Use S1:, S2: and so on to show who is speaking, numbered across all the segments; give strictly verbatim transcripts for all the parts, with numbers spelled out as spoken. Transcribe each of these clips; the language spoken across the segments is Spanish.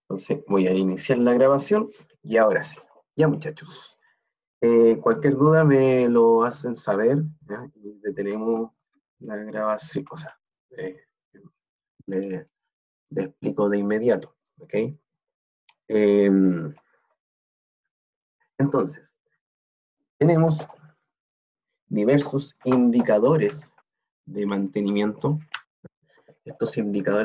S1: Entonces voy a iniciar la grabación y ahora sí. Ya, muchachos. Eh, cualquier duda me lo hacen saber, ¿ya? Y detenemos la grabación, o sea, eh, le, le explico de inmediato, ¿ok? Eh, entonces, tenemos diversos indicadores de mantenimiento. Estos indicadores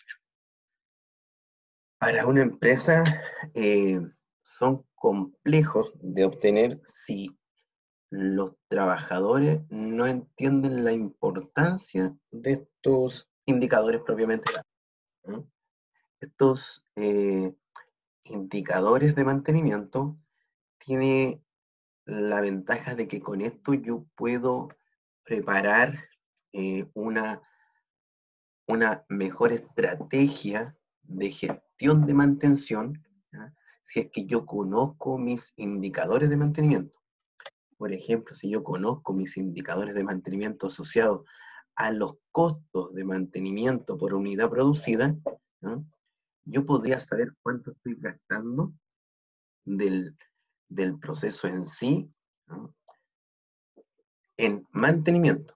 S1: para una empresa eh, son complejos de obtener si los trabajadores no entienden la importancia de estos indicadores propiamente dados, ¿no? Estos eh, indicadores de mantenimiento tienen la ventaja de que con esto yo puedo preparar eh, una, una mejor estrategia de gestión de mantención, ¿ya? Si es que yo conozco mis indicadores de mantenimiento. Por ejemplo, si yo conozco mis indicadores de mantenimiento asociados a los costos de mantenimiento por unidad producida, ¿no? Yo podría saber cuánto estoy gastando del, del proceso en sí, ¿no? En mantenimiento.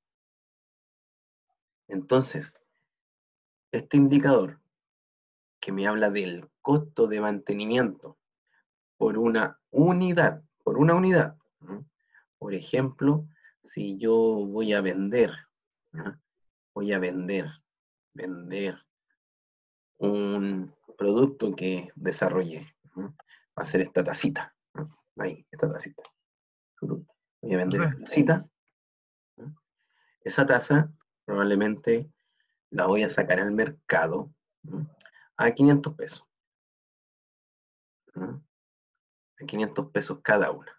S1: Entonces, este indicador que me habla del costo de mantenimiento por una unidad, por una unidad, ¿no? Por ejemplo, si yo voy a vender, ¿no? voy a vender, vender un producto que desarrollé, ¿no? Va a ser esta tacita, ¿no? Ahí, esta tacita. Voy a vender esta tacita, ¿no? Esa taza probablemente la voy a sacar al mercado, ¿no? A quinientos pesos, ¿no? A quinientos pesos cada una.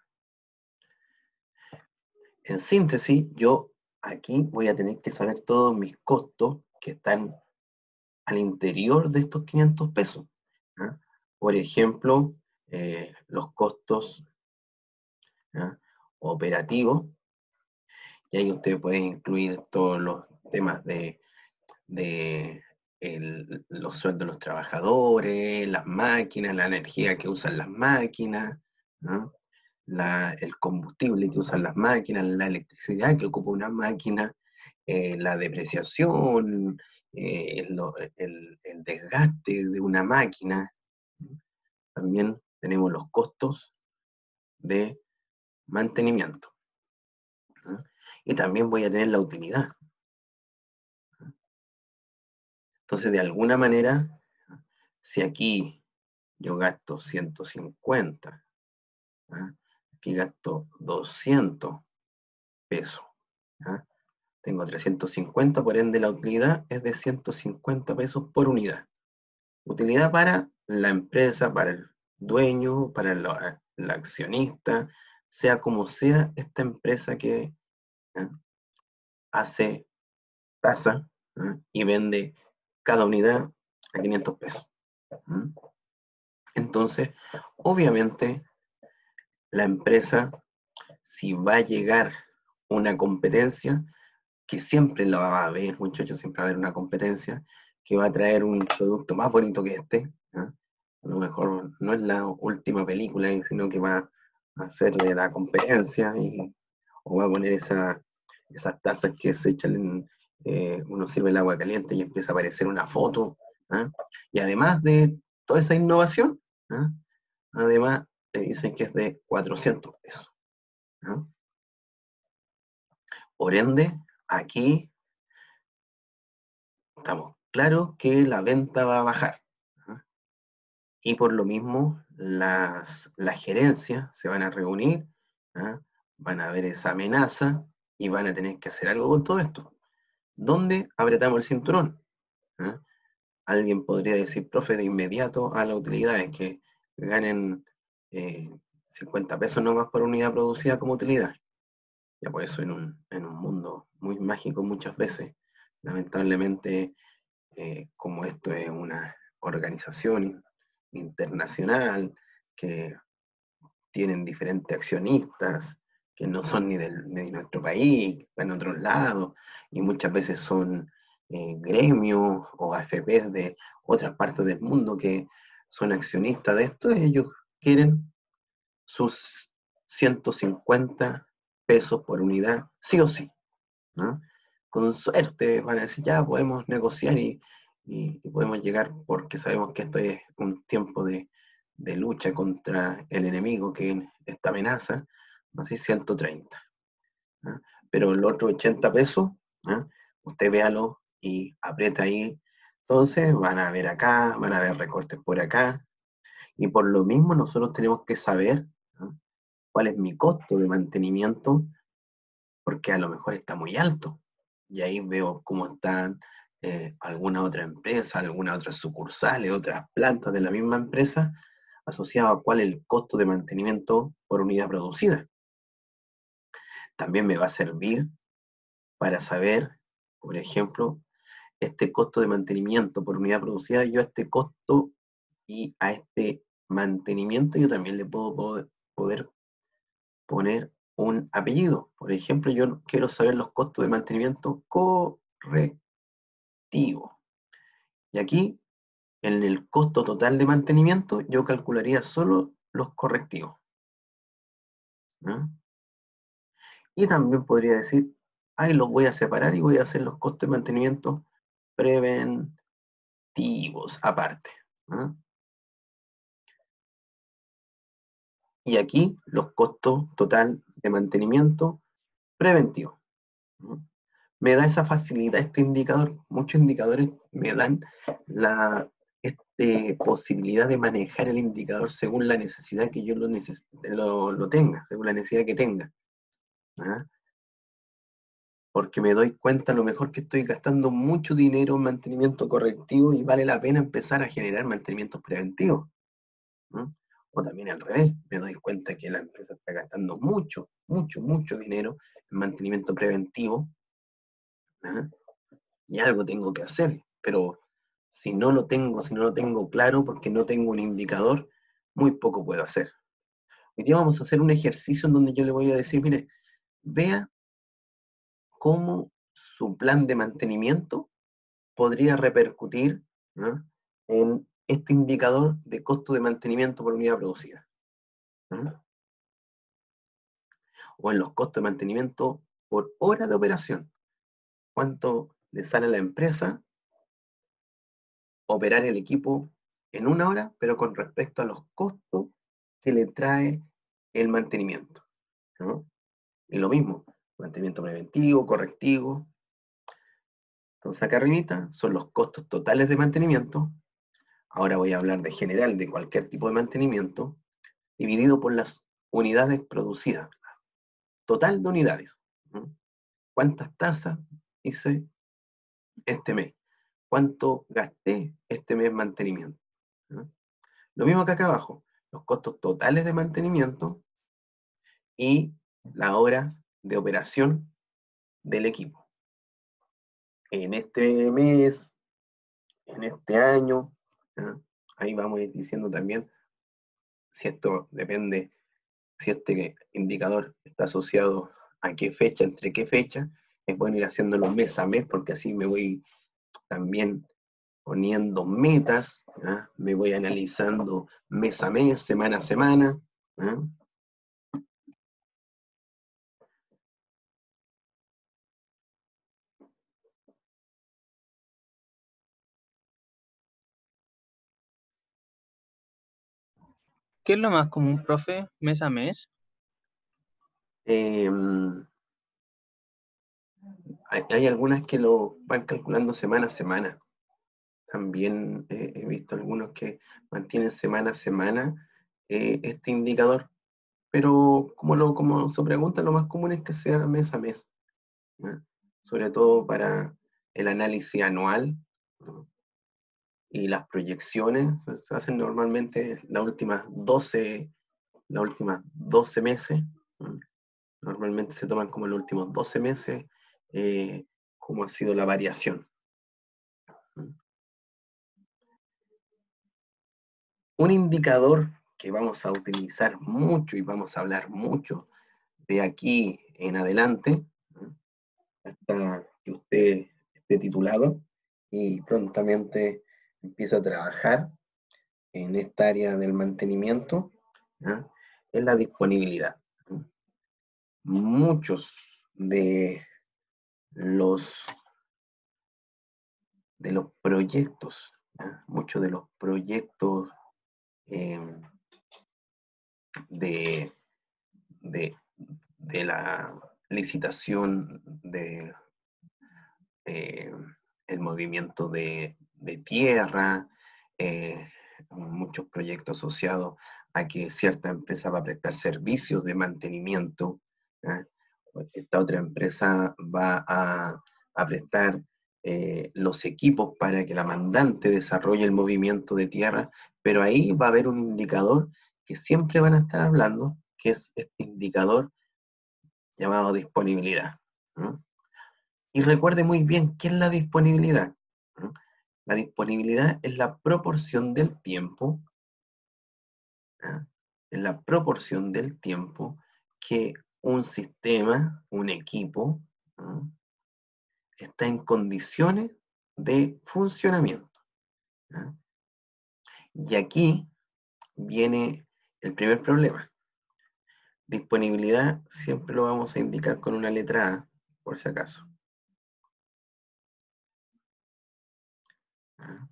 S1: En síntesis, yo aquí voy a tener que saber todos mis costos que están al interior de estos quinientos pesos, ¿no? Por ejemplo, eh, los costos, ¿no? operativos, y ahí usted puede incluir todos los temas de, de el, los sueldos de los trabajadores, las máquinas, la energía que usan las máquinas, ¿no? La, el combustible que usan las máquinas, la electricidad que ocupa una máquina, eh, la depreciación, eh, el, el, el desgaste de una máquina. También tenemos los costos de mantenimiento, ¿no? Y también voy a tener la utilidad. Entonces, de alguna manera, si aquí yo gasto ciento cincuenta, ¿ah? Aquí gasto doscientos pesos, ¿ah? Tengo trescientos cincuenta, por ende la utilidad es de ciento cincuenta pesos por unidad. Utilidad para la empresa, para el dueño, para el, el accionista, sea como sea esta empresa que, ¿ah? hace tasa, ¿ah? Y vende cada unidad a quinientos pesos. ¿Mm? Entonces, obviamente, la empresa, si va a llegar una competencia, que siempre la va a haber, muchachos, siempre va a haber una competencia, que va a traer un producto más bonito que este, ¿eh? A lo mejor no es la última película, sino que va a hacer de la competencia, y, o va a poner esa, esas tazas que se echan en, eh, uno sirve el agua caliente y empieza a aparecer una foto, ¿eh? Y además de toda esa innovación, ¿eh? Además te dicen que es de cuatrocientos pesos, ¿no? Por ende, aquí estamos claros que la venta va a bajar, ¿no? Y por lo mismo las, las gerencias se van a reunir, ¿no? Van a ver esa amenaza y van a tener que hacer algo con todo esto. ¿Dónde apretamos el cinturón? ¿No? Alguien podría decir, profe, de inmediato a las utilidades que ganen eh, cincuenta pesos nomás por unidad producida como utilidad. Ya por eso en un, en un mundo muy mágico muchas veces, lamentablemente, eh, como esto es una organización internacional que tienen diferentes accionistas que no son ni, del, ni de nuestro país, están en otros lados, y muchas veces son eh, gremios o A F Pes de otras partes del mundo que son accionistas de esto, ellos quieren sus ciento cincuenta pesos por unidad, sí o sí, ¿no? Con suerte van a decir, ya podemos negociar y, y, y podemos llegar, porque sabemos que esto es un tiempo de, de lucha contra el enemigo, que es esta amenaza, así ciento treinta. ¿no? Pero el otro ochenta pesos, ¿no? Usted véalo y aprieta ahí. Entonces van a ver acá, van a ver recortes por acá, y por lo mismo nosotros tenemos que saber, ¿no? cuál es mi costo de mantenimiento, porque a lo mejor está muy alto. Y ahí veo cómo están eh, alguna otra empresa, alguna otra sucursales, otras plantas de la misma empresa, asociado a cuál es el costo de mantenimiento por unidad producida. También me va a servir para saber, por ejemplo, este costo de mantenimiento por unidad producida, yo a este costo y a este mantenimiento yo también le puedo poder, poder poner un apellido. Por ejemplo, yo quiero saber los costos de mantenimiento correctivo. Y aquí, en el costo total de mantenimiento, yo calcularía solo los correctivos. ¿no? Y también podría decir, ahí los voy a separar y voy a hacer los costos de mantenimiento preventivos aparte. ¿no? Y aquí los costos total de mantenimiento preventivo. ¿no? Me da esa facilidad este indicador. Muchos indicadores me dan la este, posibilidad de manejar el indicador según la necesidad que yo lo, neces lo, lo tenga, según la necesidad que tenga. ¿ah? Porque me doy cuenta a lo mejor que estoy gastando mucho dinero en mantenimiento correctivo y vale la pena empezar a generar mantenimientos preventivos. ¿no? O también al revés, me doy cuenta que la empresa está gastando mucho, mucho, mucho dinero en mantenimiento preventivo. ¿ah? Y algo tengo que hacer, pero si no lo tengo, si no lo tengo claro, porque no tengo un indicador, muy poco puedo hacer. Hoy día vamos a hacer un ejercicio en donde yo le voy a decir, mire, vea cómo su plan de mantenimiento podría repercutir ¿no? en este indicador de costo de mantenimiento por unidad producida. ¿no? O en los costos de mantenimiento por hora de operación. ¿Cuánto le sale a la empresa operar el equipo en una hora, pero con respecto a los costos que le trae el mantenimiento? ¿no? Y lo mismo, mantenimiento preventivo, correctivo. Entonces acá arribita son los costos totales de mantenimiento. Ahora voy a hablar de general, de cualquier tipo de mantenimiento, dividido por las unidades producidas. Total de unidades. ¿no? ¿Cuántas tasas hice este mes? ¿Cuánto gasté este mes en mantenimiento? ¿no? Lo mismo que acá abajo, los costos totales de mantenimiento y las horas de operación del equipo. En este mes, en este año, ¿no? ahí vamos a ir diciendo también si esto depende, si este indicador está asociado a qué fecha, entre qué fecha, es bueno ir haciéndolo mes a mes, porque así me voy también poniendo metas, ¿no? me voy analizando mes a mes, semana a semana. ¿no?
S2: ¿Qué es lo más común, profe, mes a mes?
S1: Eh, hay, hay, algunas que lo van calculando semana a semana. También eh, he visto algunos que mantienen semana a semana eh, este indicador, pero como, lo, como su pregunta, lo más común es que sea mes a mes, ¿no? Sobre todo para el análisis anual, ¿no? Y las proyecciones se hacen normalmente las últimas doce, las últimas doce meses, ¿no? Normalmente se toman como los últimos doce meses, eh, cómo ha sido la variación. ¿no? Un indicador que vamos a utilizar mucho y vamos a hablar mucho de aquí en adelante, ¿no? hasta que usted esté titulado y prontamente empiece a trabajar, en esta área del mantenimiento, ¿ya? Es la disponibilidad. ¿No? Muchos de los, de los proyectos, ¿ya? Muchos de los proyectos eh, de, de, de la licitación de eh, el movimiento de, de tierra, eh, muchos proyectos asociados a que cierta empresa va a prestar servicios de mantenimiento, ¿eh? Esta otra empresa va a, a prestar eh, los equipos para que la mandante desarrolle el movimiento de tierra, pero ahí va a haber un indicador que siempre van a estar hablando, que es este indicador llamado disponibilidad. ¿No? Y recuerde muy bien qué es la disponibilidad. ¿No? La disponibilidad es la proporción del tiempo, ¿ah? Es la proporción del tiempo que un sistema, un equipo, ¿no? Está en condiciones de funcionamiento. ¿Ah? Y aquí viene el primer problema. Disponibilidad siempre lo vamos a indicar con una letra A, por si acaso. ¿Ah?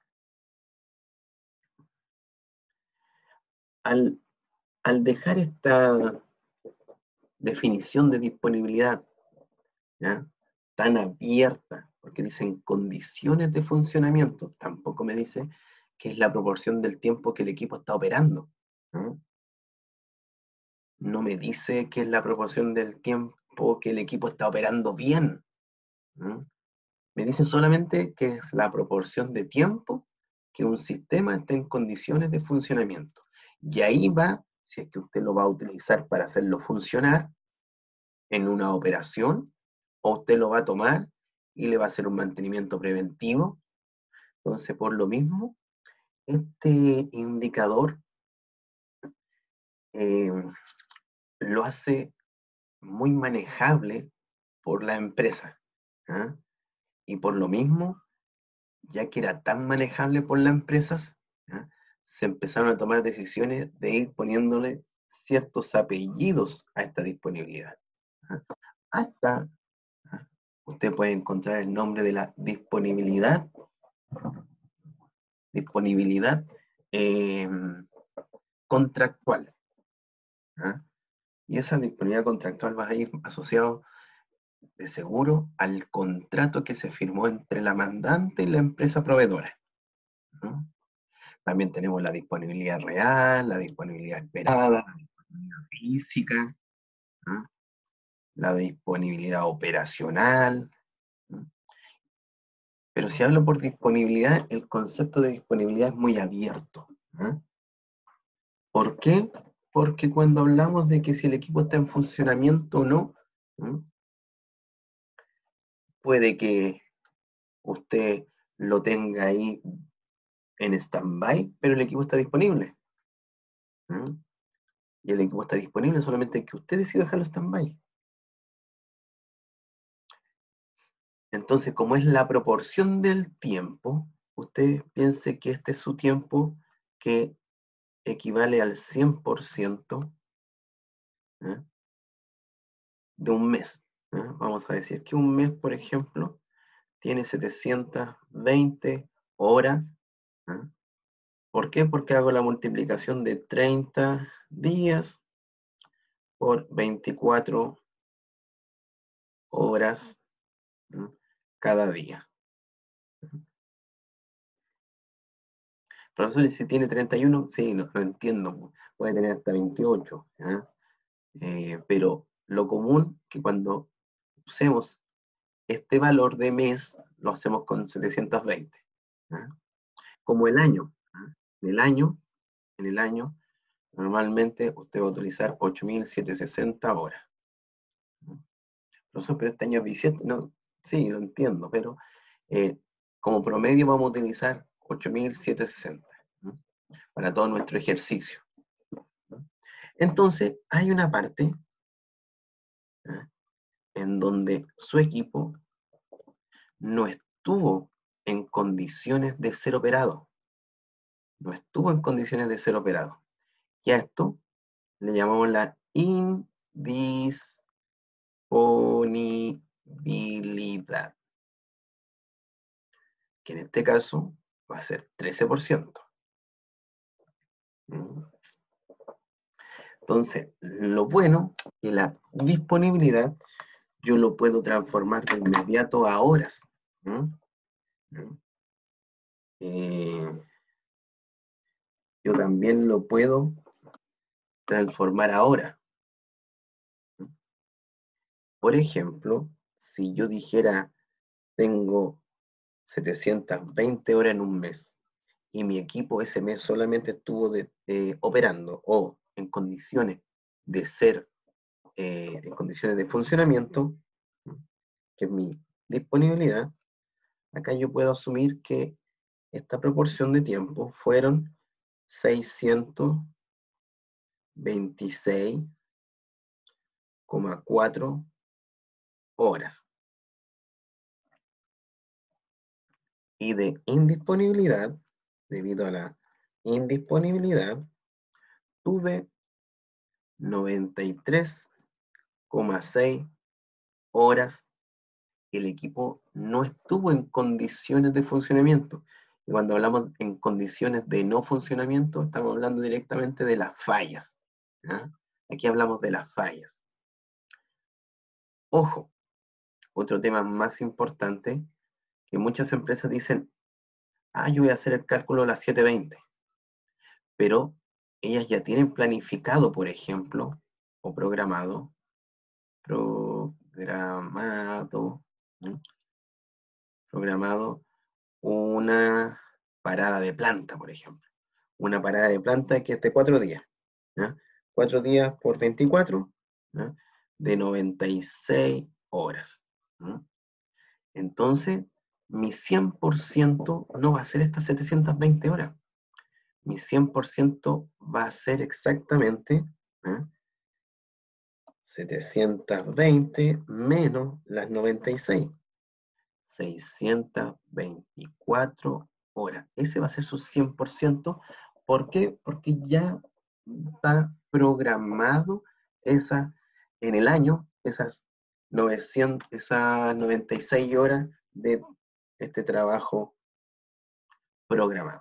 S1: Al, al dejar esta definición de disponibilidad, ¿ya? Tan abierta, porque dicen condiciones de funcionamiento, tampoco me dice que es la proporción del tiempo que el equipo está operando. ¿No? No me dice que es la proporción del tiempo que el equipo está operando bien. ¿No? Me dice solamente que es la proporción de tiempo que un sistema está en condiciones de funcionamiento. Y ahí va, si es que usted lo va a utilizar para hacerlo funcionar en una operación, o usted lo va a tomar y le va a hacer un mantenimiento preventivo. Entonces, por lo mismo, este indicador eh, lo hace muy manejable por la empresa. ¿Ah? Y por lo mismo, ya que era tan manejable por las empresas, ¿ah? Se empezaron a tomar decisiones de ir poniéndole ciertos apellidos a esta disponibilidad. ¿Ah? Hasta ¿ah? Usted puede encontrar el nombre de la disponibilidad, disponibilidad eh, contractual. ¿Ah? Y esa disponibilidad contractual va a ir asociado de seguro al contrato que se firmó entre la mandante y la empresa proveedora. ¿No? También tenemos la disponibilidad real, la disponibilidad esperada, la disponibilidad física, ¿no? La disponibilidad operacional. ¿No? Pero si hablo por disponibilidad, el concepto de disponibilidad es muy abierto. ¿No? ¿Por qué? Porque cuando hablamos de que si el equipo está en funcionamiento o no, ¿no? Puede que usted lo tenga ahí en stand-by, pero el equipo está disponible. ¿No? Y el equipo está disponible, solamente que usted decide dejarlo stand-by. Entonces, como es la proporción del tiempo, usted piense que este es su tiempo que equivale al cien por ciento, ¿eh? De un mes. ¿Eh? Vamos a decir que un mes, por ejemplo, tiene setecientas veinte horas. ¿Eh? ¿Por qué? Porque hago la multiplicación de treinta días por veinticuatro horas, ¿no? Cada día. Profesor, si tiene treinta y uno, sí, lo, lo entiendo, puede tener hasta veintiocho, ¿ya? Eh, pero lo común que cuando usemos este valor de mes, lo hacemos con setecientos veinte, ¿ya? Como el año, ¿ya? En el año, en el año, normalmente usted va a utilizar ocho mil setecientos sesenta horas. ¿Ya? Profesor, pero este año es bisiesto, no, sí, lo entiendo, pero eh, como promedio vamos a utilizar ocho mil setecientos sesenta, ¿no? Para todo nuestro ejercicio, ¿no? Entonces, hay una parte, ¿eh? En donde su equipo no estuvo en condiciones de ser operado. no estuvo en condiciones de ser operado. Y a esto le llamamos la indisponibilidad, que en este caso va a ser trece por ciento. Entonces, lo bueno es que la disponibilidad yo lo puedo transformar de inmediato a horas. ¿Mm? ¿Mm? Eh, yo también lo puedo transformar a horas. ¿Mm? Por ejemplo, si yo dijera, tengo setecientas veinte horas en un mes y mi equipo ese mes solamente estuvo de, eh, operando o en condiciones de ser, eh, en condiciones de funcionamiento, que es mi disponibilidad, acá yo puedo asumir que esta proporción de tiempo fueron seiscientos veintiséis coma cuatro horas. Y de indisponibilidad, debido a la indisponibilidad, tuve noventa y tres coma seis horas que el equipo no estuvo en condiciones de funcionamiento. Y cuando hablamos en condiciones de no funcionamiento, estamos hablando directamente de las fallas. ¿Ya? Aquí hablamos de las fallas. Ojo, otro tema más importante, que muchas empresas dicen, ah, yo voy a hacer el cálculo a las siete veinte, pero ellas ya tienen planificado, por ejemplo, o programado, programado, ¿no? programado una parada de planta, por ejemplo. Una parada de planta que es de cuatro días. ¿Ya? Cuatro días por veinticuatro, ¿ya? De noventa y seis horas. ¿Ya? Entonces, mi cien por ciento no va a ser estas setecientas veinte horas. Mi cien por ciento va a ser exactamente, ¿eh? setecientas veinte menos las noventa y seis. seiscientas veinticuatro horas. Ese va a ser su cien por ciento. ¿Por qué? Porque ya está programado esa, en el año, esas, novecientas, esas noventa y seis horas de este trabajo programado.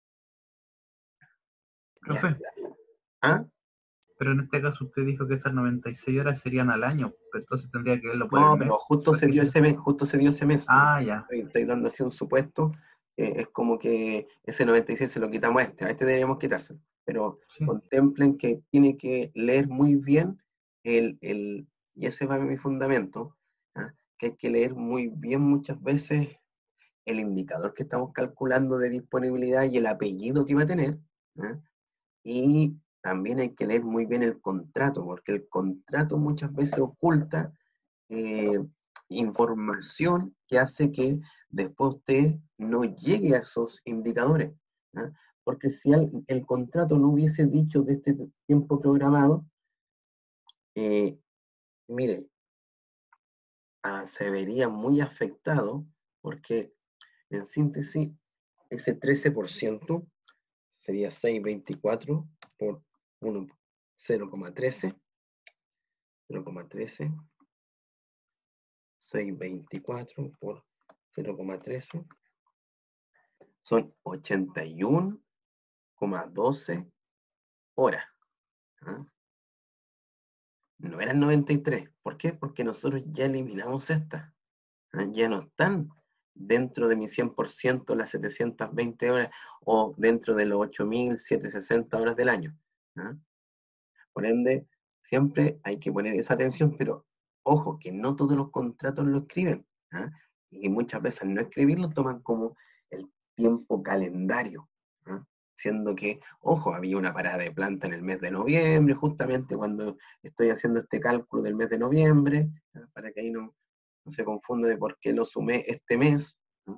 S1: Ya.
S2: Profe,
S1: ¿Ah?
S2: pero en este caso usted dijo que esas noventa y seis horas serían al año, pero entonces tendría que verlo por el
S1: No,
S2: mes.
S1: pero justo se
S2: Porque
S1: dio
S2: si...
S1: ese mes, justo se dio ese mes.
S2: Ah, ya.
S1: Estoy, estoy dando así un supuesto. Eh, es como que ese noventa y seis se lo quitamos a este, a este deberíamos quitárselo. Pero
S2: Sí.
S1: contemplen que tiene que leer muy bien el, el y ese va a mi fundamento, ¿ah? Que hay que leer muy bien muchas veces el indicador que estamos calculando de disponibilidad y el apellido que va a tener, ¿ah? Y también hay que leer muy bien el contrato, porque el contrato muchas veces oculta eh, información que hace que después usted no llegue a esos indicadores. ¿Ah? Porque si el, el, contrato no hubiese dicho de este tiempo programado, eh, mire, ah, se vería muy afectado porque en síntesis ese trece por ciento sería seiscientos veinticuatro por cero coma trece, cero coma trece, seiscientos veinticuatro por cero coma trece, son ochenta y uno coma doce horas. ¿Ah? No eran noventa y tres. ¿Por qué? Porque nosotros ya eliminamos estas. ¿Ah? Ya no están dentro de mi cien por ciento las setecientas veinte horas o dentro de los ocho mil setecientas sesenta horas del año. ¿Ah? Por ende, siempre hay que poner esa atención, pero ojo, que no todos los contratos lo escriben. ¿Ah? Y muchas veces no escribirlo toman como el tiempo calendario. ¿Ah? Siendo que, ojo, había una parada de planta en el mes de noviembre, justamente cuando estoy haciendo este cálculo del mes de noviembre, ¿ah? Para que ahí no, no se confunda de por qué lo sumé este mes. ¿Ah?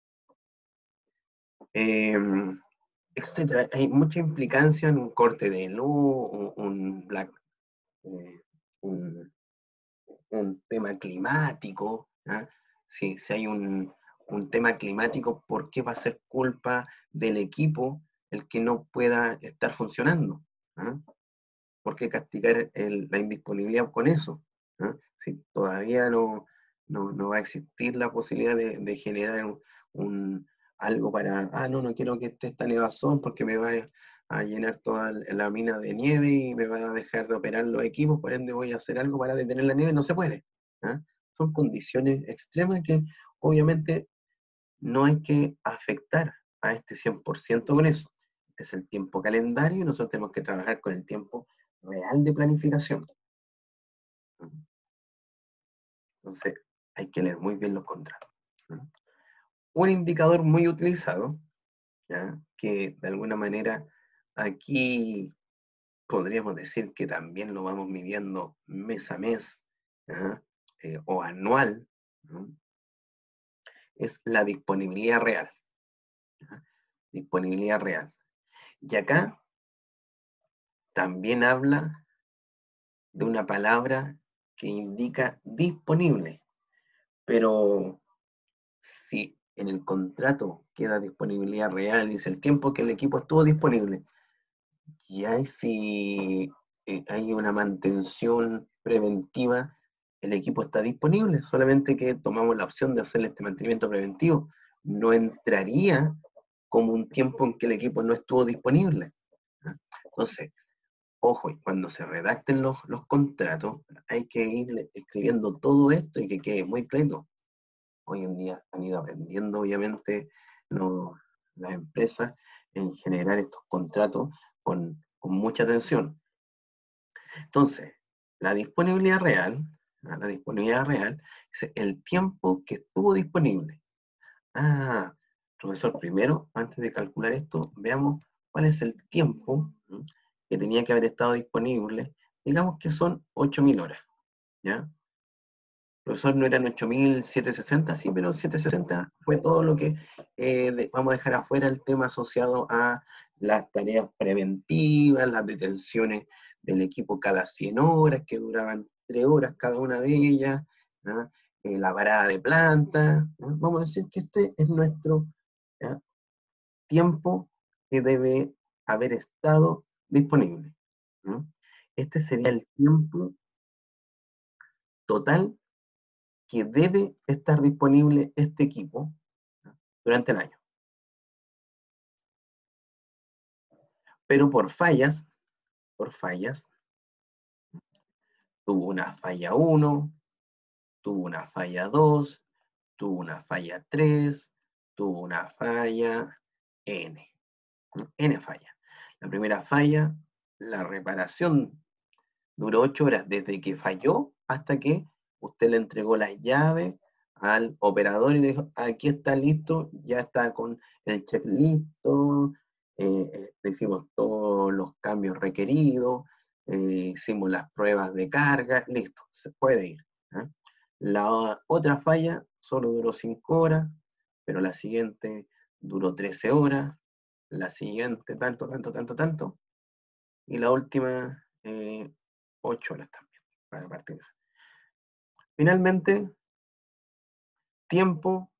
S1: Eh, etcétera. Hay mucha implicancia en un corte de luz, un, un black, eh, un, un tema climático. ¿Ah? Si, si hay un, un tema climático, ¿por qué va a ser culpa del equipo el que no pueda estar funcionando. ¿Ah? ¿Por qué castigar el, la indisponibilidad con eso? ¿Ah? Si todavía no, no, no va a existir la posibilidad de, de generar un, un, algo para, ah, no, no quiero que esté esta nevazón porque me va a, a llenar toda la mina de nieve y me va a dejar de operar los equipos, por ende voy a hacer algo para detener la nieve, no se puede. ¿Ah? Son condiciones extremas que obviamente no hay que afectar a este cien por ciento con eso. Este es el tiempo calendario y nosotros tenemos que trabajar con el tiempo real de planificación. Entonces, hay que leer muy bien los contratos. Un indicador muy utilizado, ¿ya? Que de alguna manera aquí podríamos decir que también lo vamos midiendo mes a mes, eh, o anual, ¿no? Es la disponibilidad real. ¿Ya? Disponibilidad real. Y acá también habla de una palabra que indica disponible, pero si en el contrato queda disponibilidad real, dice el tiempo que el equipo estuvo disponible, y ahí si eh, hay una mantención preventiva, el equipo está disponible, solamente que tomamos la opción de hacer este mantenimiento preventivo. No entraría como un tiempo en que el equipo no estuvo disponible. ¿Ah? Entonces, ojo, y cuando se redacten los, los contratos, hay que ir escribiendo todo esto y que quede muy claro. Hoy en día han ido aprendiendo, obviamente, no, las empresas en generar estos contratos con, con mucha atención. Entonces, la disponibilidad real, ¿ah? La disponibilidad real es el tiempo que estuvo disponible. Ah, profesor, primero, antes de calcular esto, veamos cuál es el tiempo, ¿sí?, que tenía que haber estado disponible. Digamos que son ocho mil horas, ¿ya? Profesor, no eran ocho mil setecientos sesenta, sí, pero setecientos sesenta fue todo lo que eh, de, vamos a dejar afuera el tema asociado a las tareas preventivas, las detenciones del equipo cada cien horas, que duraban tres horas cada una de ellas, ¿no? Eh, la parada de planta, ¿no? Vamos a decir que este es nuestro, ¿ya?, tiempo que debe haber estado disponible, ¿no? Este sería el tiempo total que debe estar disponible este equipo, ¿no?, durante el año. Pero por fallas, por fallas, tuvo una falla uno, tuvo una falla dos, tuvo una falla tres, tuvo una falla N. ¿No? N falla. La primera falla, la reparación duró ocho horas desde que falló hasta que usted le entregó las llaves al operador y le dijo, aquí está listo, ya está con el check listo, eh, eh, le hicimos todos los cambios requeridos, eh, hicimos las pruebas de carga, listo, se puede ir. ¿Eh? La otra falla solo duró cinco horas, pero la siguiente duró trece horas, la siguiente tanto, tanto, tanto, tanto, y la última eh, ocho horas también, para partir. Finalmente, tiempo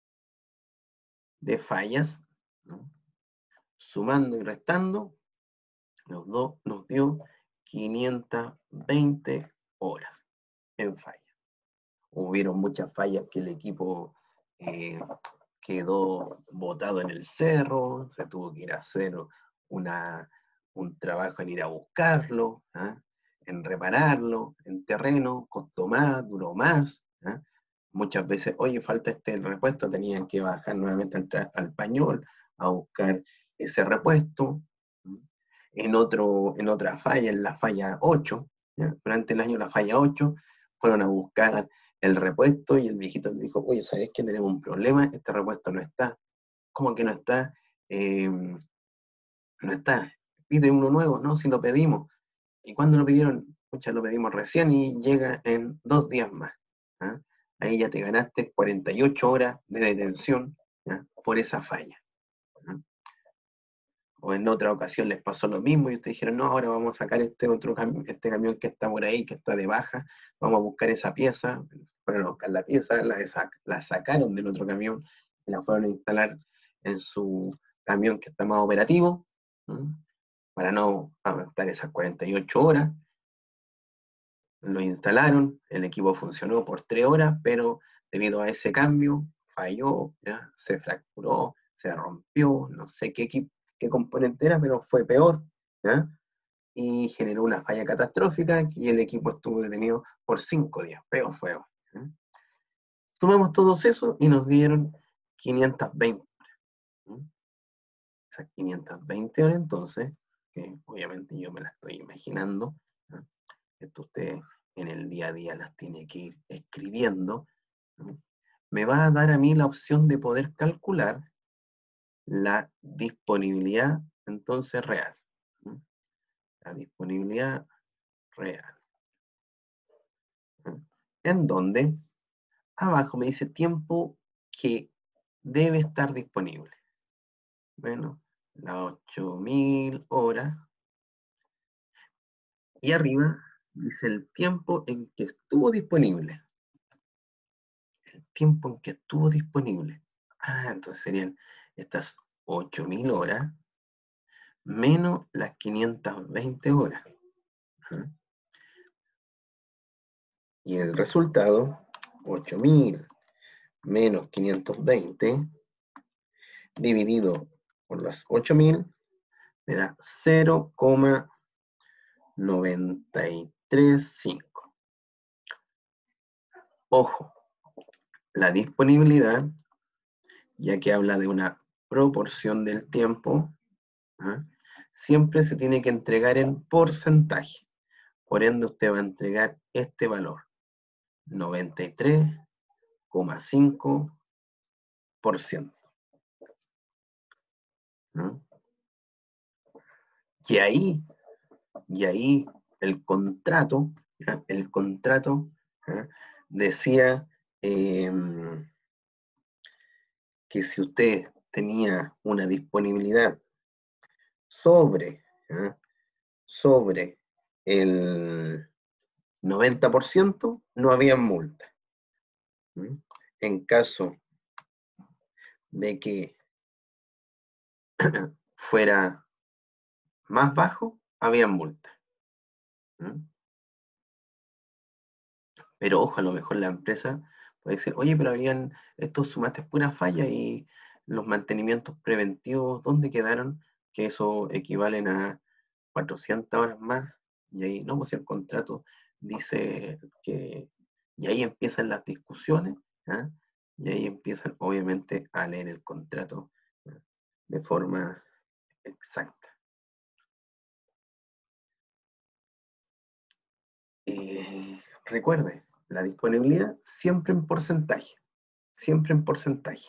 S1: de fallas, ¿no?, sumando y restando, nos, do, nos dio quinientas veinte horas en falla. Hubieron muchas fallas que el equipo eh, quedó botado en el cerro, se tuvo que ir a hacer una, un trabajo en ir a buscarlo, ¿eh?, en repararlo, en terreno, costó más, duró más. ¿Eh? Muchas veces, oye, falta este repuesto, tenían que bajar nuevamente al, al pañol a buscar ese repuesto. ¿Eh? En, otro, en otra falla, en la falla ocho, ¿ya?, durante el año la falla ocho, fueron a buscar el repuesto y el viejito le dijo, oye, ¿sabes qué? Tenemos un problema, este repuesto no está. ¿Cómo que no está? Eh, no está. Pide uno nuevo, no, si lo pedimos. ¿Y cuándo lo pidieron? Pucha, lo pedimos recién y llega en dos días más. ¿Ah? Ahí ya te ganaste cuarenta y ocho horas de detención, ¿ya?, por esa falla. ¿Ah? O en otra ocasión les pasó lo mismo y ustedes dijeron, no, ahora vamos a sacar este otro camión, este camión que está por ahí, que está de baja, vamos a buscar esa pieza. Fueron a buscar la pieza, la, la sacaron del otro camión y la fueron a instalar en su camión que está más operativo, ¿m? Para no aguantar esas cuarenta y ocho horas. Lo instalaron, el equipo funcionó por tres horas, pero debido a ese cambio, falló, ¿ya? Se fracturó, se rompió, no sé qué, qué componente era, pero fue peor, ¿ya? Y generó una falla catastrófica y el equipo estuvo detenido por cinco días, peor fue. ¿Ya? Sumamos todos eso y nos dieron quinientas veinte. ¿Ya? Esas quinientas veinte horas entonces, que obviamente yo me las estoy imaginando, ¿ya? Esto usted en el día a día las tiene que ir escribiendo, ¿no? Me va a dar a mí la opción de poder calcular la disponibilidad entonces real, ¿no? La disponibilidad real, ¿no? En donde abajo me dice tiempo que debe estar disponible. Bueno, las ocho mil horas. Y arriba dice el tiempo en que estuvo disponible. El tiempo en que estuvo disponible. Ah, entonces serían estas ocho mil horas menos las quinientas veinte horas. ¿Ah? Y el resultado, ocho mil menos quinientos veinte, dividido por las ocho mil, me da cero coma noventa y tres cinco. Ojo, la disponibilidad, ya que habla de una proporción del tiempo, ¿ah? Siempre se tiene que entregar en porcentaje. Por ende, usted va a entregar este valor, noventa y tres coma cinco por ciento. ¿No? Y ahí, y ahí el contrato, ¿ya? El contrato, ¿ya? Decía eh, que si usted tenía una disponibilidad sobre, ¿ya? sobre el noventa por ciento, no había multa. ¿Mm? En caso de que fuera más bajo, había multa. ¿Mm? Pero ojo, a lo mejor la empresa puede decir, oye, pero habían, estos sumaste pura falla y los mantenimientos preventivos, ¿dónde quedaron? Que eso equivalen a cuatrocientas horas más. Y ahí, no, pues si el contrato dice que, y ahí empiezan las discusiones, ¿ah? Y ahí empiezan obviamente a leer el contrato, ¿ah? De forma exacta. Eh, recuerde, la disponibilidad siempre en porcentaje, siempre en porcentaje.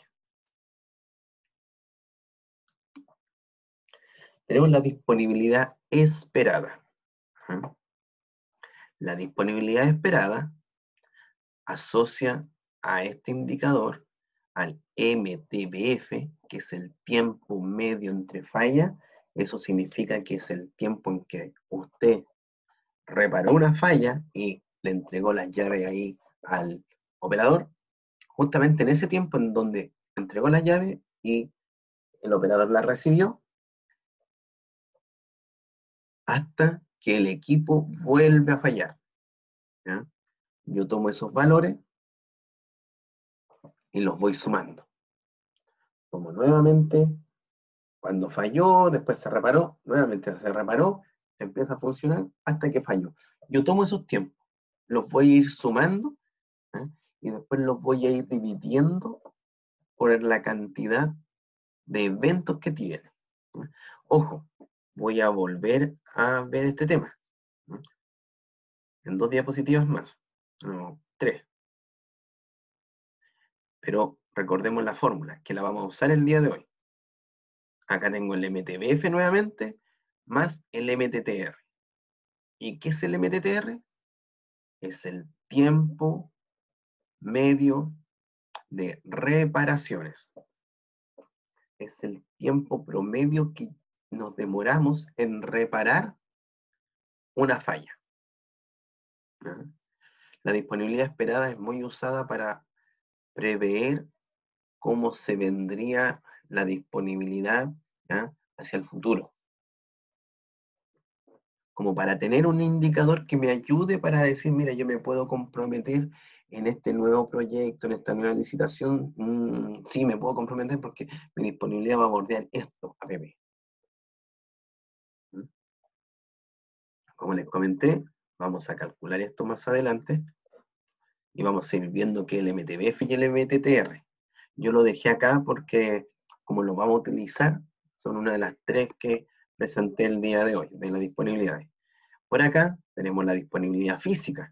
S1: Tenemos la disponibilidad esperada. ¿Ah? La disponibilidad esperada asocia a este indicador al M T B F, que es el tiempo medio entre fallas. Eso significa que es el tiempo en que usted reparó una falla y le entregó las llaves ahí al operador, justamente en ese tiempo en donde entregó las llaves y el operador las recibió, hasta que el equipo vuelve a fallar. ¿Ya? Yo tomo esos valores y los voy sumando. Tomo nuevamente, cuando falló, después se reparó, nuevamente se reparó, empieza a funcionar hasta que falló. Yo tomo esos tiempos, los voy a ir sumando, ¿eh? Y después los voy a ir dividiendo por la cantidad de eventos que tiene. ¿Eh? Ojo, voy a volver a ver este tema, ¿eh? En dos diapositivas más, no, tres. Pero recordemos la fórmula, que la vamos a usar el día de hoy. Acá tengo el M T B F nuevamente, más el M T T R. ¿Y qué es el M T T R? Es el tiempo medio de reparaciones. Es el tiempo promedio que nos demoramos en reparar una falla. ¿Ah? La disponibilidad esperada es muy usada para prever cómo se vendría la disponibilidad ¿ya? Hacia el futuro. Como para tener un indicador que me ayude para decir, mira, yo me puedo comprometer en este nuevo proyecto, en esta nueva licitación, mmm, sí, me puedo comprometer porque mi disponibilidad va a bordear esto, A P P. ¿Mm? Como les comenté, vamos a calcular esto más adelante y vamos a ir viendo que el M T B F y el M T T R. Yo lo dejé acá porque, como lo vamos a utilizar, son una de las tres que presenté el día de hoy, de la disponibilidad. Por acá tenemos la disponibilidad física.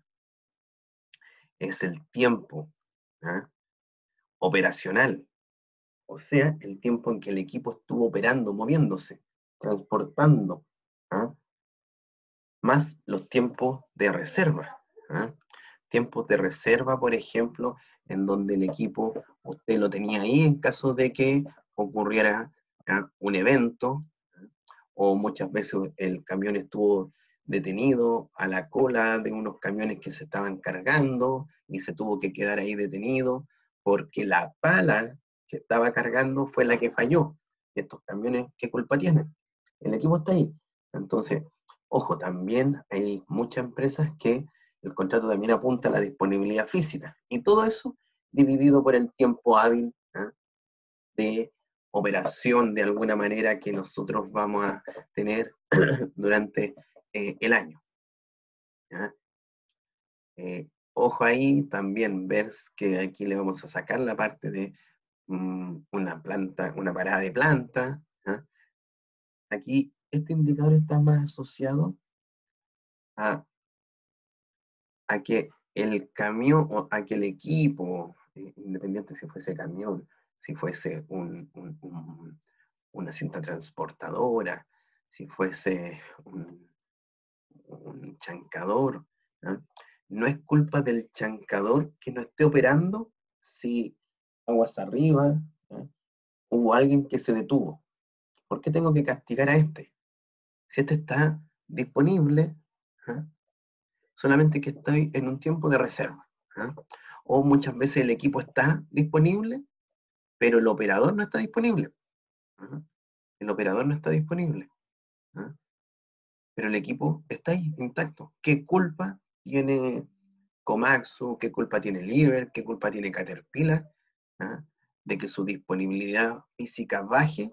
S1: Es el tiempo ¿ah? operacional, o sea, el tiempo en que el equipo estuvo operando, moviéndose, transportando, ¿ah? más los tiempos de reserva. ¿ah? Tiempos de reserva, por ejemplo, en donde el equipo usted lo tenía ahí en caso de que ocurriera ¿ah? un evento, ¿ah? o muchas veces el camión estuvo detenido a la cola de unos camiones que se estaban cargando y se tuvo que quedar ahí detenido porque la pala que estaba cargando fue la que falló. Estos camiones, ¿qué culpa tienen? El equipo está ahí. Entonces, ojo, también hay muchas empresas que el contrato también apunta a la disponibilidad física. Y todo eso dividido por el tiempo hábil ¿eh? de operación de alguna manera que nosotros vamos a tener durante eh, el año. ¿ya? Eh, ojo ahí también ver que aquí le vamos a sacar la parte de um, una planta, una parada de planta. ¿ya? Aquí este indicador está más asociado a a que el camión, o a que el equipo, eh, independiente si fuese camión, si fuese un, un, un, una cinta transportadora, si fuese un, un chancador, ¿no? no es culpa del chancador que no esté operando si aguas arriba, ¿no? hubo alguien que se detuvo. ¿Por qué tengo que castigar a este? Si este está disponible, ¿eh? solamente que estoy en un tiempo de reserva. ¿eh? O muchas veces el equipo está disponible, pero el operador no está disponible. ¿eh? El operador no está disponible. ¿eh? Pero el equipo está ahí, intacto. ¿Qué culpa tiene Komatsu? ¿Qué culpa tiene Liebherr? ¿Qué culpa tiene Caterpillar? ¿eh? De que su disponibilidad física baje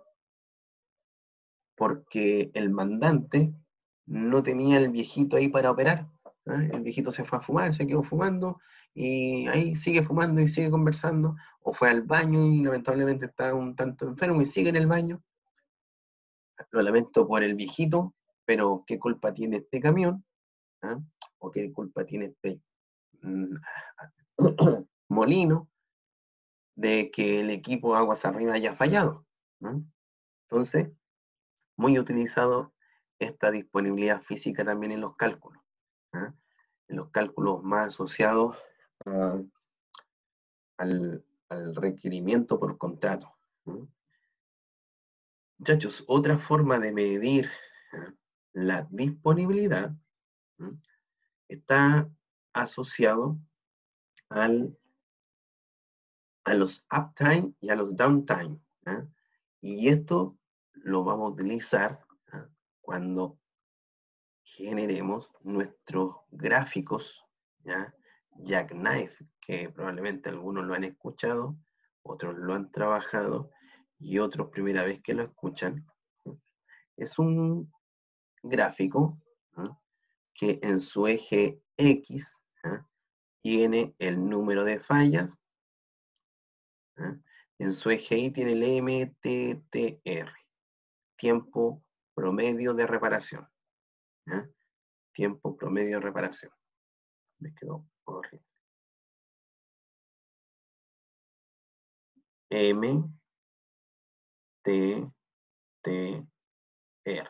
S1: porque el mandante no tenía el viejito ahí para operar. ¿eh? El viejito se fue a fumar, se quedó fumando, y ahí sigue fumando y sigue conversando, o fue al baño y lamentablemente está un tanto enfermo y sigue en el baño. Lo lamento por el viejito, pero ¿qué culpa tiene este camión? ¿eh? ¿O qué culpa tiene este mm, molino de que el equipo aguas arriba haya fallado? ¿eh? Entonces, muy utilizado esta disponibilidad física también en los cálculos, ¿eh? en los cálculos más asociados a, al, al, requerimiento por contrato. ¿eh? Muchachos, otra forma de medir ¿eh? la disponibilidad ¿eh? está asociado al, a los uptime y a los downtime. ¿eh? Y esto lo vamos a utilizar ¿eh? cuando generemos nuestros gráficos, ¿ya? Jackknife, que probablemente algunos lo han escuchado, otros lo han trabajado y otros primera vez que lo escuchan. Es un gráfico ¿eh? que en su eje X ¿eh? tiene el número de fallas, ¿eh? en su eje Y tiene el M T T R, tiempo promedio de reparación. ¿eh? Tiempo promedio de reparación. Me quedó horrible. M T T R.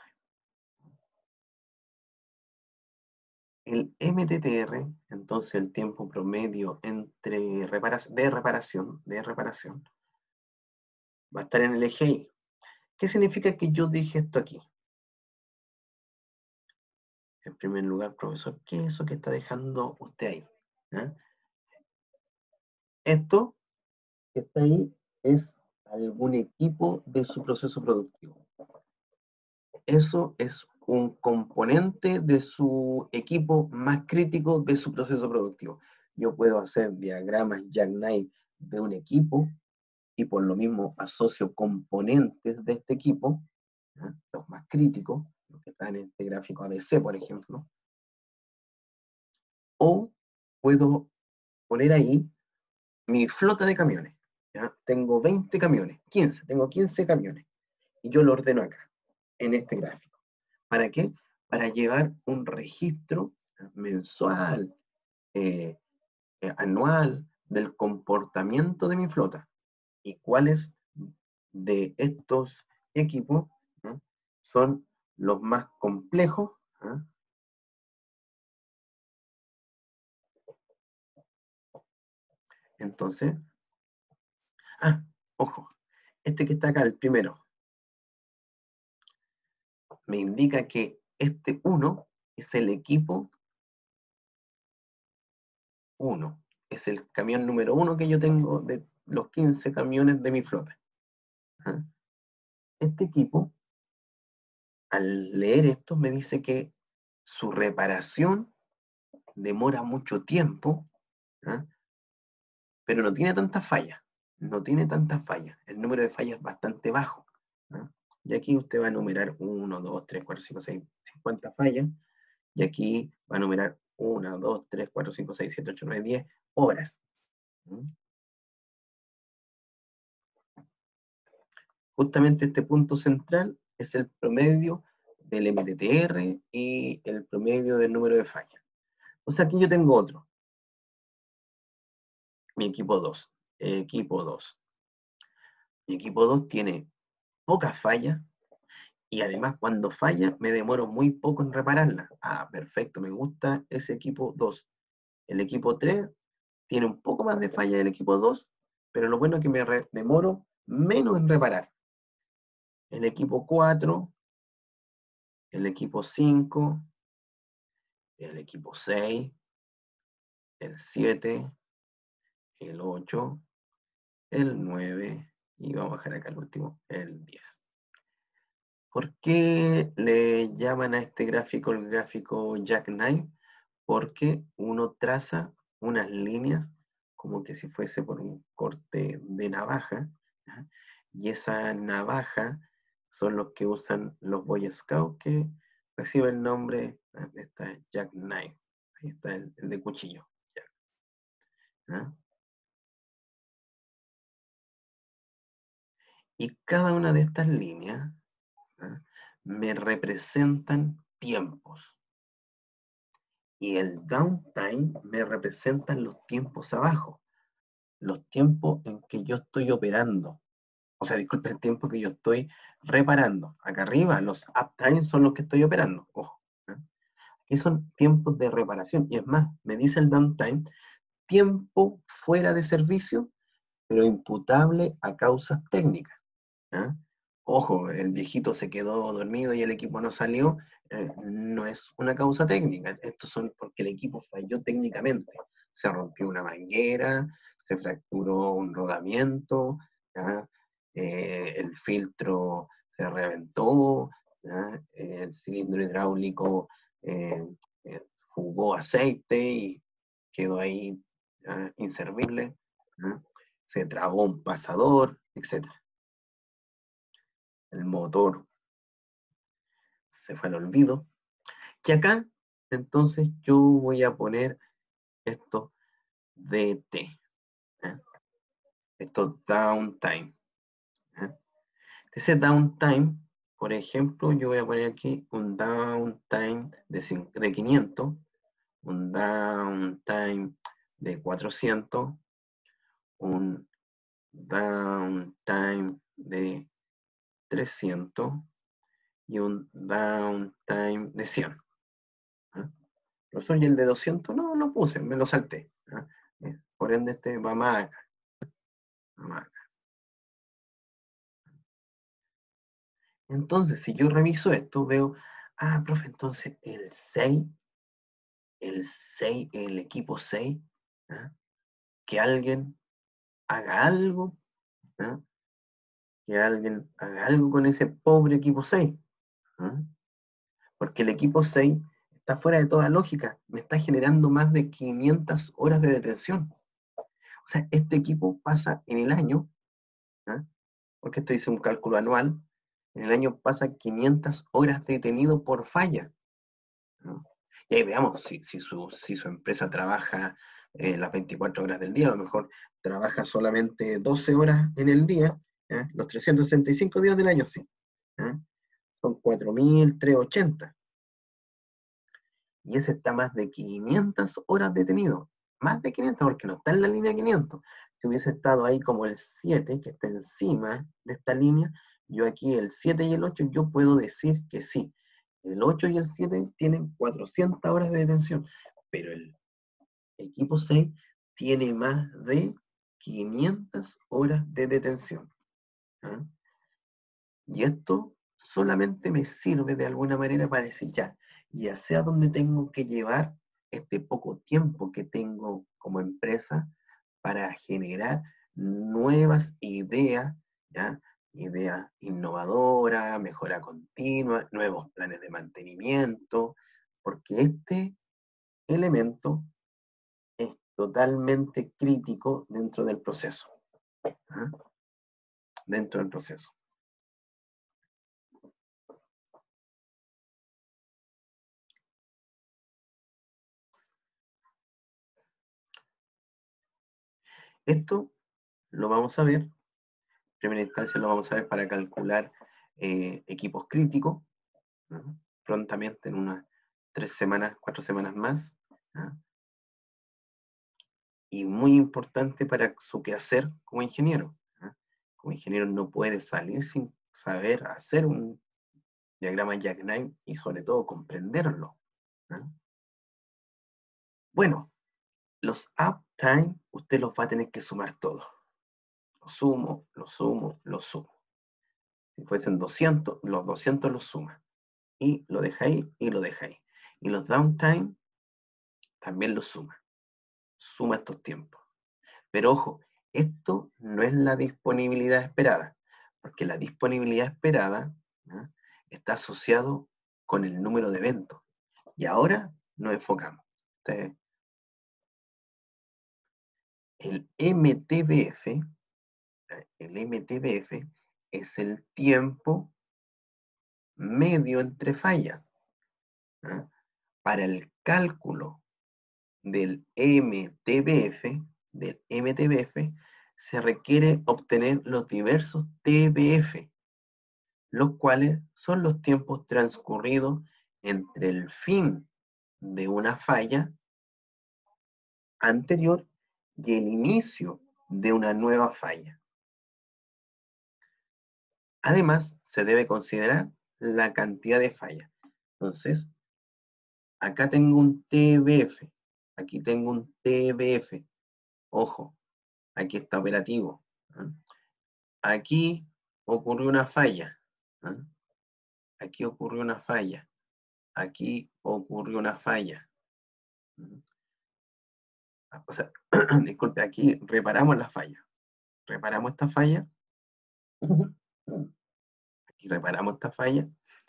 S1: El M T T R, entonces el tiempo promedio entre reparación, de reparación, de reparación, va a estar en el eje Y. ¿Qué significa que yo dije esto aquí? En primer lugar, profesor, ¿qué es eso que está dejando usted ahí? ¿Eh? Esto que está ahí es algún equipo de su proceso productivo. Eso es un componente de su equipo más crítico de su proceso productivo. Yo puedo hacer diagramas Jackknife de un equipo y por lo mismo asocio componentes de este equipo, ¿ya? Los más críticos, los que están en este gráfico A B C, por ejemplo, o puedo poner ahí mi flota de camiones. ¿Ya? Tengo veinte camiones, quince, tengo quince camiones, y yo lo ordeno acá, en este gráfico. ¿Para qué? Para llevar un registro mensual, eh, eh, anual, del comportamiento de mi flota y cuáles de estos equipos, ¿eh? son los más complejos, ¿eh? Entonces, ah, ojo, este que está acá, el primero, me indica que este uno es el equipo uno, es el camión número uno que yo tengo de los quince camiones de mi flota. ¿Ah? Este equipo, al leer esto, me dice que su reparación demora mucho tiempo, ¿ah? Pero no tiene tantas fallas, no tiene tantas fallas, el número de fallas es bastante bajo, ¿ah? Y aquí usted va a numerar uno, dos, tres, cuatro, cinco, seis, cincuenta fallas, y aquí va a numerar uno, dos, tres, cuatro, cinco, seis, siete, ocho, nueve, diez horas. ¿Mm? Justamente este punto central es el promedio del M T T R y el promedio del número de fallas. O sea, aquí yo tengo otro, mi equipo dos. Equipo dos. Mi equipo dos tiene pocas fallas y además cuando falla me demoro muy poco en repararla. Ah, perfecto, me gusta ese equipo dos. El equipo tres tiene un poco más de falla del equipo dos, pero lo bueno es que me demoro menos en reparar. El equipo cuatro, el equipo cinco, el equipo seis, el siete, el ocho, el nueve y vamos a bajar acá el último, el diez. ¿Por qué le llaman a este gráfico el gráfico Jackknife? Porque uno traza unas líneas como que si fuese por un corte de navaja, ¿ya? Y esa navaja son los que usan los Boy Scouts que reciben el nombre de esta Jackknife. Ahí está el, el de cuchillo. ¿Ya? Y cada una de estas líneas, ¿ya?, me representan tiempos. Y el downtime me representan los tiempos abajo, los tiempos en que yo estoy operando. O sea, disculpe, el tiempo que yo estoy reparando. Acá arriba, los uptime son los que estoy operando. Ojo. ¿Eh? Aquí son tiempos de reparación. Y es más, me dice el downtime, tiempo fuera de servicio, pero imputable a causas técnicas. ¿Eh? Ojo, el viejito se quedó dormido y el equipo no salió, eh, no es una causa técnica, estos son porque el equipo falló técnicamente, se rompió una manguera, se fracturó un rodamiento, ¿ya? Eh, el filtro se reventó, ¿ya? El cilindro hidráulico eh, eh, jugó aceite y quedó ahí, ¿ya?, inservible, ¿ya? Se trabó un pasador, etcétera. El motor se fue al olvido. Y acá, entonces, yo voy a poner esto D T, ¿eh? Esto downtime. ¿Eh? Ese downtime, por ejemplo, yo voy a poner aquí un downtime de, de quinientos, un downtime de cuatrocientos, un downtime de trescientos y un downtime de cien. ¿Eh? Profesor, ¿y el de doscientos? No, lo puse, me lo salté. ¿Ah? Por ende, este va más acá. Va más acá. Entonces, si yo reviso esto, veo, ah, profe, entonces el seis, el seis, el equipo seis, ¿ah?, que alguien haga algo, ¿ah?, que alguien haga algo con ese pobre equipo seis. ¿Ah? Porque el equipo seis está fuera de toda lógica, me está generando más de quinientas horas de detención. O sea, este equipo pasa en el año, ¿ah? Porque esto dice un cálculo anual, en el año pasa quinientas horas detenido por falla, ¿no? Y ahí veamos, si, si, su, si su empresa trabaja eh, las veinticuatro horas del día, a lo mejor trabaja solamente doce horas en el día, ¿eh? Los trescientos sesenta y cinco días del año, sí. ¿Eh? Son cuatro mil trescientos ochenta. Y ese está más de quinientas horas detenido. Más de quinientas, porque no está en la línea quinientos. Si hubiese estado ahí como el siete, que está encima de esta línea, yo aquí el siete y el ocho, yo puedo decir que sí. El ocho y el siete tienen cuatrocientas horas de detención, pero el equipo seis tiene más de quinientas horas de detención. ¿Ah? Y esto solamente me sirve de alguna manera para decir ya, ya sé a dónde tengo que llevar este poco tiempo que tengo como empresa para generar nuevas ideas, ¿ya? Ideas innovadoras, mejora continua, nuevos planes de mantenimiento, porque este elemento es totalmente crítico dentro del proceso. ¿Ah? Dentro del proceso. Esto lo vamos a ver, en primera instancia lo vamos a ver para calcular eh, equipos críticos, ¿no? Prontamente en unas tres semanas, cuatro semanas más, ¿no? Y muy importante para su quehacer como ingeniero, ¿no? Como ingeniero no puede salir sin saber hacer un diagrama Jackknife y sobre todo comprenderlo, ¿no? Bueno, los uptime usted los va a tener que sumar todos. Lo sumo, lo sumo, lo sumo. Si fuesen doscientos, los doscientos los suma. Y lo deja ahí, y lo deja ahí. Y los downtime también los suma. Suma estos tiempos. Pero ojo, esto no es la disponibilidad esperada, porque la disponibilidad esperada, ¿no?, está asociado con el número de eventos. Y ahora nos enfocamos. Este, el M T B F, el M T B F es el tiempo medio entre fallas, ¿no? Para el cálculo del M T B F, del M T B F, se requiere obtener los diversos T B F, los cuales son los tiempos transcurridos entre el fin de una falla anterior y el inicio de una nueva falla. Además, se debe considerar la cantidad de fallas. Entonces, acá tengo un T B F, aquí tengo un T B F. Ojo, aquí está operativo. ¿Eh? Aquí ocurrió una falla. ¿Eh? Aquí ocurrió una falla. Aquí ocurrió una falla. ¿Eh? O sea, disculpe, aquí reparamos la falla. Reparamos esta falla. Aquí reparamos esta falla.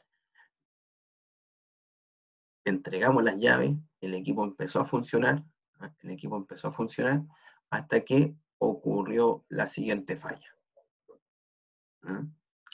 S1: Entregamos las llaves. El equipo empezó a funcionar. ¿Eh? El equipo empezó a funcionar hasta que ocurrió la siguiente falla. ¿Eh?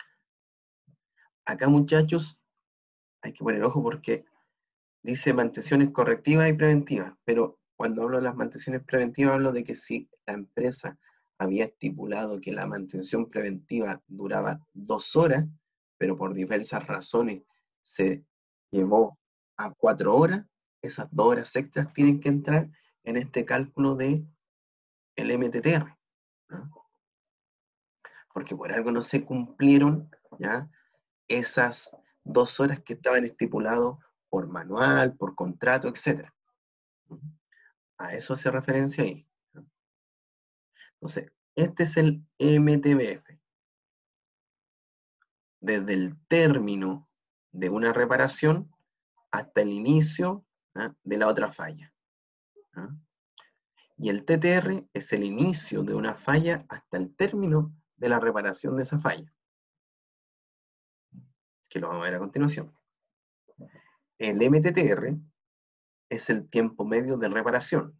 S1: Acá, muchachos, hay que poner ojo porque dice mantenciones correctivas y preventivas, pero cuando hablo de las mantenciones preventivas hablo de que si la empresa había estipulado que la mantención preventiva duraba dos horas, pero por diversas razones se llevó a cuatro horas, esas dos horas extras tienen que entrar en este cálculo de el M T T R, ¿no? Porque por algo no se cumplieron, ¿ya?, esas dos horas que estaban estipuladas por manual, por contrato, etcétera. A eso hace referencia ahí. Entonces, este es el M T B F. Desde el término de una reparación hasta el inicio, ¿ah?, de la otra falla. ¿Ah? Y el T T R es el inicio de una falla hasta el término de la reparación de esa falla. ¿Ok? que lo vamos a ver a continuación. El M T T R es el tiempo medio de reparación.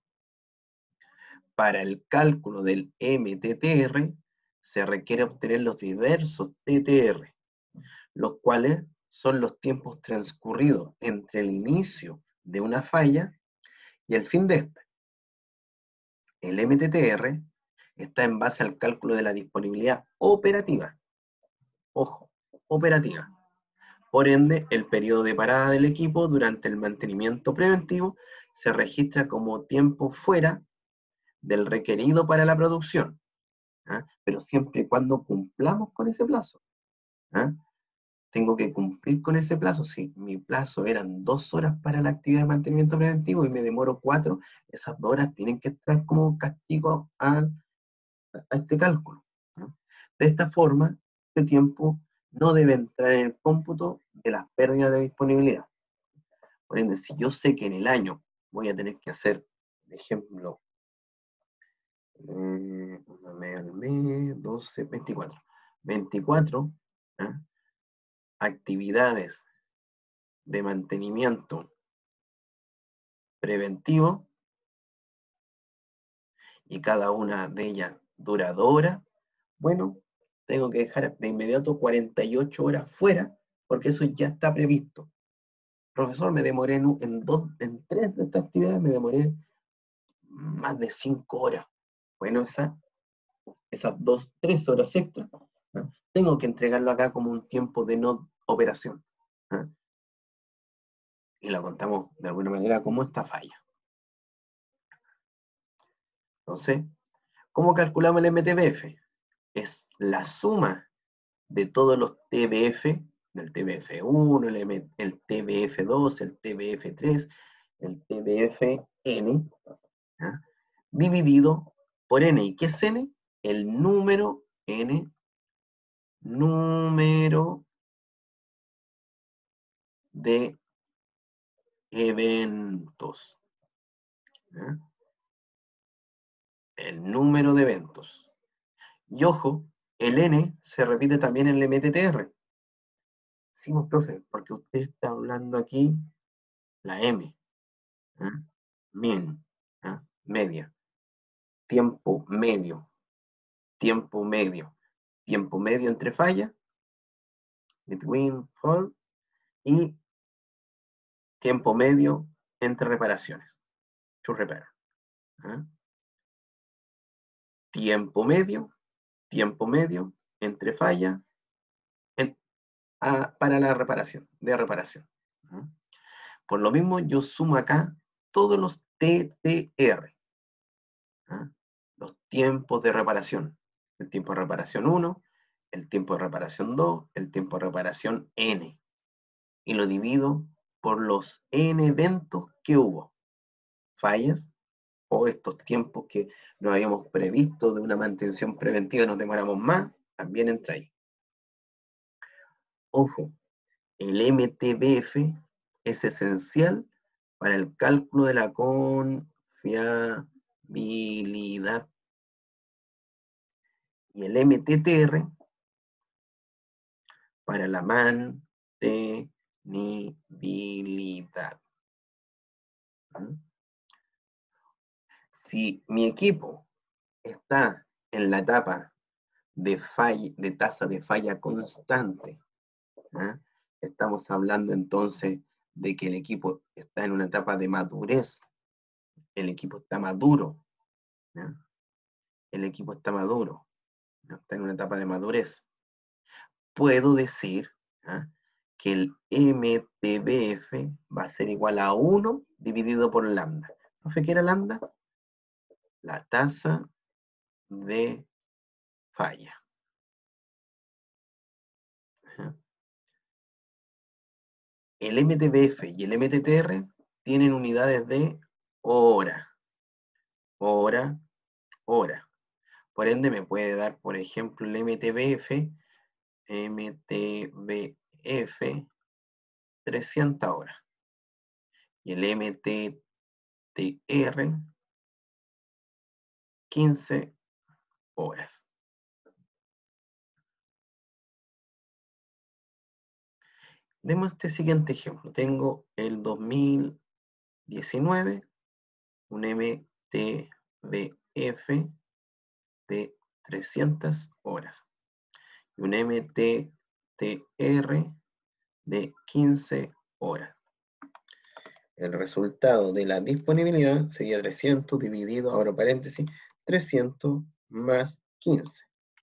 S1: Para el cálculo del M T T R se requiere obtener los diversos T T R, los cuales son los tiempos transcurridos entre el inicio de una falla y el fin de esta. El M T T R está en base al cálculo de la disponibilidad operativa. Ojo, operativa. Por ende, el periodo de parada del equipo durante el mantenimiento preventivo se registra como tiempo fuera del requerido para la producción, ¿ah? Pero siempre y cuando cumplamos con ese plazo. ¿Ah? Tengo que cumplir con ese plazo. Si mi plazo eran dos horas para la actividad de mantenimiento preventivo y me demoro cuatro, esas dos horas tienen que estar como castigo a, a este cálculo, ¿no? De esta forma, este tiempo no debe entrar en el cómputo de las pérdidas de disponibilidad. Por ende, si yo sé que en el año voy a tener que hacer, por ejemplo, eh, una vez al mes, doce, veinticuatro. veinticuatro ¿eh? actividades de mantenimiento preventivo, y cada una de ellas duradora, bueno, tengo que dejar de inmediato cuarenta y ocho horas fuera, porque eso ya está previsto. Profesor, me demoré en, en, dos, en tres de estas actividades, me demoré más de cinco horas. Bueno, esa, esas dos, tres horas extra, ¿no? Tengo que entregarlo acá como un tiempo de no operación, ¿no? Y lo contamos de alguna manera como esta falla. Entonces, ¿cómo calculamos el M T B F? Es la suma de todos los T B F, del T B F uno, el, M, el T B F dos, el T B F tres, el T B F N, ¿ya? Dividido por N. ¿Y qué es N? El número N, número de eventos, ¿ya? El número de eventos. Y ojo, el N se repite también en el M T T R. Sí, pues, profe, porque usted está hablando aquí la M, ¿eh? Min, ¿eh? Media. Tiempo medio. Tiempo medio. Tiempo medio entre fallas, between fall, y tiempo medio entre reparaciones, to repair. ¿Eh? Tiempo medio, tiempo medio entre fallas en, a, para la reparación, de reparación. ¿Eh? Por lo mismo, yo sumo acá todos los T T R, ¿eh? Los tiempos de reparación. El tiempo de reparación uno, el tiempo de reparación dos, el tiempo de reparación N. Y lo divido por los N eventos que hubo. Fallas o estos tiempos que no habíamos previsto de una mantención preventiva y nos demoramos más, también entra ahí. Ojo, el M T B F es esencial para el cálculo de la confiabilidad. Y el M T T R para la mantenibilidad. ¿Mm? Si mi equipo está en la etapa de, falla, de tasa de falla constante, ¿eh? Estamos hablando entonces de que el equipo está en una etapa de madurez, el equipo está maduro, ¿eh? El equipo está maduro, ¿no? Está en una etapa de madurez. Puedo decir, ¿eh? que el M T B F va a ser igual a uno dividido por lambda. ¿Profe, qué era lambda? La tasa de falla. ¿Eh? El M T B F y el M T T R tienen unidades de hora, hora, hora. Por ende, me puede dar, por ejemplo, el M T B F, M T B F trescientas horas. Y el M T T R, quince horas. Demos este siguiente ejemplo. Tengo el dos mil diecinueve, un M T B F de trescientas horas y un M T T R de quince horas. El resultado de la disponibilidad sería trescientos dividido, ahora paréntesis, trescientos más quince.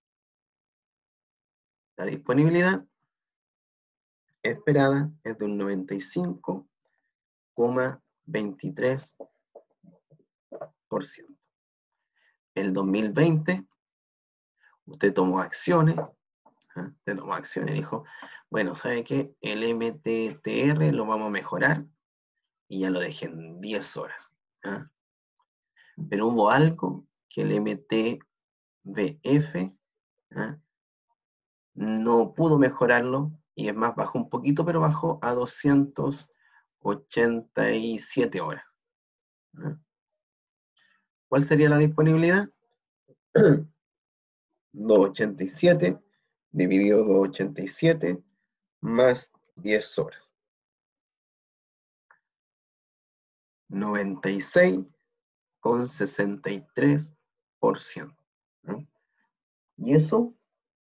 S1: La disponibilidad esperada es de un noventa y cinco coma veintitrés por ciento. El dos mil veinte, usted tomó acciones, ¿eh? usted tomó acciones y dijo, bueno, ¿sabe qué? El M T T R lo vamos a mejorar y ya lo dejé en diez horas. ¿eh? Pero hubo algo que el M T B F ¿eh? no pudo mejorarlo, y es más, bajó un poquito, pero bajó a doscientas ochenta y siete horas. ¿eh? ¿Cuál sería la disponibilidad? doscientos ochenta y siete dividido doscientos ochenta y siete más diez horas. noventa y seis coma sesenta y tres por ciento. ¿eh? Y eso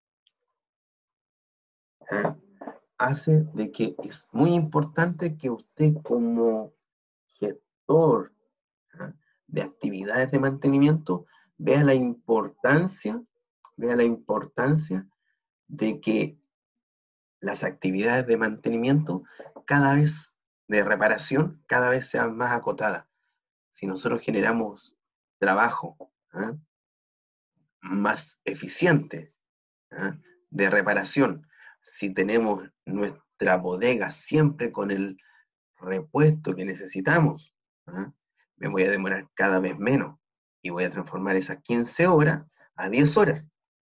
S1: ¿eh? hace de que es muy importante que usted como gestor ¿eh? de actividades de mantenimiento vea la importancia, vea la importancia de que las actividades de mantenimiento cada vez, de reparación, cada vez sean más acotadas. Si nosotros generamos trabajo ¿eh? más eficiente ¿eh? de reparación, si tenemos nuestra bodega siempre con el repuesto que necesitamos, ¿eh? me voy a demorar cada vez menos y voy a transformar esas quince horas a diez horas,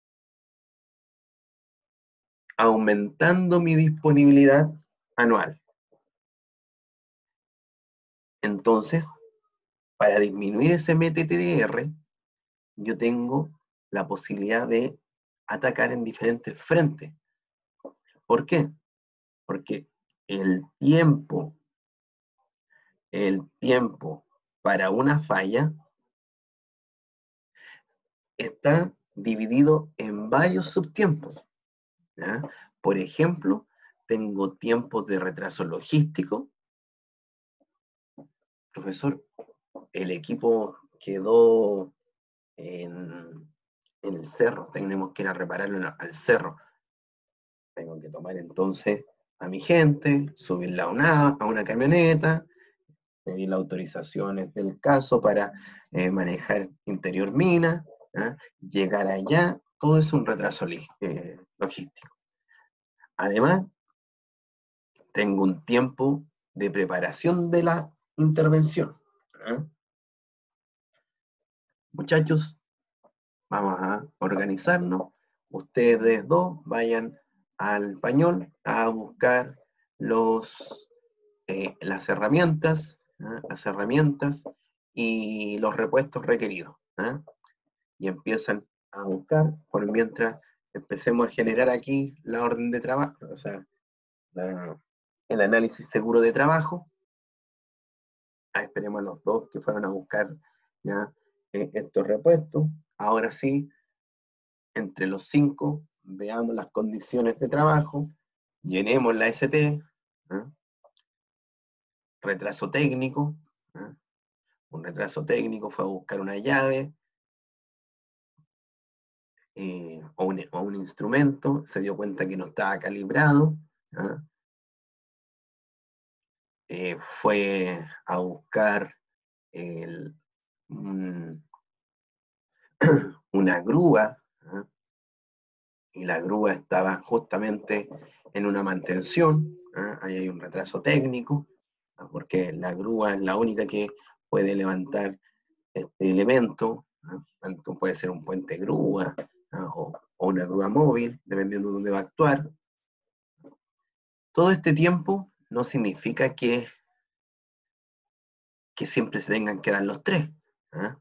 S1: aumentando mi disponibilidad anual. Entonces, para disminuir ese M T T R, yo tengo la posibilidad de atacar en diferentes frentes. ¿Por qué? Porque el tiempo, el tiempo para una falla está dividido en varios subtiempos. ¿ya? Por ejemplo, tengo tiempos de retraso logístico. Profesor, el equipo quedó en, en el cerro, tenemos que ir a repararlo en- al cerro. Tengo que tomar entonces a mi gente, subirla a una, a una camioneta, pedir las autorizaciones del caso para eh, manejar interior mina, ¿ah? llegar allá, todo es un retraso eh, logístico. Además, tengo un tiempo de preparación de la intervención. ¿ah? Muchachos, vamos a organizarnos. Ustedes dos vayan al Pañol a buscar los, eh, las herramientas, ¿ah? las herramientas y los repuestos requeridos. ¿ah? Y empiezan a buscar, por mientras empecemos a generar aquí la orden de trabajo, o sea, la, el análisis seguro de trabajo. Ah, esperemos a los dos que fueron a buscar ya eh, estos repuestos. Ahora sí, entre los cinco, veamos las condiciones de trabajo, llenemos la S T, ¿eh? retraso técnico, ¿eh? un retraso técnico fue a buscar una llave eh, o, un, o, un, instrumento, se dio cuenta que no estaba calibrado, ¿eh? Eh, fue a buscar el, un, una grúa, ¿eh? y la grúa estaba justamente en una mantención, ¿eh? ahí hay un retraso técnico, ¿eh? porque la grúa es la única que puede levantar este elemento, ¿eh? tanto puede ser un puente grúa ¿eh? o, o una grúa móvil, dependiendo de dónde va a actuar. Todo este tiempo no significa que, que siempre se tengan que dar los tres. ¿eh?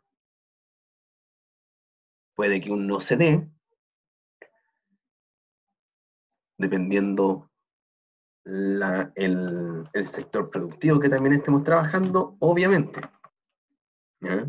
S1: Puede que uno se dé, dependiendo la, el, el sector productivo que también estemos trabajando, obviamente. ¿Ya?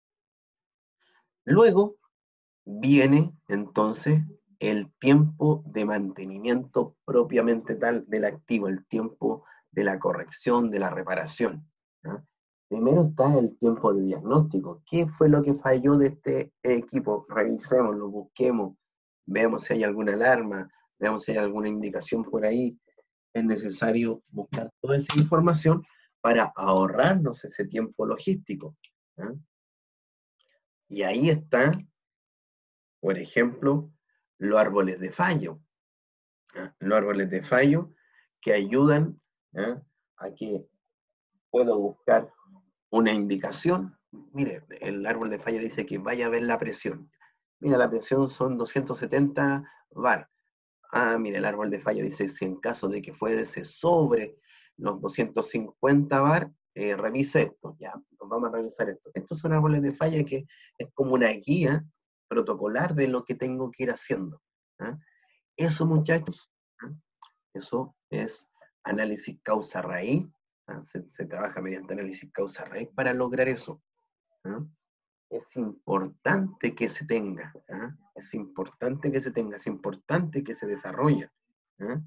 S1: Luego viene entonces el tiempo de mantenimiento propiamente tal del activo, el tiempo de la corrección, de la reparación. ¿Ya? Primero está el tiempo de diagnóstico. ¿Qué fue lo que falló de este equipo? Revisémoslo, busquemos, veamos si hay alguna alarma, veamos si hay alguna indicación por ahí. Es necesario buscar toda esa información para ahorrarnos ese tiempo logístico. ¿Ya? Y ahí está, por ejemplo, los árboles de fallo. ¿Ya? Los árboles de fallo que ayudan, ¿ya?, a que puedo buscar una indicación. Mire, el árbol de fallo dice que vaya a ver la presión. Mira, la presión son doscientos setenta bar. Ah, mira, el árbol de fallo dice si en caso de que fuese sobre los doscientos cincuenta bar, eh, revise esto. Ya, pues vamos a revisar esto. Estos son árboles de falla que es como una guía protocolar de lo que tengo que ir haciendo. ¿Ah? Eso, muchachos, ¿ah?, eso es análisis causa-raíz. ¿Ah? Se, se trabaja mediante análisis causa-raíz para lograr eso. ¿Ah? Es importante que se tenga. ¿Ah? Es importante que se tenga, es importante que se desarrolle. ¿Ah?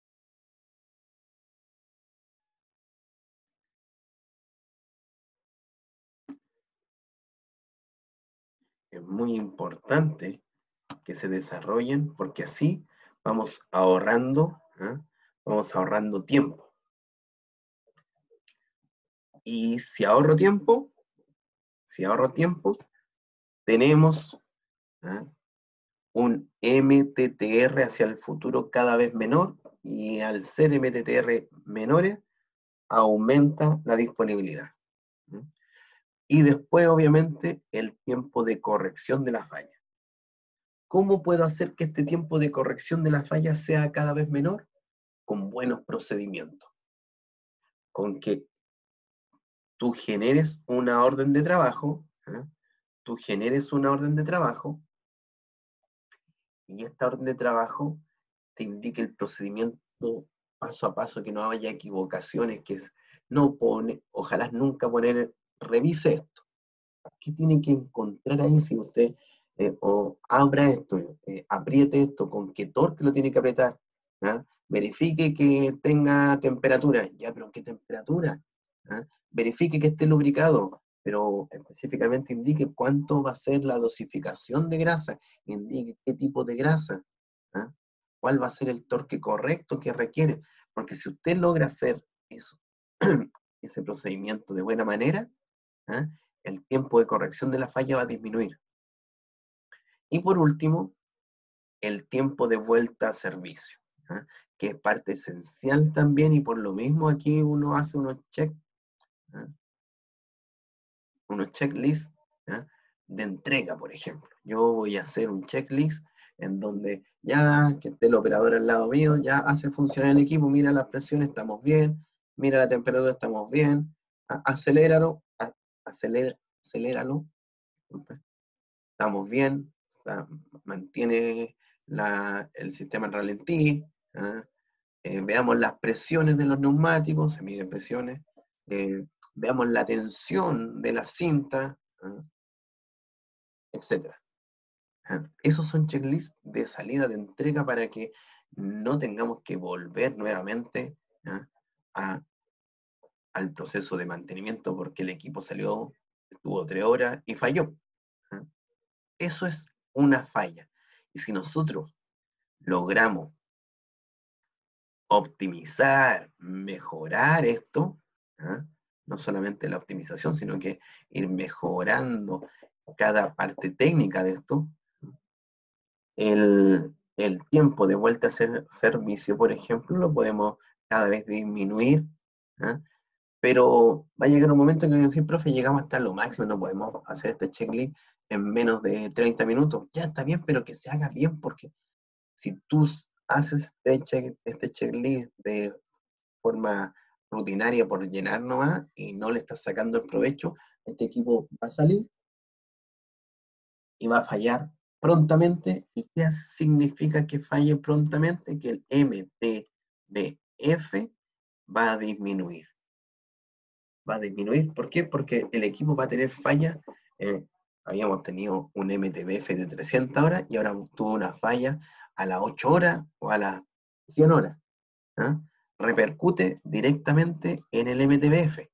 S1: Es muy importante que se desarrollen porque así vamos ahorrando, ¿ah?, vamos ahorrando tiempo. Y si ahorro tiempo, si ahorro tiempo, tenemos, ¿ah?, un M T T R hacia el futuro cada vez menor, y al ser M T T R menores, aumenta la disponibilidad. ¿Mm? Y después, obviamente, el tiempo de corrección de la falla. ¿Cómo puedo hacer que este tiempo de corrección de la falla sea cada vez menor? Con buenos procedimientos. Con que tú generes una orden de trabajo, ¿ah?, tú generes una orden de trabajo, y esta orden de trabajo te indique el procedimiento paso a paso, que no haya equivocaciones, que no pone, ojalá nunca poner, revise esto. ¿Qué tiene que encontrar ahí si usted, eh, o abra esto, eh, apriete esto, con qué torque lo tiene que apretar? ¿Ah? Verifique que tenga temperatura. Ya, pero ¿qué temperatura? ¿Ah? Verifique que esté lubricado, pero específicamente indique cuánto va a ser la dosificación de grasa, indique qué tipo de grasa. ¿Ah? ¿Cuál va a ser el torque correcto que requiere? Porque si usted logra hacer eso, ese procedimiento de buena manera, ¿ah?, el tiempo de corrección de la falla va a disminuir. Y por último, el tiempo de vuelta a servicio, ¿ah?, que es parte esencial también, y por lo mismo aquí uno hace unos check, ¿ah?, unos checklists, ¿ah?, de entrega, por ejemplo. Yo voy a hacer un checklist en donde ya que esté el operador al lado mío, ya hace funcionar el equipo, mira las presiones, estamos bien, mira la temperatura, estamos bien, aceléralo, acelera, aceléralo, estamos bien, está, mantiene la, el sistema en ralentí, ¿ah? Eh, veamos las presiones de los neumáticos, se miden presiones, eh, veamos la tensión de la cinta, ¿ah?, etcétera. ¿Ah? Esos son checklists de salida de entrega para que no tengamos que volver nuevamente, ¿ah?, a, al proceso de mantenimiento porque el equipo salió, estuvo tres horas y falló. ¿Ah? Eso es una falla. Y si nosotros logramos optimizar, mejorar esto, ¿ah?, no solamente la optimización, sino que ir mejorando cada parte técnica de esto, el, el tiempo de vuelta a hacer servicio, por ejemplo, lo podemos cada vez disminuir, ¿ah? Pero va a llegar un momento en que decir, profe, llegamos hasta lo máximo, no podemos hacer este checklist en menos de treinta minutos. Ya está bien, pero que se haga bien, porque si tú haces este, check, este checklist de forma rutinaria por llenar nomás y no le estás sacando el provecho, este equipo va a salir y va a fallar prontamente. ¿Y qué significa que falle prontamente? Que el M T B F va a disminuir. Va a disminuir, ¿por qué? Porque el equipo va a tener falla. eh, habíamos tenido un M T B F de trescientas horas y ahora tuvo una falla a las ocho horas o a las cien horas. ¿Ah? Repercute directamente en el M T B F.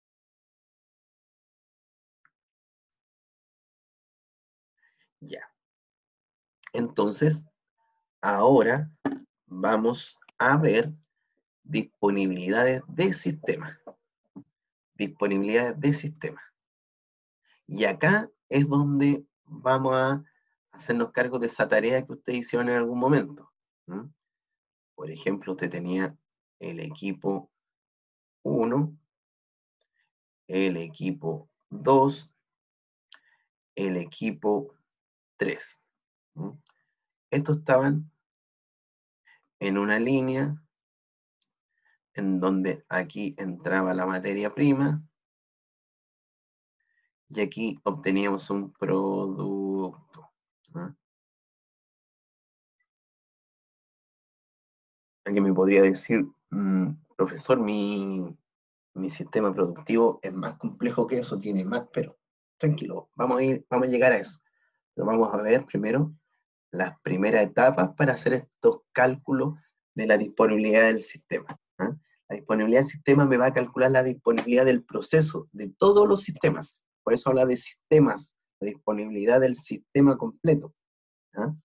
S1: Ya. Entonces, ahora vamos a ver disponibilidades de sistema. Disponibilidades de sistema. Y acá es donde vamos a hacernos cargo de esa tarea que ustedes hicieron en algún momento. ¿Mm? Por ejemplo, usted tenía el equipo uno, el equipo dos, el equipo tres. ¿Mm? Estos estaban en una línea en donde aquí entraba la materia prima y aquí obteníamos un producto. ¿No? Alguien me podría decir, mm, profesor, mi, mi sistema productivo es más complejo que eso, tiene más, pero tranquilo, vamos a ir, vamos a llegar a eso. Pero vamos a ver primero las primeras etapas para hacer estos cálculos de la disponibilidad del sistema. ¿Ah? La disponibilidad del sistema me va a calcular la disponibilidad del proceso de todos los sistemas. Por eso habla de sistemas, la disponibilidad del sistema completo. ¿Ah?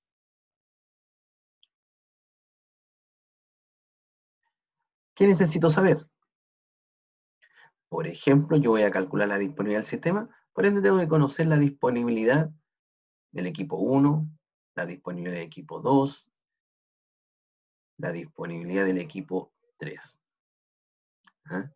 S1: ¿Qué necesito saber? Por ejemplo, yo voy a calcular la disponibilidad del sistema, por ende tengo que conocer la disponibilidad del equipo uno, la disponibilidad del equipo dos, la disponibilidad del equipo tres. ¿Ah?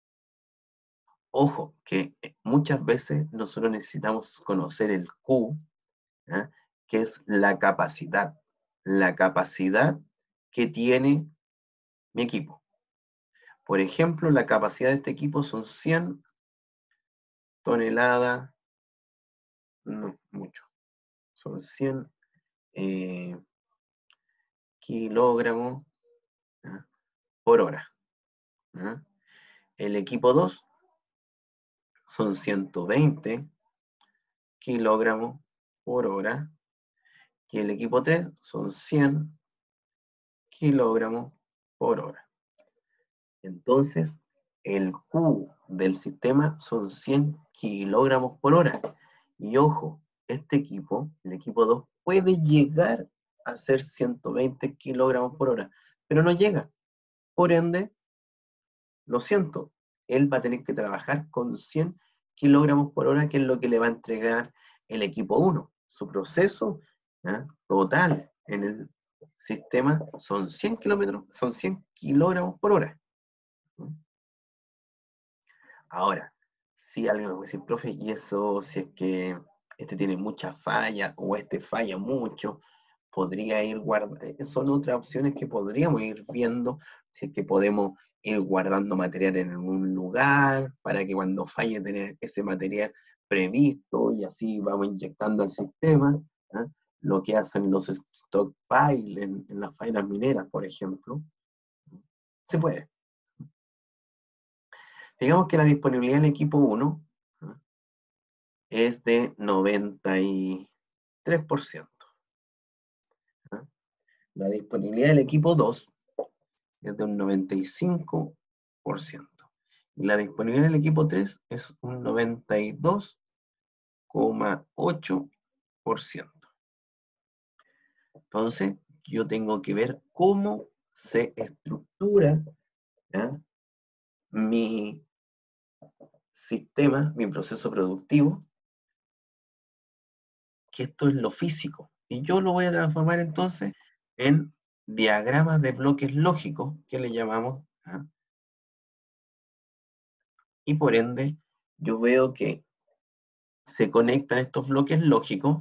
S1: Ojo, que muchas veces nosotros necesitamos conocer el Q, ¿ah? Que es la capacidad, la capacidad que tiene mi equipo. Por ejemplo, la capacidad de este equipo son cien toneladas, no mucho, son cien eh, kilogramos, ¿ah? Por hora. ¿Ah? El equipo dos son ciento veinte kilogramos por hora y el equipo tres son cien kilogramos por hora. Entonces, el Q del sistema son cien kilogramos por hora. Y ojo, este equipo, el equipo dos, puede llegar a ser ciento veinte kilogramos por hora, pero no llega. Por ende, lo siento, él va a tener que trabajar con cien kilogramos por hora, que es lo que le va a entregar el equipo uno. Su proceso, ¿ah? Total en el sistema son cien kilómetros, son cien kilogramos por hora. Ahora, si alguien me puede decir, profe, y eso si es que este tiene mucha falla o este falla mucho, podría ir guardando, son otras opciones que podríamos ir viendo, si es que podemos ir guardando material en algún lugar, para que cuando falle tener ese material previsto y así vamos inyectando al sistema, ¿ah? Lo que hacen los stockpiles en, en las faenas mineras, por ejemplo, se puede. Digamos que la disponibilidad del equipo uno, ¿ah? Es de noventa y tres por ciento. ¿Ah? La disponibilidad del equipo dos es de un noventa y cinco por ciento. Y la disponibilidad del equipo tres es un noventa y dos coma ocho por ciento. Entonces, yo tengo que ver cómo se estructura, ¿ya?, mi sistema, mi proceso productivo, que esto es lo físico. Y yo lo voy a transformar entonces en diagramas de bloques lógicos, que le llamamos, ¿ah? Y por ende, yo veo que se conectan estos bloques lógicos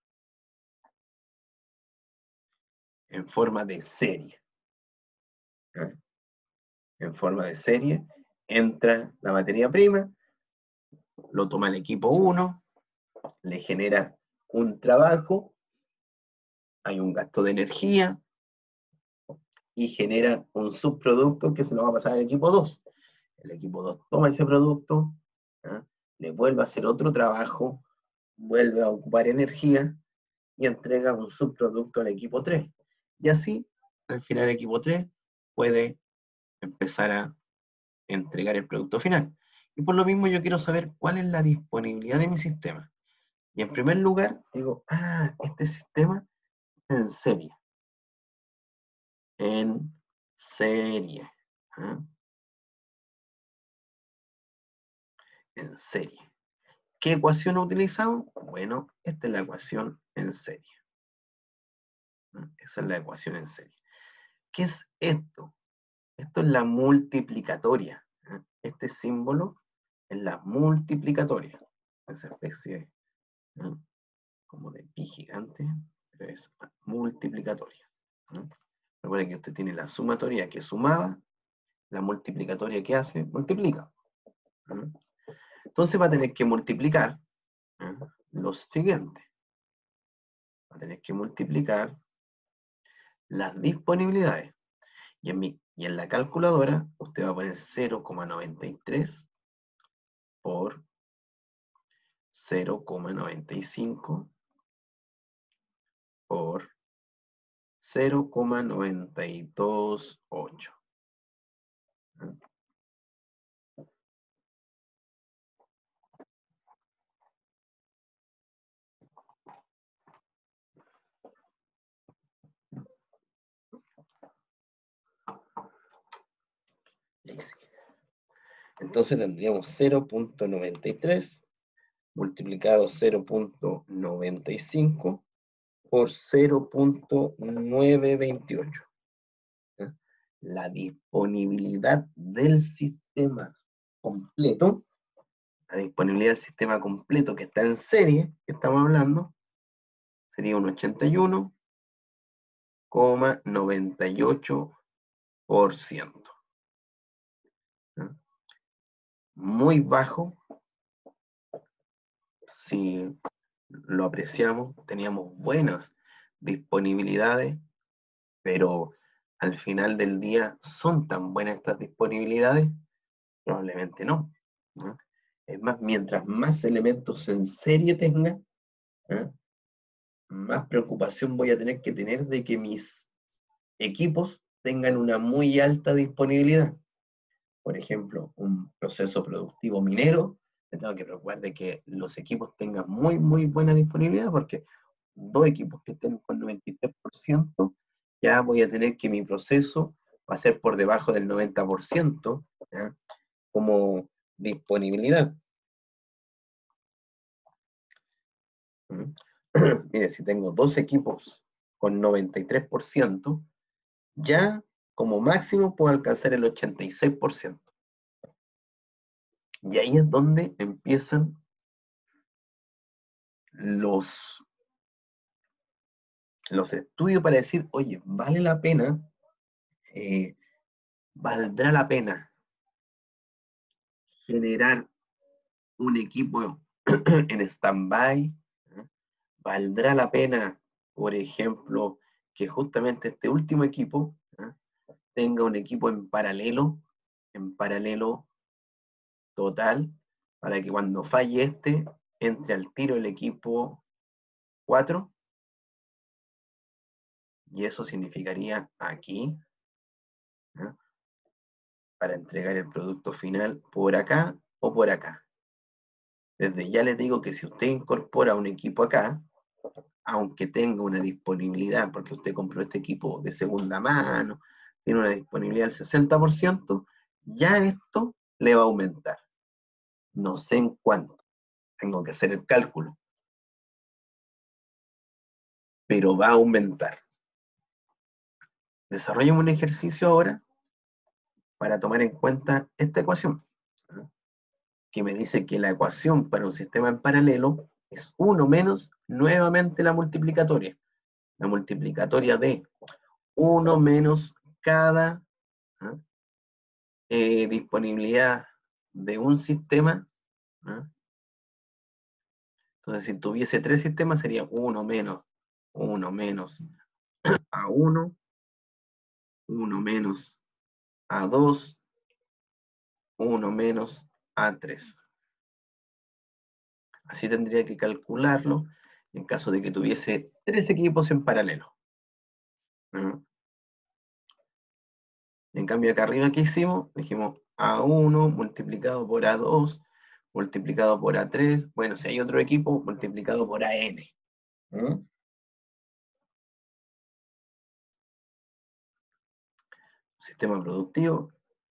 S1: en forma de serie. ¿Ah? En forma de serie, entra la materia prima, lo toma el equipo uno, le genera un trabajo, hay un gasto de energía, y genera un subproducto que se lo va a pasar al equipo dos. El equipo dos toma ese producto, ¿ah? Le vuelve a hacer otro trabajo, vuelve a ocupar energía y entrega un subproducto al equipo tres. Y así, al final el equipo tres puede empezar a entregar el producto final. Y por lo mismo yo quiero saber cuál es la disponibilidad de mi sistema. Y en primer lugar, digo, ah, este sistema es en serie. En serie. ¿Ah? En serie. ¿Qué ecuación utilizamos? Bueno, esta es la ecuación en serie. ¿Ah? Esa es la ecuación en serie. ¿Qué es esto? Esto es la multiplicatoria. ¿Ah? Este símbolo es la multiplicatoria. Esa especie ¿ah? como de pi gigante, pero es multiplicatoria. ¿Ah? Recuerden que usted tiene la sumatoria que sumaba, la multiplicatoria que hace, multiplica. ¿Ah? Entonces va a tener que multiplicar ¿ah? lo siguiente. Va a tener que multiplicar las disponibilidades. Y en, mi, y en la calculadora, usted va a poner cero coma noventa y tres por cero coma noventa y cinco por cero coma noventa y dos ocho. ¿Ah? Entonces tendríamos cero punto noventa y tres multiplicado cero punto noventa y cinco por cero punto novecientos veintiocho. ¿Eh? La disponibilidad del sistema completo, la disponibilidad del sistema completo que está en serie, que estamos hablando, sería un ochenta y uno coma noventa y ocho por ciento. ¿Eh? Muy bajo, si lo apreciamos, teníamos buenas disponibilidades, pero al final del día, ¿son tan buenas estas disponibilidades? Probablemente no, ¿no? Es más, mientras más elementos en serie tenga, ¿eh? más preocupación voy a tener que tener de que mis equipos tengan una muy alta disponibilidad. Por ejemplo, un proceso productivo minero, me tengo que preocupar de que los equipos tengan muy, muy buena disponibilidad, porque dos equipos que estén con noventa y tres por ciento, ya voy a tener que mi proceso va a ser por debajo del noventa por ciento, ¿ya? Como disponibilidad. ¿Mm? Mire, si tengo dos equipos con noventa y tres por ciento, ya como máximo puedo alcanzar el ochenta y seis por ciento. Y ahí es donde empiezan los, los estudios para decir, oye, vale la pena, eh, valdrá la pena generar un equipo en stand-by. ¿Eh? ¿Valdrá la pena, por ejemplo, que justamente este último equipo ¿eh? tenga un equipo en paralelo, en paralelo total, para que cuando falle este, entre al tiro el equipo cuatro? Y eso significaría aquí, ¿eh? para entregar el producto final por acá o por acá. Desde ya les digo que si usted incorpora un equipo acá, aunque tenga una disponibilidad, porque usted compró este equipo de segunda mano, tiene una disponibilidad del sesenta por ciento, ya esto le va a aumentar. No sé en cuánto, tengo que hacer el cálculo, pero va a aumentar. Desarrollemos un ejercicio ahora para tomar en cuenta esta ecuación, ¿no? Que me dice que la ecuación para un sistema en paralelo es uno menos nuevamente la multiplicatoria. La multiplicatoria de uno menos cada ¿ah? eh, disponibilidad de un sistema. ¿Ah? Entonces, si tuviese tres sistemas, sería uno menos, uno menos a uno uno menos A dos, uno menos A tres. Así tendría que calcularlo en caso de que tuviese tres equipos en paralelo. ¿No? En cambio, acá arriba, ¿qué hicimos? Dijimos A uno multiplicado por A dos, multiplicado por A tres. Bueno, si hay otro equipo, multiplicado por A N. ¿No? Sistema productivo.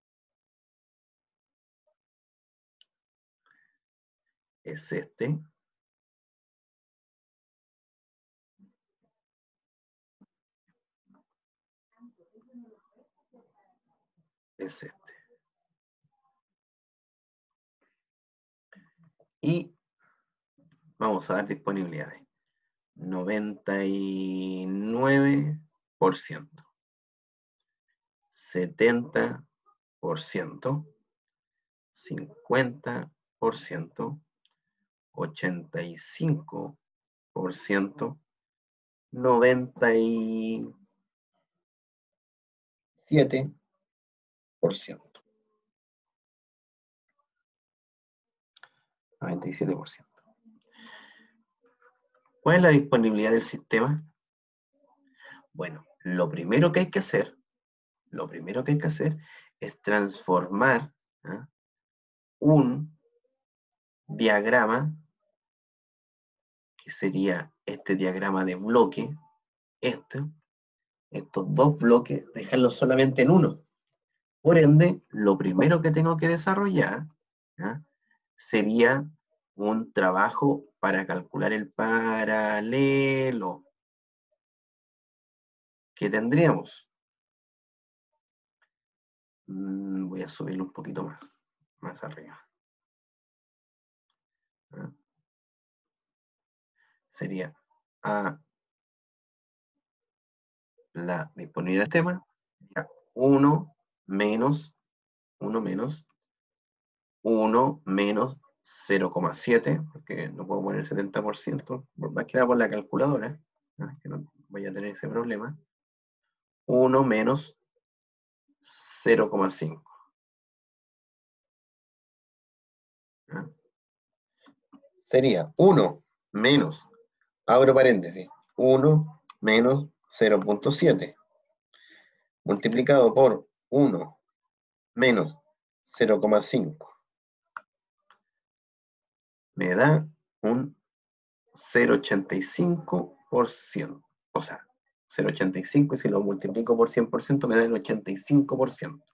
S1: Es este. Es este. Y vamos a dar disponibilidades. noventa y nueve por ciento. setenta por ciento. cincuenta por ciento. ochenta y cinco por ciento. noventa y siete por ciento. noventa y siete por ciento. ¿Cuál es la disponibilidad del sistema? Bueno, lo primero que hay que hacer, lo primero que hay que hacer es transformar ¿eh? un diagrama, que sería este diagrama de bloque, este, estos dos bloques, dejarlos solamente en uno. Por ende, lo primero que tengo que desarrollar ¿eh? sería un trabajo para calcular el paralelo. ¿Qué tendríamos? Mm, voy a subirlo un poquito más, más arriba. ¿Ah? Sería A, la disponibilidad del sistema, uno menos, uno menos, uno menos cero coma siete, porque no puedo poner setenta por ciento, más que nada por la calculadora, ¿ah? Que no voy a tener ese problema. uno menos cero coma cinco. ¿Ah? Sería uno menos, abro paréntesis, uno menos cero punto siete, multiplicado por uno menos cero coma cinco. Me da un cero coma ochenta y cinco por ciento. O sea, cero coma ochenta y cinco y si lo multiplico por cien por ciento me da el ochenta y cinco por ciento.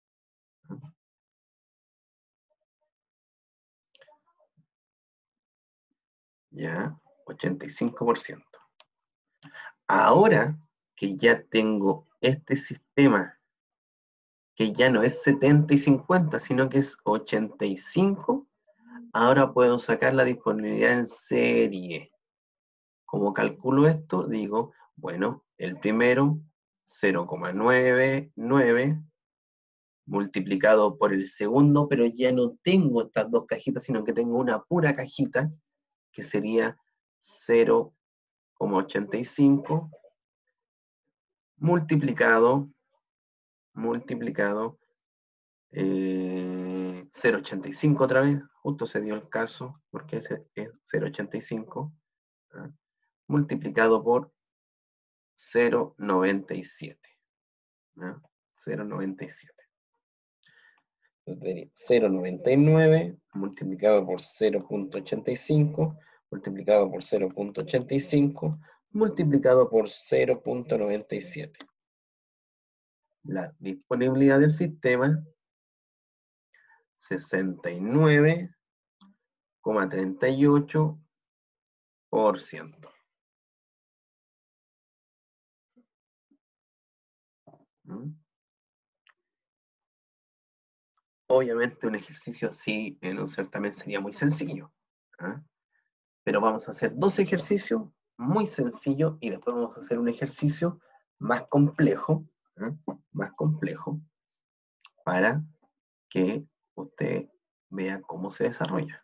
S1: Ya, ochenta y cinco por ciento. Ahora que ya tengo este sistema, que ya no es setenta y cincuenta, sino que es ochenta y cinco, ahora puedo sacar la disponibilidad en serie. ¿Cómo calculo esto? Digo, bueno, el primero, cero coma noventa y nueve, multiplicado por el segundo, pero ya no tengo estas dos cajitas, sino que tengo una pura cajita, que sería cero coma ochenta y cinco, multiplicado, multiplicado, eh, cero coma ochenta y cinco otra vez, justo se dio el caso, porque ese es cero coma ochenta y cinco, ¿ah? Multiplicado por cero coma noventa y siete. ¿Ah? cero coma noventa y siete. cero coma noventa y nueve multiplicado por cero punto ochenta y cinco, multiplicado por cero punto ochenta y cinco, multiplicado por cero punto noventa y siete. La disponibilidad del sistema, sesenta y nueve coma treinta y ocho por ciento. ¿Mm? Obviamente un ejercicio así en un certamen sería muy sencillo, ¿ah? Pero vamos a hacer dos ejercicios muy sencillos y después vamos a hacer un ejercicio más complejo, ¿eh? más complejo, para que usted vea cómo se desarrolla.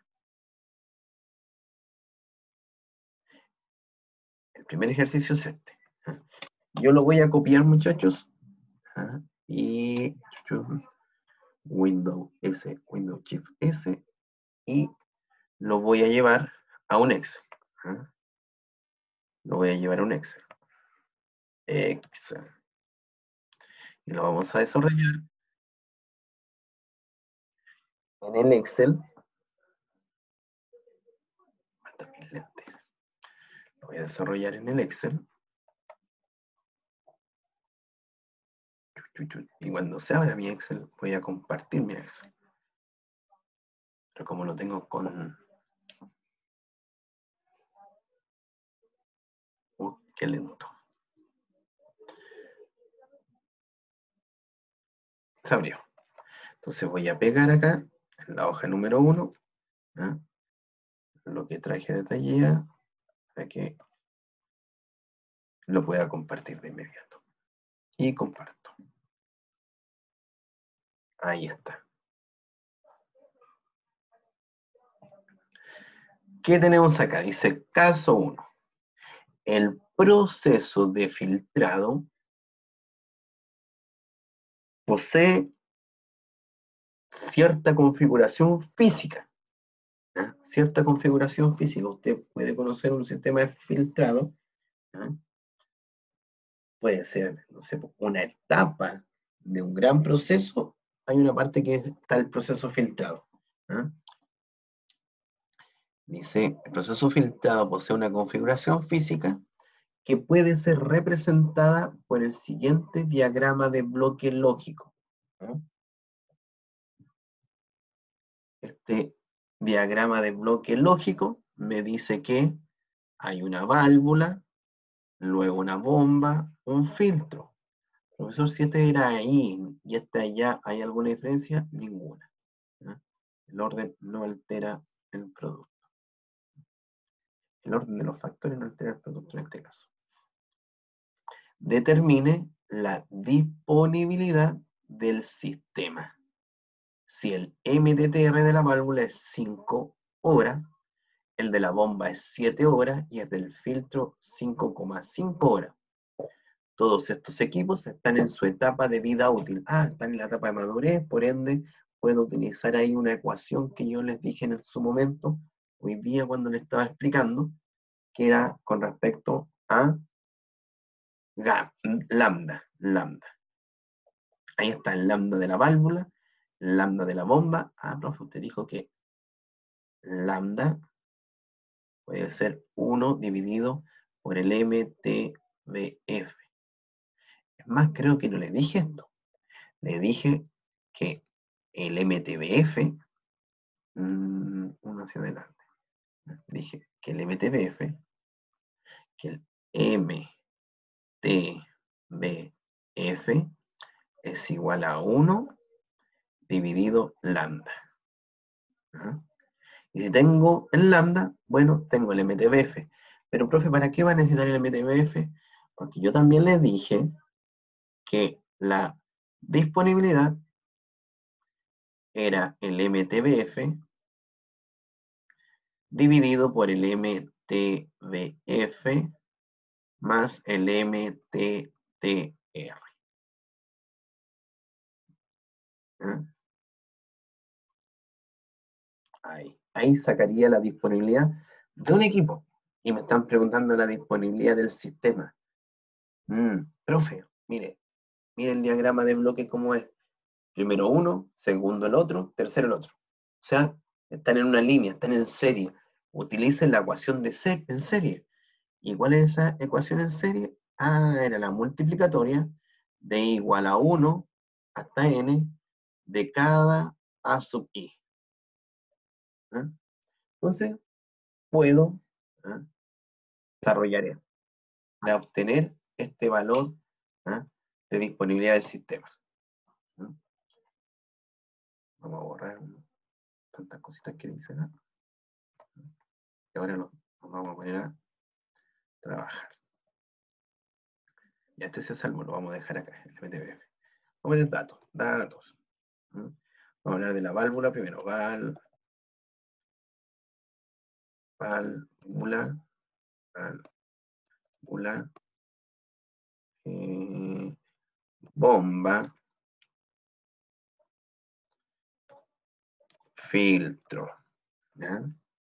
S1: El primer ejercicio es este. ¿eh? Yo lo voy a copiar, muchachos, ¿ah? Y Windows S, Windows Shift S, y lo voy a llevar a un Excel. ¿ah? Lo voy a llevar a un Excel. Excel. Y lo vamos a desarrollar en el Excel. Lo voy a desarrollar en el Excel. Y cuando se abra mi Excel, voy a compartir mi Excel. Pero como lo tengo con... Uh, qué lento. Se abrió. Entonces voy a pegar acá, en la hoja número uno, ¿ah? Lo que traje de tarea, para que lo pueda compartir de inmediato. Y comparto. Ahí está. ¿Qué tenemos acá? Dice caso uno. El proceso de filtrado posee cierta configuración física. ¿ah? Cierta configuración física. Usted puede conocer un sistema de filtrado. ¿ah? Puede ser, no sé, una etapa de un gran proceso. Hay una parte que está el proceso filtrado. ¿ah? Dice, el proceso filtrado posee una configuración física que puede ser representada por el siguiente diagrama de bloque lógico. ¿ah? Este diagrama de bloque lógico me dice que hay una válvula, luego una bomba, un filtro. Profesor, si este era ahí y este allá, ¿hay alguna diferencia? Ninguna. ¿ah? El orden no altera el producto. El orden de los factores no altera el producto en este caso. Determine la disponibilidad del sistema. Si el M T T R de la válvula es cinco horas, el de la bomba es siete horas y el del filtro cinco coma cinco horas. Todos estos equipos están en su etapa de vida útil. Ah, están en la etapa de madurez, por ende, puedo utilizar ahí una ecuación que yo les dije en su momento, hoy día cuando les estaba explicando, que era con respecto a lambda, lambda. Ahí está el lambda de la válvula, lambda de la bomba. Ah, profe, usted dijo que lambda puede ser uno dividido por el M T B F. Es más, creo que no le dije esto. Le dije que el M T B F, mmm, uno hacia adelante, dije que el M T B F, que el M T B F es igual a uno dividido lambda. ¿Ah? Y si tengo el lambda, bueno, tengo el M T B F. Pero, profe, ¿para qué va a necesitar el M T B F? Porque yo también le dije que la disponibilidad era el M T B F dividido por el M T B F más el M T T R. ¿Ah? Ahí. Ahí sacaría la disponibilidad de un equipo. Y me están preguntando la disponibilidad del sistema. Mm, profe, mire, mire el diagrama de bloque como es. Primero uno, segundo el otro, tercero el otro. O sea, están en una línea, están en serie. Utilicen la ecuación de ser en serie. ¿Y cuál es esa ecuación en serie? Ah, era la multiplicatoria de igual a uno hasta n de cada a sub i. ¿Ah? Entonces, puedo ¿ah? desarrollar esto para obtener este valor ¿ah? de disponibilidad del sistema. ¿Ah? Vamos a borrar tantas cositas que dice acá. Y ahora nos, nos vamos a poner a trabajar. Ya este se salvo, lo vamos a dejar acá, el M T B F. Vamos a ver datos, datos. ¿Mm? Vamos a hablar de la válvula primero. Val, válvula, válvula, eh, bomba, filtro. ¿Ya?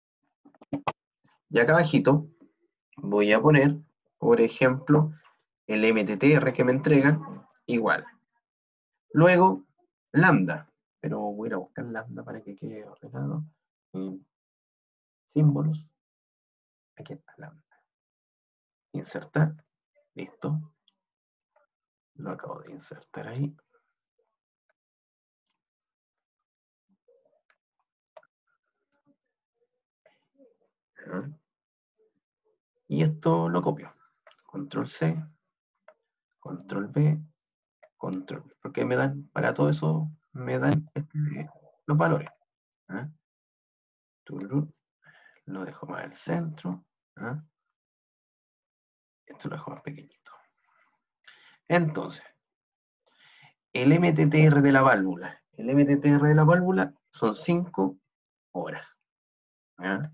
S1: Y acá abajito voy a poner, por ejemplo, el M T T R que me entregan, igual. Luego, lambda, pero voy a ir a buscar lambda para que quede ordenado. En símbolos, aquí está lambda. Insertar, listo. Lo acabo de insertar ahí. ¿Ah? Y esto lo copio. Control C, Control V, Control V. Porque me dan, para todo eso, me dan este, los valores. ¿Ah? Lo dejo más al centro. ¿Ah? Esto lo dejo más pequeñito. Entonces, el M T T R de la válvula. El M T T R de la válvula son cinco horas. ¿Ya?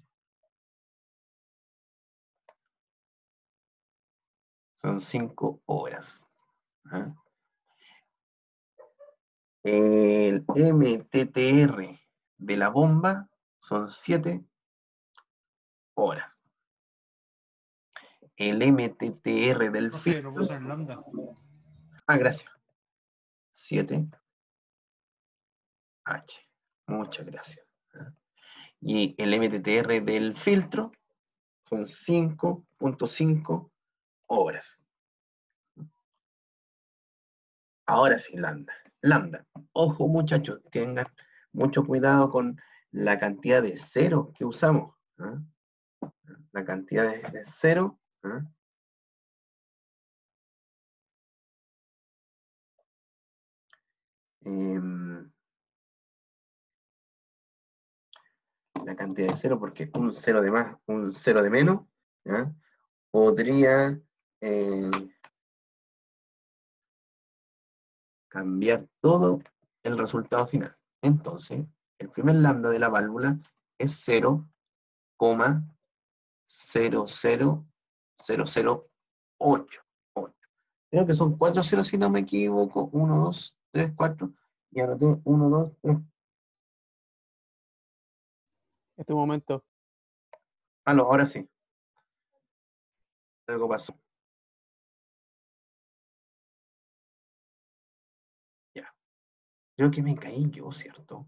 S1: Son cinco horas. ¿Ya? El M T T R de la bomba son siete horas. El M T T R del
S3: Profe,
S1: filtro.
S3: lo puse en lambda.
S1: Ah, gracias. siete H. Muchas gracias. ¿Ya? Y el M T T R del filtro son cinco punto cinco horas. Ahora sí, lambda. Lambda. Ojo, muchachos, tengan mucho cuidado con la cantidad de cero que usamos. ¿Ah? La cantidad de, de cero. ¿Ah? Eh, la cantidad de cero, porque un cero de más, un cero de menos, ¿ya? Podría eh, cambiar todo el resultado final. Entonces, el primer lambda de la válvula es cero coma cero cero cero cero ocho. Creo que son cuatro ceros si no me equivoco. uno, dos, tres, cuatro. Y anoté uno, dos, tres.
S4: Este momento.
S1: Ah, no, ahora sí. Algo pasó. Ya. Creo que me caí yo, ¿cierto?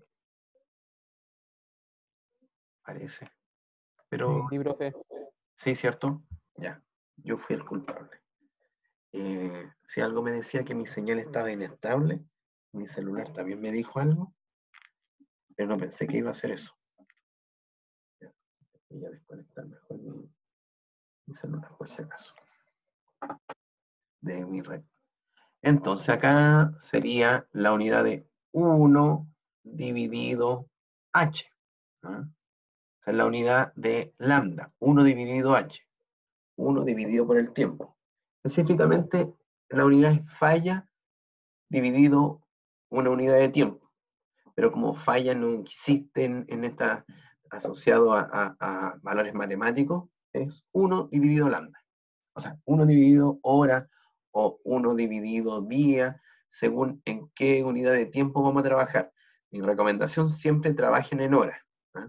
S1: Parece. Pero
S4: Sí, profe.
S1: sí, ¿cierto? Ya. Yo fui el culpable. Eh, si algo me decía que mi señal estaba inestable, mi celular también me dijo algo, pero no pensé que iba a hacer eso. Ya. Voy a desconectar mejor mi, mi celular, por si acaso. De mi red. Entonces acá sería la unidad de uno dividido h. ¿Ah? Esa es la unidad de lambda, uno dividido h. uno dividido por el tiempo. Específicamente, la unidad es falla dividido una unidad de tiempo. Pero como falla no existe en, en esta asociado a, a, a valores matemáticos, es uno dividido lambda. O sea, uno dividido hora o uno dividido día, según en qué unidad de tiempo vamos a trabajar. Mi recomendación siempre trabajen en horas. ¿Ah?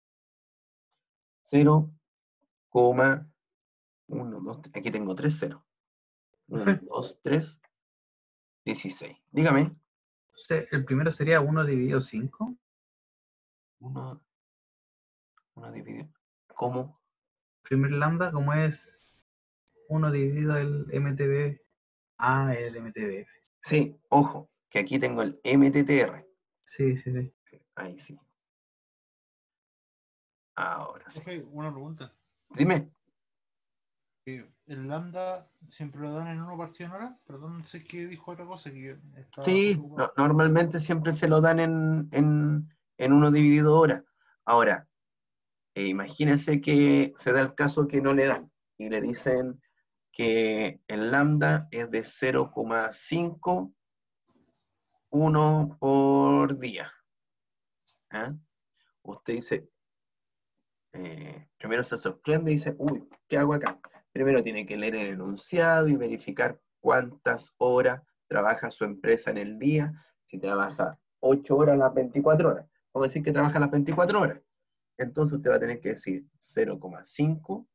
S1: cero coma uno, dos, tres. Aquí tengo tres ceros. uno, dos, tres, dieciséis. Dígame.
S2: Entonces, el primero sería uno dividido cinco.
S1: uno, uno dividido. ¿Cómo?
S2: Primer lambda, como es uno dividido el M T B. Ah, el M T B F.
S1: Sí, ojo, que aquí tengo el M T T R.
S2: Sí, sí, sí.
S1: Sí, ahí sí. Ahora sí.
S3: Profe, una pregunta.
S1: Dime.
S3: Eh, ¿El lambda siempre lo dan en uno partido en hora? Perdón, sé que dijo otra cosa que yo estaba
S1: Sí,
S3: preocupado.
S1: no, normalmente siempre se lo dan en, en, en uno dividido hora. Ahora, eh, imagínense que se da el caso que no le dan y le dicen que el lambda es de cero coma cincuenta y uno por día. ¿Ah? Usted dice, eh, primero se sorprende y dice, uy, ¿qué hago acá? Primero tiene que leer el enunciado y verificar cuántas horas trabaja su empresa en el día, si trabaja ocho horas las veinticuatro horas. Vamos a decir que trabaja las veinticuatro horas. Entonces usted va a tener que decir cero coma cinco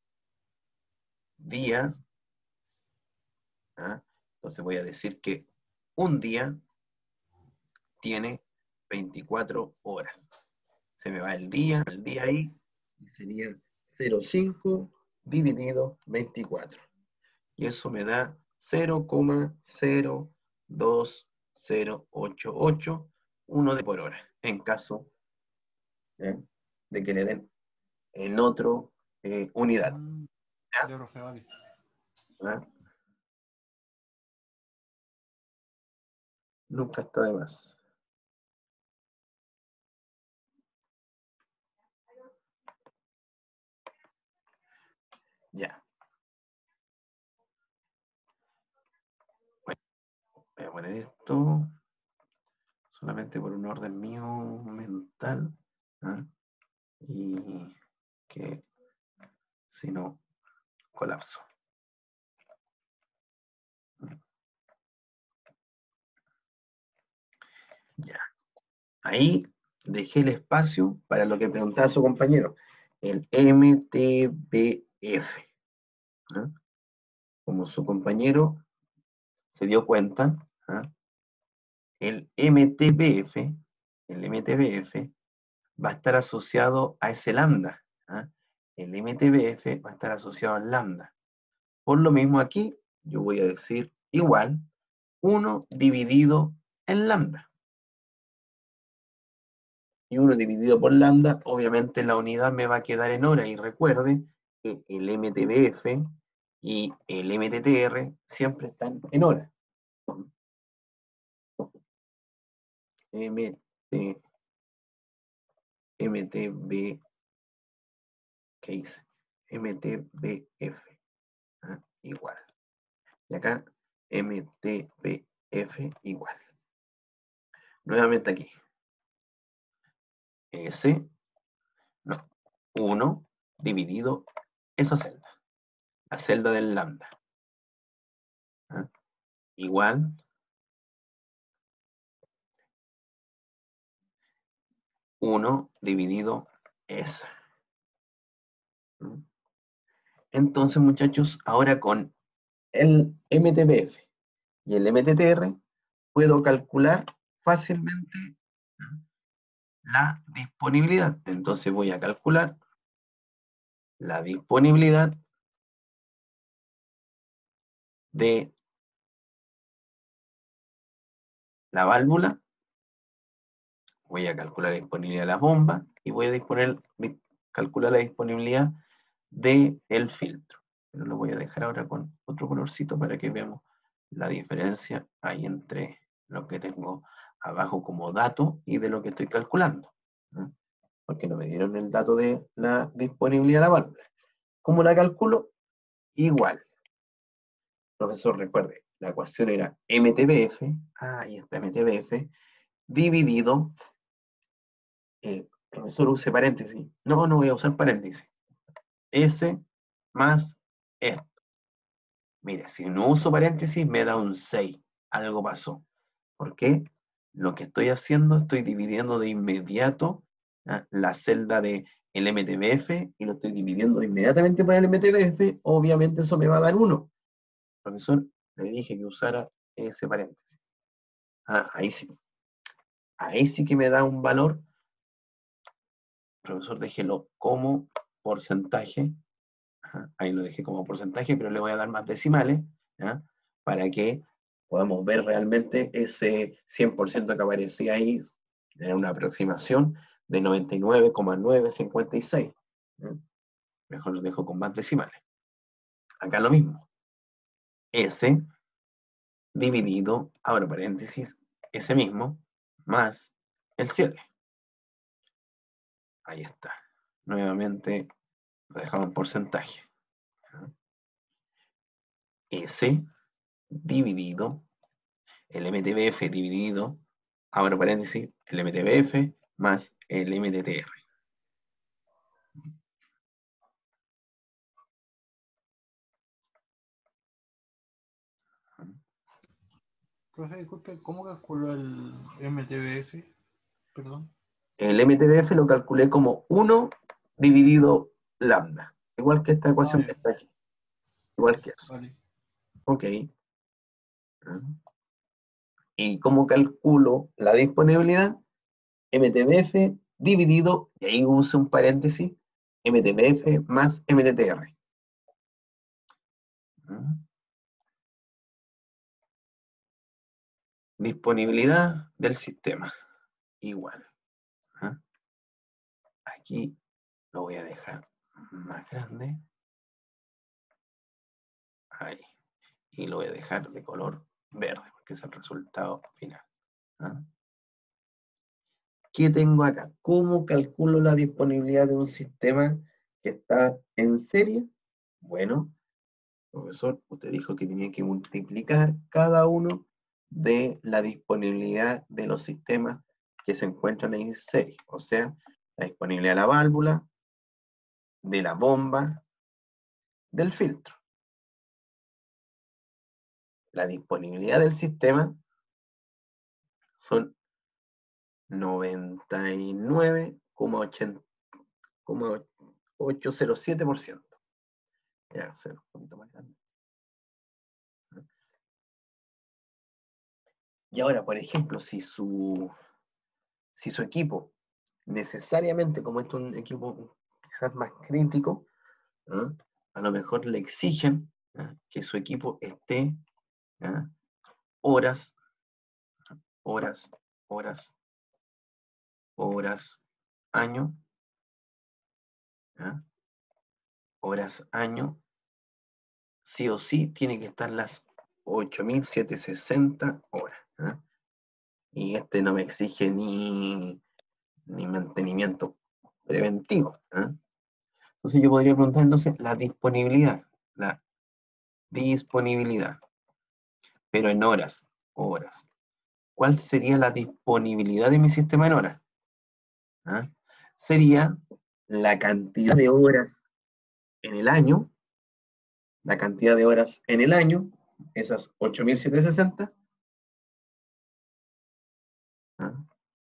S1: días. ¿Ah? Entonces voy a decir que un día tiene veinticuatro horas. Se me va el día, el día ahí, y sería cero coma cinco dividido veinticuatro. Y eso me da cero coma cero dos cero ocho ocho, uno de por hora, en caso ¿eh? de que le den en otro eh, unidad.
S3: Mm,
S1: ¿Ya?
S3: ya, profe, vale.
S1: ¿Ah? Nunca está de más. Ya. Bueno, voy a poner esto solamente por un orden mío mental. ¿Ah? Y que si no, colapso. Ya. Ahí dejé el espacio para lo que preguntaba su compañero, el M T B F. ¿Ah? Como su compañero se dio cuenta, ¿ah? el M T B F, el M T B F va a estar asociado a ese lambda. ¿Ah? El M T B F va a estar asociado al lambda. Por lo mismo aquí, yo voy a decir igual uno dividido en lambda. Y uno dividido por lambda, obviamente la unidad me va a quedar en hora. Y recuerde que el M T B F y el M T T R siempre están en hora. M T, M T B, ¿qué hice? M T B F, ¿ah? Igual. Y acá M T B F igual. Nuevamente aquí. S, no, uno dividido esa celda. La celda del lambda. ¿Ah? Igual uno dividido S. ¿Mm? Entonces, muchachos, ahora con el M T B F y el M T T R puedo calcular fácilmente la disponibilidad. Entonces voy a calcular la disponibilidad de la válvula, voy a calcular la disponibilidad de la bomba y voy a disponer, calcular la disponibilidad del filtro. Pero lo voy a dejar ahora con otro colorcito para que veamos la diferencia ahí entre lo que tengo abajo como dato y de lo que estoy calculando. ¿No? Porque no me dieron el dato de la disponibilidad de la válvula. ¿Cómo la calculo? Igual. Profesor, recuerde, la ecuación era M T B F, ah, ahí está M T B F, dividido, eh, profesor, use paréntesis. No, no voy a usar paréntesis. S más esto. Mire, si no uso paréntesis me da un seis. Algo pasó. ¿Por qué? Lo que estoy haciendo, estoy dividiendo de inmediato ¿ah? la celda de el M T B F y lo estoy dividiendo inmediatamente por el M T B F. Obviamente eso me va a dar uno. Profesor, le dije que usara ese paréntesis. Ah, ahí sí. Ahí sí que me da un valor. Profesor, déjelo como porcentaje. Ajá, ahí lo dejé como porcentaje, pero le voy a dar más decimales, ¿ya? Para que podamos ver realmente ese cien por ciento que aparecía ahí, era una aproximación de noventa y nueve coma novecientos cincuenta y seis. ¿Ya? Mejor lo dejo con más decimales. Acá lo mismo. S dividido, abro paréntesis, ese mismo, más el siete. Ahí está. Nuevamente lo dejamos en porcentaje. S dividido, el M T B F dividido, abro paréntesis, el M T B F más el M T T R.
S3: Profe, disculpe, ¿cómo calculó el M T B F? Perdón.
S1: El M T B F lo calculé como uno dividido lambda. Igual que esta ecuación
S3: Ah,
S1: que
S3: ya.
S1: está aquí. Igual que eso.
S3: Vale.
S1: Ok. ¿Y cómo calculo la disponibilidad? M T B F dividido, y ahí uso un paréntesis, M T B F más M T T R. Disponibilidad del sistema. Igual. ¿Ah? Aquí lo voy a dejar más grande. Ahí. Y lo voy a dejar de color verde, porque es el resultado final. ¿Ah? ¿Qué tengo acá? ¿Cómo calculo la disponibilidad de un sistema que está en serie? Bueno, profesor, usted dijo que tenía que multiplicar cada uno de la disponibilidad de los sistemas que se encuentran en serie. O sea, la disponibilidad de la válvula, de la bomba, del filtro. La disponibilidad del sistema son noventa y nueve coma ochocientos siete por ciento. Ya, hacer un poquito más grande. Y ahora, por ejemplo, si su, si su equipo, necesariamente, como es un equipo quizás más crítico, ¿no? A lo mejor le exigen, ¿no?, que su equipo esté, ¿no?, horas, horas, horas, horas, año, ¿no?, horas, año, sí o sí tiene que estar las ocho mil setecientos sesenta horas, ¿no? Y este no me exige ni, ni mantenimiento preventivo, ¿no? Entonces yo podría preguntar entonces la disponibilidad, la disponibilidad, pero en horas, horas. ¿Cuál sería la disponibilidad de mi sistema en horas? ¿Ah? Sería la cantidad de horas en el año, la cantidad de horas en el año, esas ocho mil setecientos sesenta, ¿ah?,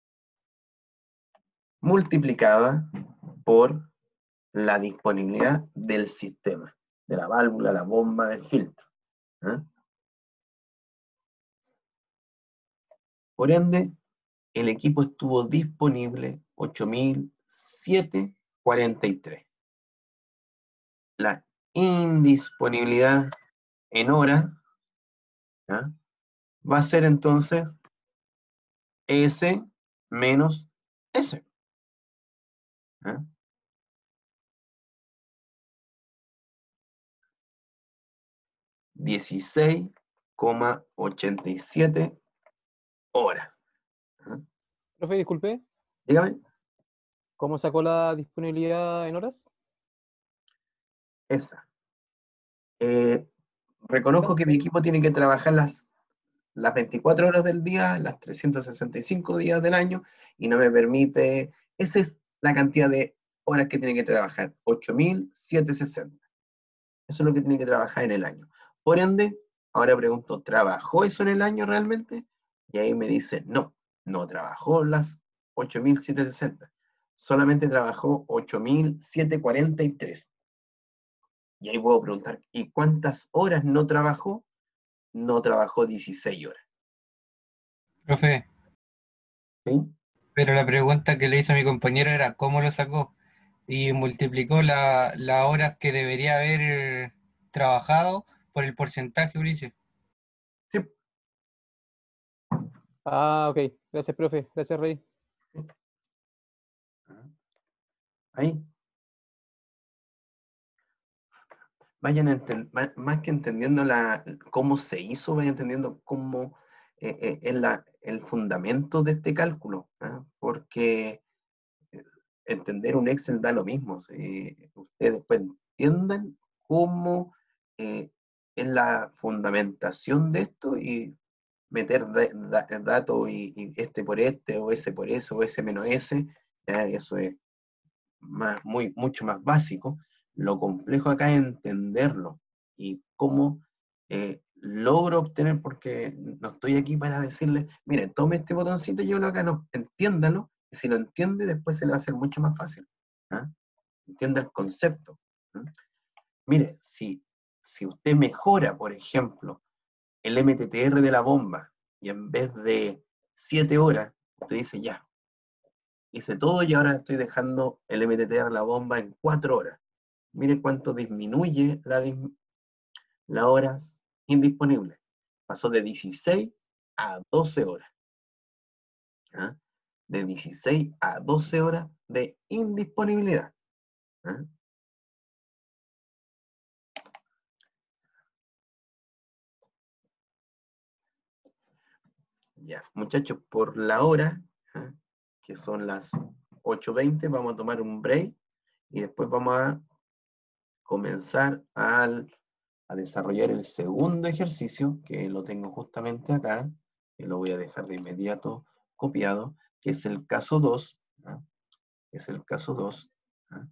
S1: multiplicada por la disponibilidad del sistema, de la válvula, la bomba, del filtro, ¿ah? Por ende, el equipo estuvo disponible ocho mil setecientos cuarenta y tres. La indisponibilidad en hora, ¿ya?, va a ser entonces S menos S, ¿ya? dieciséis coma ochenta y siete horas. ¿Ya?
S4: Profe, disculpe,
S1: Dígame.
S4: ¿cómo sacó la disponibilidad en horas?
S1: Esa. Eh, reconozco que mi equipo tiene que trabajar las, las veinticuatro horas del día, las trescientos sesenta y cinco días del año, y no me permite, esa es la cantidad de horas que tiene que trabajar, ocho mil setecientos sesenta. Eso es lo que tiene que trabajar en el año. Por ende, ahora pregunto, ¿trabajó eso en el año realmente? Y ahí me dice, no, no trabajó las ocho mil setecientos sesenta, solamente trabajó ocho mil setecientos cuarenta y tres. Y ahí puedo preguntar, ¿y cuántas horas no trabajó? No trabajó dieciséis horas.
S5: Profe,
S1: ¿Sí?
S5: pero la pregunta que le hizo a mi compañero era cómo lo sacó y multiplicó la- las horas que debería haber trabajado por el porcentaje, Ulises.
S1: Sí.
S4: Ah, ok. Gracias, profe. Gracias, Rey.
S1: Ahí. Vayan enten- ma- más que entendiendo la, cómo se hizo, vayan entendiendo cómo eh, eh, es la, el fundamento de este cálculo, ¿ah? Porque eh, entender un Excel da lo mismo. Si ustedes después entiendan cómo eh, es la fundamentación de esto y meter da- da- datos y, y este por este, o ese por eso, o ese menos ese, ya eso es más, muy, mucho más básico. Lo complejo acá es entenderlo y cómo eh, logro obtener, porque no estoy aquí para decirle, mire, tome este botoncito y yo lo acá, no, entiéndalo, y si lo entiende, después se le va a hacer mucho más fácil. ¿Ah? Entienda el concepto. ¿Mm? Mire, si, si usted mejora, por ejemplo, el M T T R de la bomba, y en vez de siete horas, usted dice, ya, hice todo y ahora estoy dejando el M T T R de la bomba en cuatro horas. Mire cuánto disminuye la, las horas indisponibles. Pasó de dieciséis a doce horas. ¿Ah? De dieciséis a doce horas de indisponibilidad. ¿Ah? Ya, muchachos, por la hora, ¿ah? Que son las ocho veinte, vamos a tomar un break y después vamos a comenzar al, a desarrollar el segundo ejercicio, que lo tengo justamente acá, que lo voy a dejar de inmediato copiado, que es el caso dos, ¿ah? Que es el caso dos, ¿ah?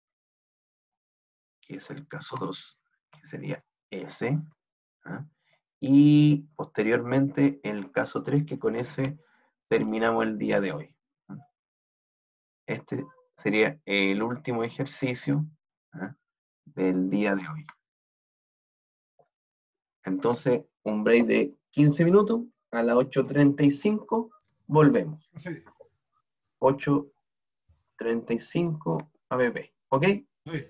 S1: Que es el caso dos, que sería ese, ¿ah? Y posteriormente el caso tres, que con ese terminamos el día de hoy. ¿Ah? Este sería el último ejercicio, ¿ah? Del día de hoy. Entonces, un break de quince minutos, a las ocho treinta y cinco volvemos.
S3: Sí,
S1: ocho treinta y cinco A B P, ¿ok?
S3: sí.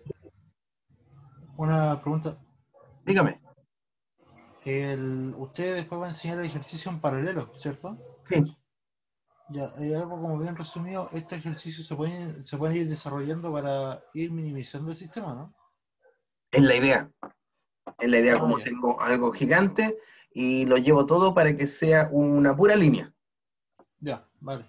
S3: Una pregunta.
S1: Dígame.
S3: El, usted después va a enseñar el ejercicio en paralelo, ¿cierto?
S1: Sí,
S3: Ya, hay algo como bien resumido, estos ejercicios se pueden, se pueden ir desarrollando para ir minimizando el sistema, ¿no?
S1: es la idea. Es la idea,
S3: Ah,
S1: como
S3: ya,
S1: tengo algo gigante y lo llevo todo para que sea una pura línea.
S3: ya, vale.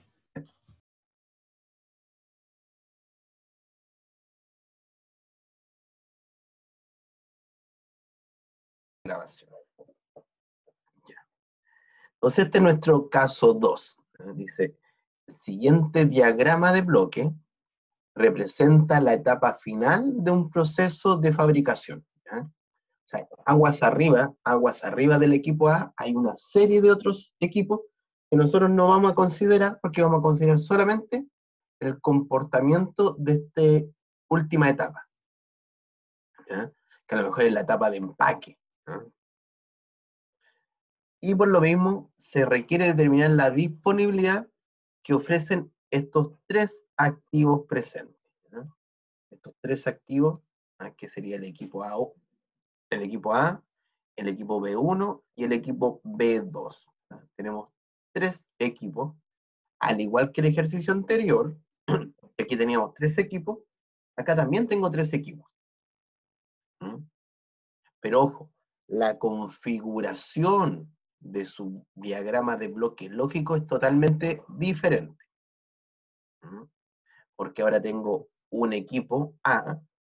S1: Grabación. Ya. Entonces, este es nuestro caso dos. Dice, el siguiente diagrama de bloque representa la etapa final de un proceso de fabricación. ¿Ya? O sea, aguas arriba, aguas arriba del equipo A, hay una serie de otros equipos que nosotros no vamos a considerar, porque vamos a considerar solamente el comportamiento de esta última etapa, ¿ya? Que a lo mejor es la etapa de empaque, ¿ya? Y por lo mismo, se requiere determinar la disponibilidad que ofrecen estos tres activos presentes, ¿ya? Estos tres activos, ¿ya? Que sería el equipo A, el equipo A, el equipo B uno y el equipo B dos. ¿Ya? Tenemos tres equipos, al igual que el ejercicio anterior, aquí teníamos tres equipos, acá también tengo tres equipos. ¿Mm? Pero ojo, la configuración de su diagrama de bloque lógico es totalmente diferente. ¿Mm? Porque ahora tengo un equipo A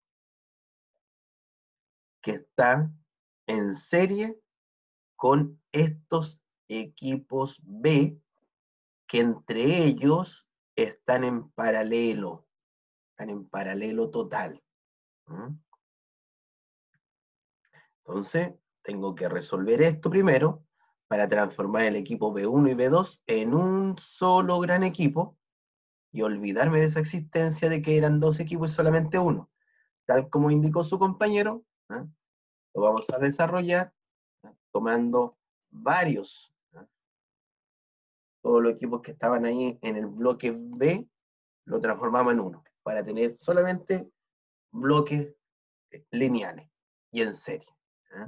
S1: que está en serie con estos equipos B, que entre ellos están en paralelo, están en paralelo total. ¿Mm? Entonces, tengo que resolver esto primero para transformar el equipo B uno y B dos en un solo gran equipo y olvidarme de esa existencia de que eran dos equipos y solamente uno. Tal como indicó su compañero, ¿eh? Lo vamos a desarrollar, ¿eh? Tomando varios, ¿eh? Todos los equipos que estaban ahí en el bloque B, lo transformamos en uno, para tener solamente bloques lineales y en serie. ¿Eh?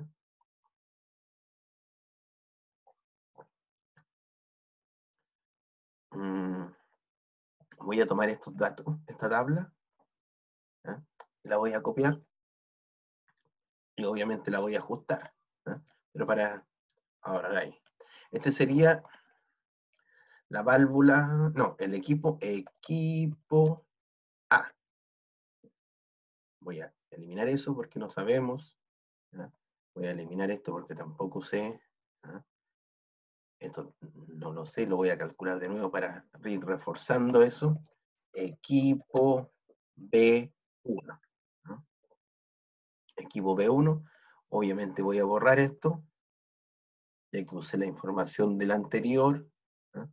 S1: Mm, voy a tomar estos datos, esta tabla, ¿eh? Y la voy a copiar y obviamente la voy a ajustar, ¿eh? Pero para ahora ahí. Este sería la válvula, no, el equipo, equipo A. Voy a eliminar eso porque no sabemos. ¿Ya? Voy a eliminar esto porque tampoco sé. ¿Ya? Esto no lo sé, lo voy a calcular de nuevo para ir reforzando eso. Equipo B uno. ¿Ya? Equipo B uno. Obviamente voy a borrar esto. ya que usé la información del anterior. ¿Ah?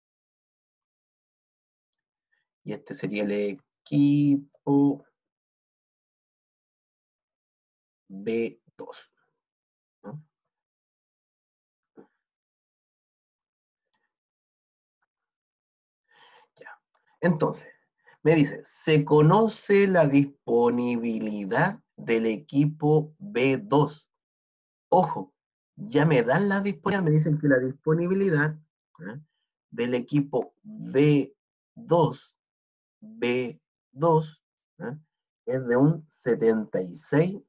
S1: Y este sería el equipo B dos. ¿No? Ya. Entonces, me dice, se conoce la disponibilidad del equipo B dos. Ojo, ya me dan la disponibilidad, me dicen que la disponibilidad, ¿eh?, del equipo B dos, B dos, ¿eh?, es de un setenta y seis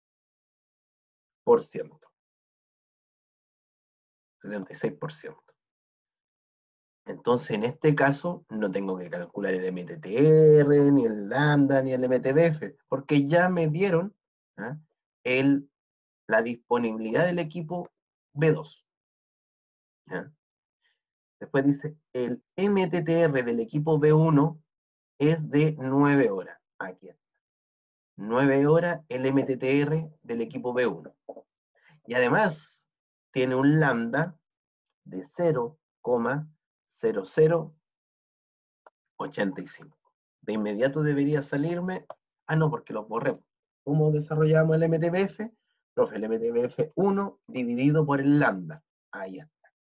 S1: por ciento. setenta y seis por ciento. Entonces, en este caso, no tengo que calcular el M T T R, ni el lambda, ni el M T B F, porque ya me dieron, ¿eh?, el, la disponibilidad del equipo B dos. ¿Ya? Después dice, el M T T R del equipo B uno es de nueve horas. Aquí está. nueve horas el M T T R del equipo B uno. Y además, tiene un lambda de cero coma cero cero ochenta y cinco. De inmediato debería salirme, ah no, porque los borré. ¿Cómo desarrollamos el M T B F? Profe, el M T B F uno dividido por el lambda. Ahí está.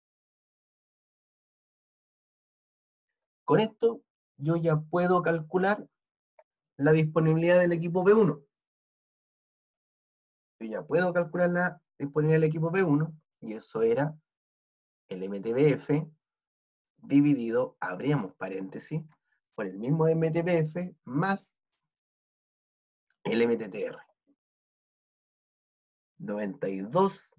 S1: Con esto, yo ya puedo calcular la disponibilidad del equipo B uno. Yo ya puedo calcular la disponibilidad del equipo B uno, y eso era el M T B F dividido, abríamos paréntesis, por el mismo M T B F más el M T T R. noventa y dos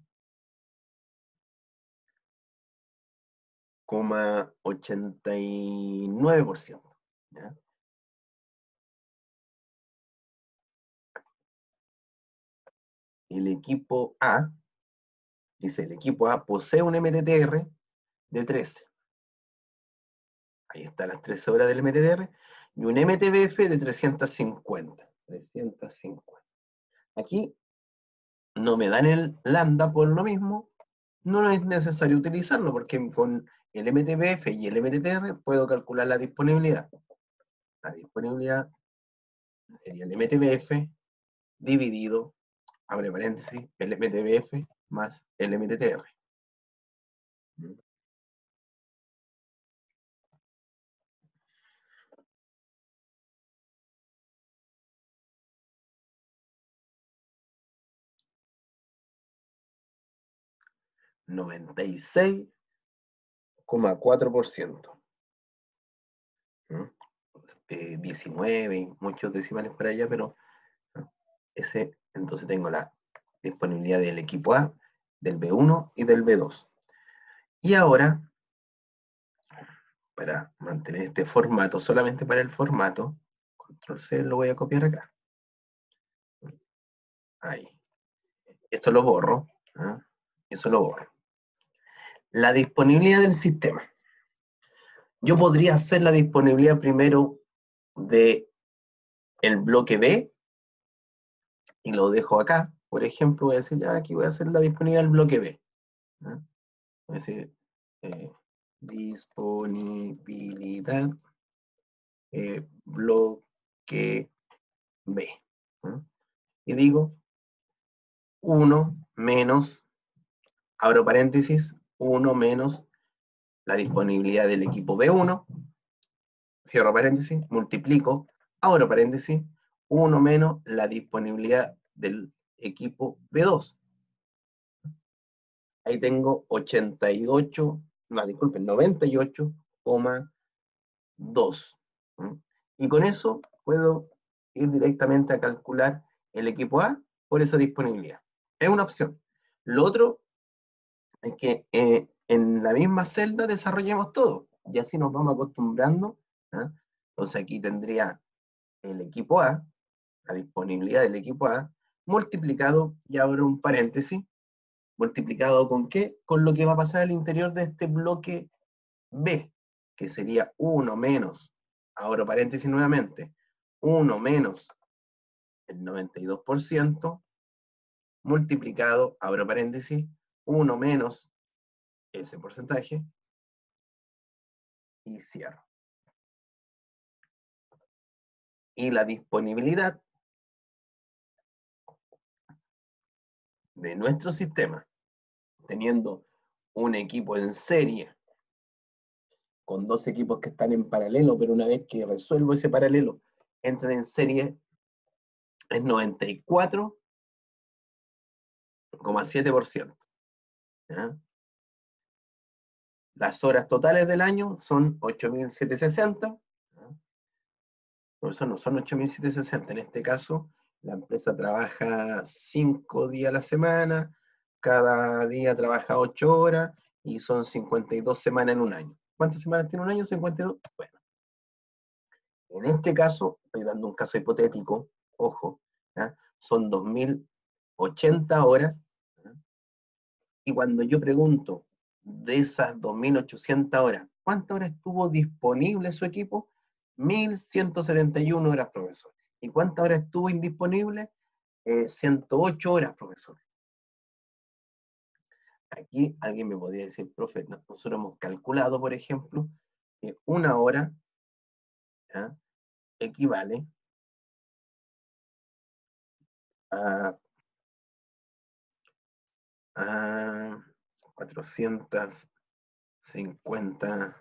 S1: coma ochenta y nueve por ciento. ¿Ya? El equipo A, dice, el equipo A posee un M T T R de trece. Ahí están las trece horas del M T T R, y un M T B F de trescientos cincuenta. trescientos cincuenta. Aquí no me dan el lambda por lo mismo, no es necesario utilizarlo, porque con el M T B F y el M T T R puedo calcular la disponibilidad. La disponibilidad sería el M T B F dividido, abre paréntesis, el M T B F más el M T T R. noventa y seis coma cuatro por ciento. Eh, diecinueve, muchos decimales para allá, pero ¿no? Ese, entonces tengo la disponibilidad del equipo A, del B uno y del B dos. Y ahora, para mantener este formato, solamente para el formato, control C, lo voy a copiar acá. Ahí. Esto lo borro. ¿eh? Eso lo borro. La disponibilidad del sistema. Yo podría hacer la disponibilidad primero de el bloque B, y lo dejo acá. Por ejemplo, voy a decir, ya aquí voy a hacer la disponibilidad del bloque B. ¿eh? Voy a decir, eh, disponibilidad eh, bloque B. ¿eh? Y digo, uno menos, abro paréntesis, uno menos la disponibilidad del equipo B uno, cierro paréntesis, multiplico, abro paréntesis, uno menos la disponibilidad del equipo B dos. Ahí tengo ochenta y ocho, no, disculpen, noventa y ocho coma dos. ¿Mm? Y con eso puedo ir directamente a calcular el equipo A por esa disponibilidad. Es una opción. Lo otro es que eh, en la misma celda desarrollemos todo. Y así nos vamos acostumbrando. ¿eh? Entonces aquí tendría el equipo A, la disponibilidad del equipo A, multiplicado, y abro un paréntesis, multiplicado ¿con qué? Con lo que va a pasar al interior de este bloque B, que sería uno menos, abro paréntesis nuevamente, uno menos el noventa y dos por ciento, multiplicado, abro paréntesis, uno menos ese porcentaje y cierro. Y la disponibilidad de nuestro sistema, teniendo un equipo en serie, con dos equipos que están en paralelo, pero una vez que resuelvo ese paralelo, entran en serie, es noventa y cuatro coma siete por ciento. ¿Ya? Las horas totales del año son ocho mil setecientos sesenta. ¿Ya? Por eso no son ocho mil setecientos sesenta. En este caso, la empresa trabaja cinco días a la semana, cada día trabaja ocho horas y son cincuenta y dos semanas en un año. ¿Cuántas semanas tiene un año? cincuenta y dos. Bueno, en este caso, estoy dando un caso hipotético, ojo, ¿ya? Son dos mil ochenta horas. ¿Ya? Y cuando yo pregunto de esas dos mil ochocientas horas, ¿cuántas horas estuvo disponible su equipo? mil ciento setenta y una horas, profesor. ¿Y cuántas horas estuvo indisponible? Eh, ciento ocho horas, profesor. Aquí alguien me podría decir, profe, nosotros hemos calculado, por ejemplo, que una hora, ¿ya?, equivale a, a cuatrocientos cincuenta,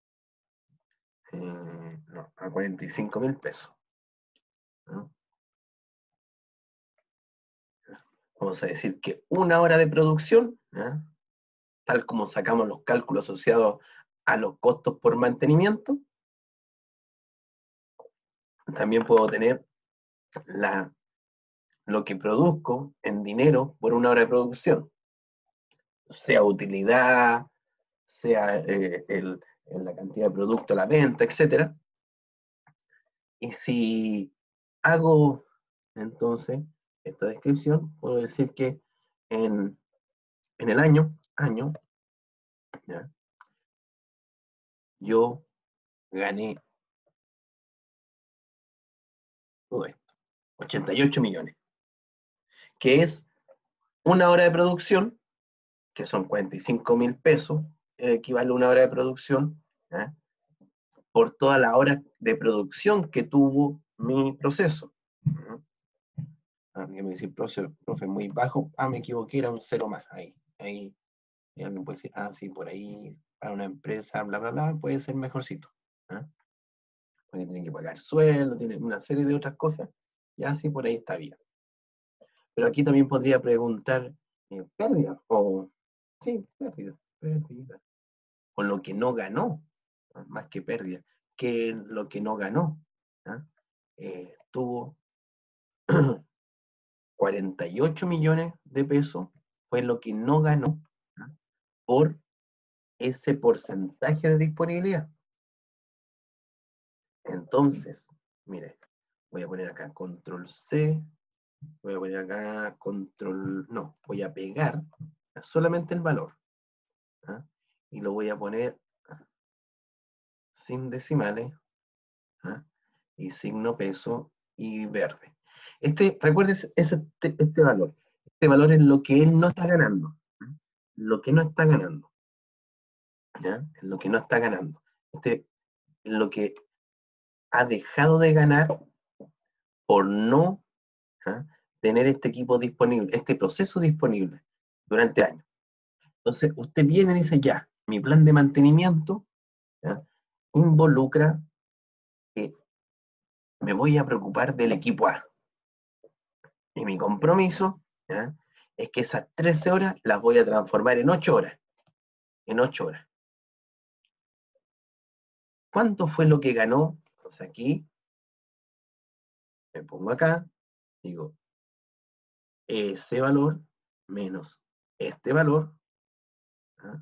S1: eh, no, a cuarenta y cinco mil pesos. ¿No? Vamos a decir que una hora de producción, ¿ya?, tal como sacamos los cálculos asociados a los costos por mantenimiento, también puedo tener la, lo que produzco en dinero por una hora de producción, sea utilidad, sea eh, el, en la cantidad de producto a la venta, etcétera. Y si hago entonces esta descripción, puedo decir que en, en el año, año, ¿ya?, yo gané todo esto, ochenta y ocho millones, que es una hora de producción, que son cuarenta y cinco mil pesos, equivale a una hora de producción, ¿eh?, por toda la hora de producción que tuvo mi proceso. Alguien me dice, profe, profe, muy bajo, ah, me equivoqué, era un cero más, ahí, ahí, y alguien puede decir, ah, sí, por ahí, para una empresa, bla, bla, bla, puede ser mejorcito, ¿eh?, porque tiene que pagar sueldo, tiene una serie de otras cosas, y así por ahí está bien. Pero aquí también podría preguntar, eh, pérdida, o, sí, pérdida, pérdida, o lo que no ganó, ¿no?, más que pérdida, que lo que no ganó, ¿eh? Eh, tuvo cuarenta y ocho millones de pesos, fue lo que no ganó, ¿eh?, por ese porcentaje de disponibilidad. Entonces, mire, voy a poner acá control C, voy a poner acá control, no, voy a pegar solamente el valor, ¿eh?, y lo voy a poner sin decimales, ¿eh?, y signo peso y verde. Este, recuerden este, este valor. Este valor es lo que él no está ganando, ¿eh?, lo que no está ganando, ¿ya? Es lo que no está ganando. Este es lo que ha dejado de ganar por no, ¿eh?, tener este equipo disponible, este proceso disponible durante años. Entonces, usted viene y dice, ya, mi plan de mantenimiento, ¿ya?, involucra que me voy a preocupar del equipo A. Y mi compromiso, ¿ya?, es que esas trece horas las voy a transformar en ocho horas. En ocho horas. ¿Cuánto fue lo que ganó? Entonces aquí, me pongo acá, digo, ese valor menos este valor, ¿ah?,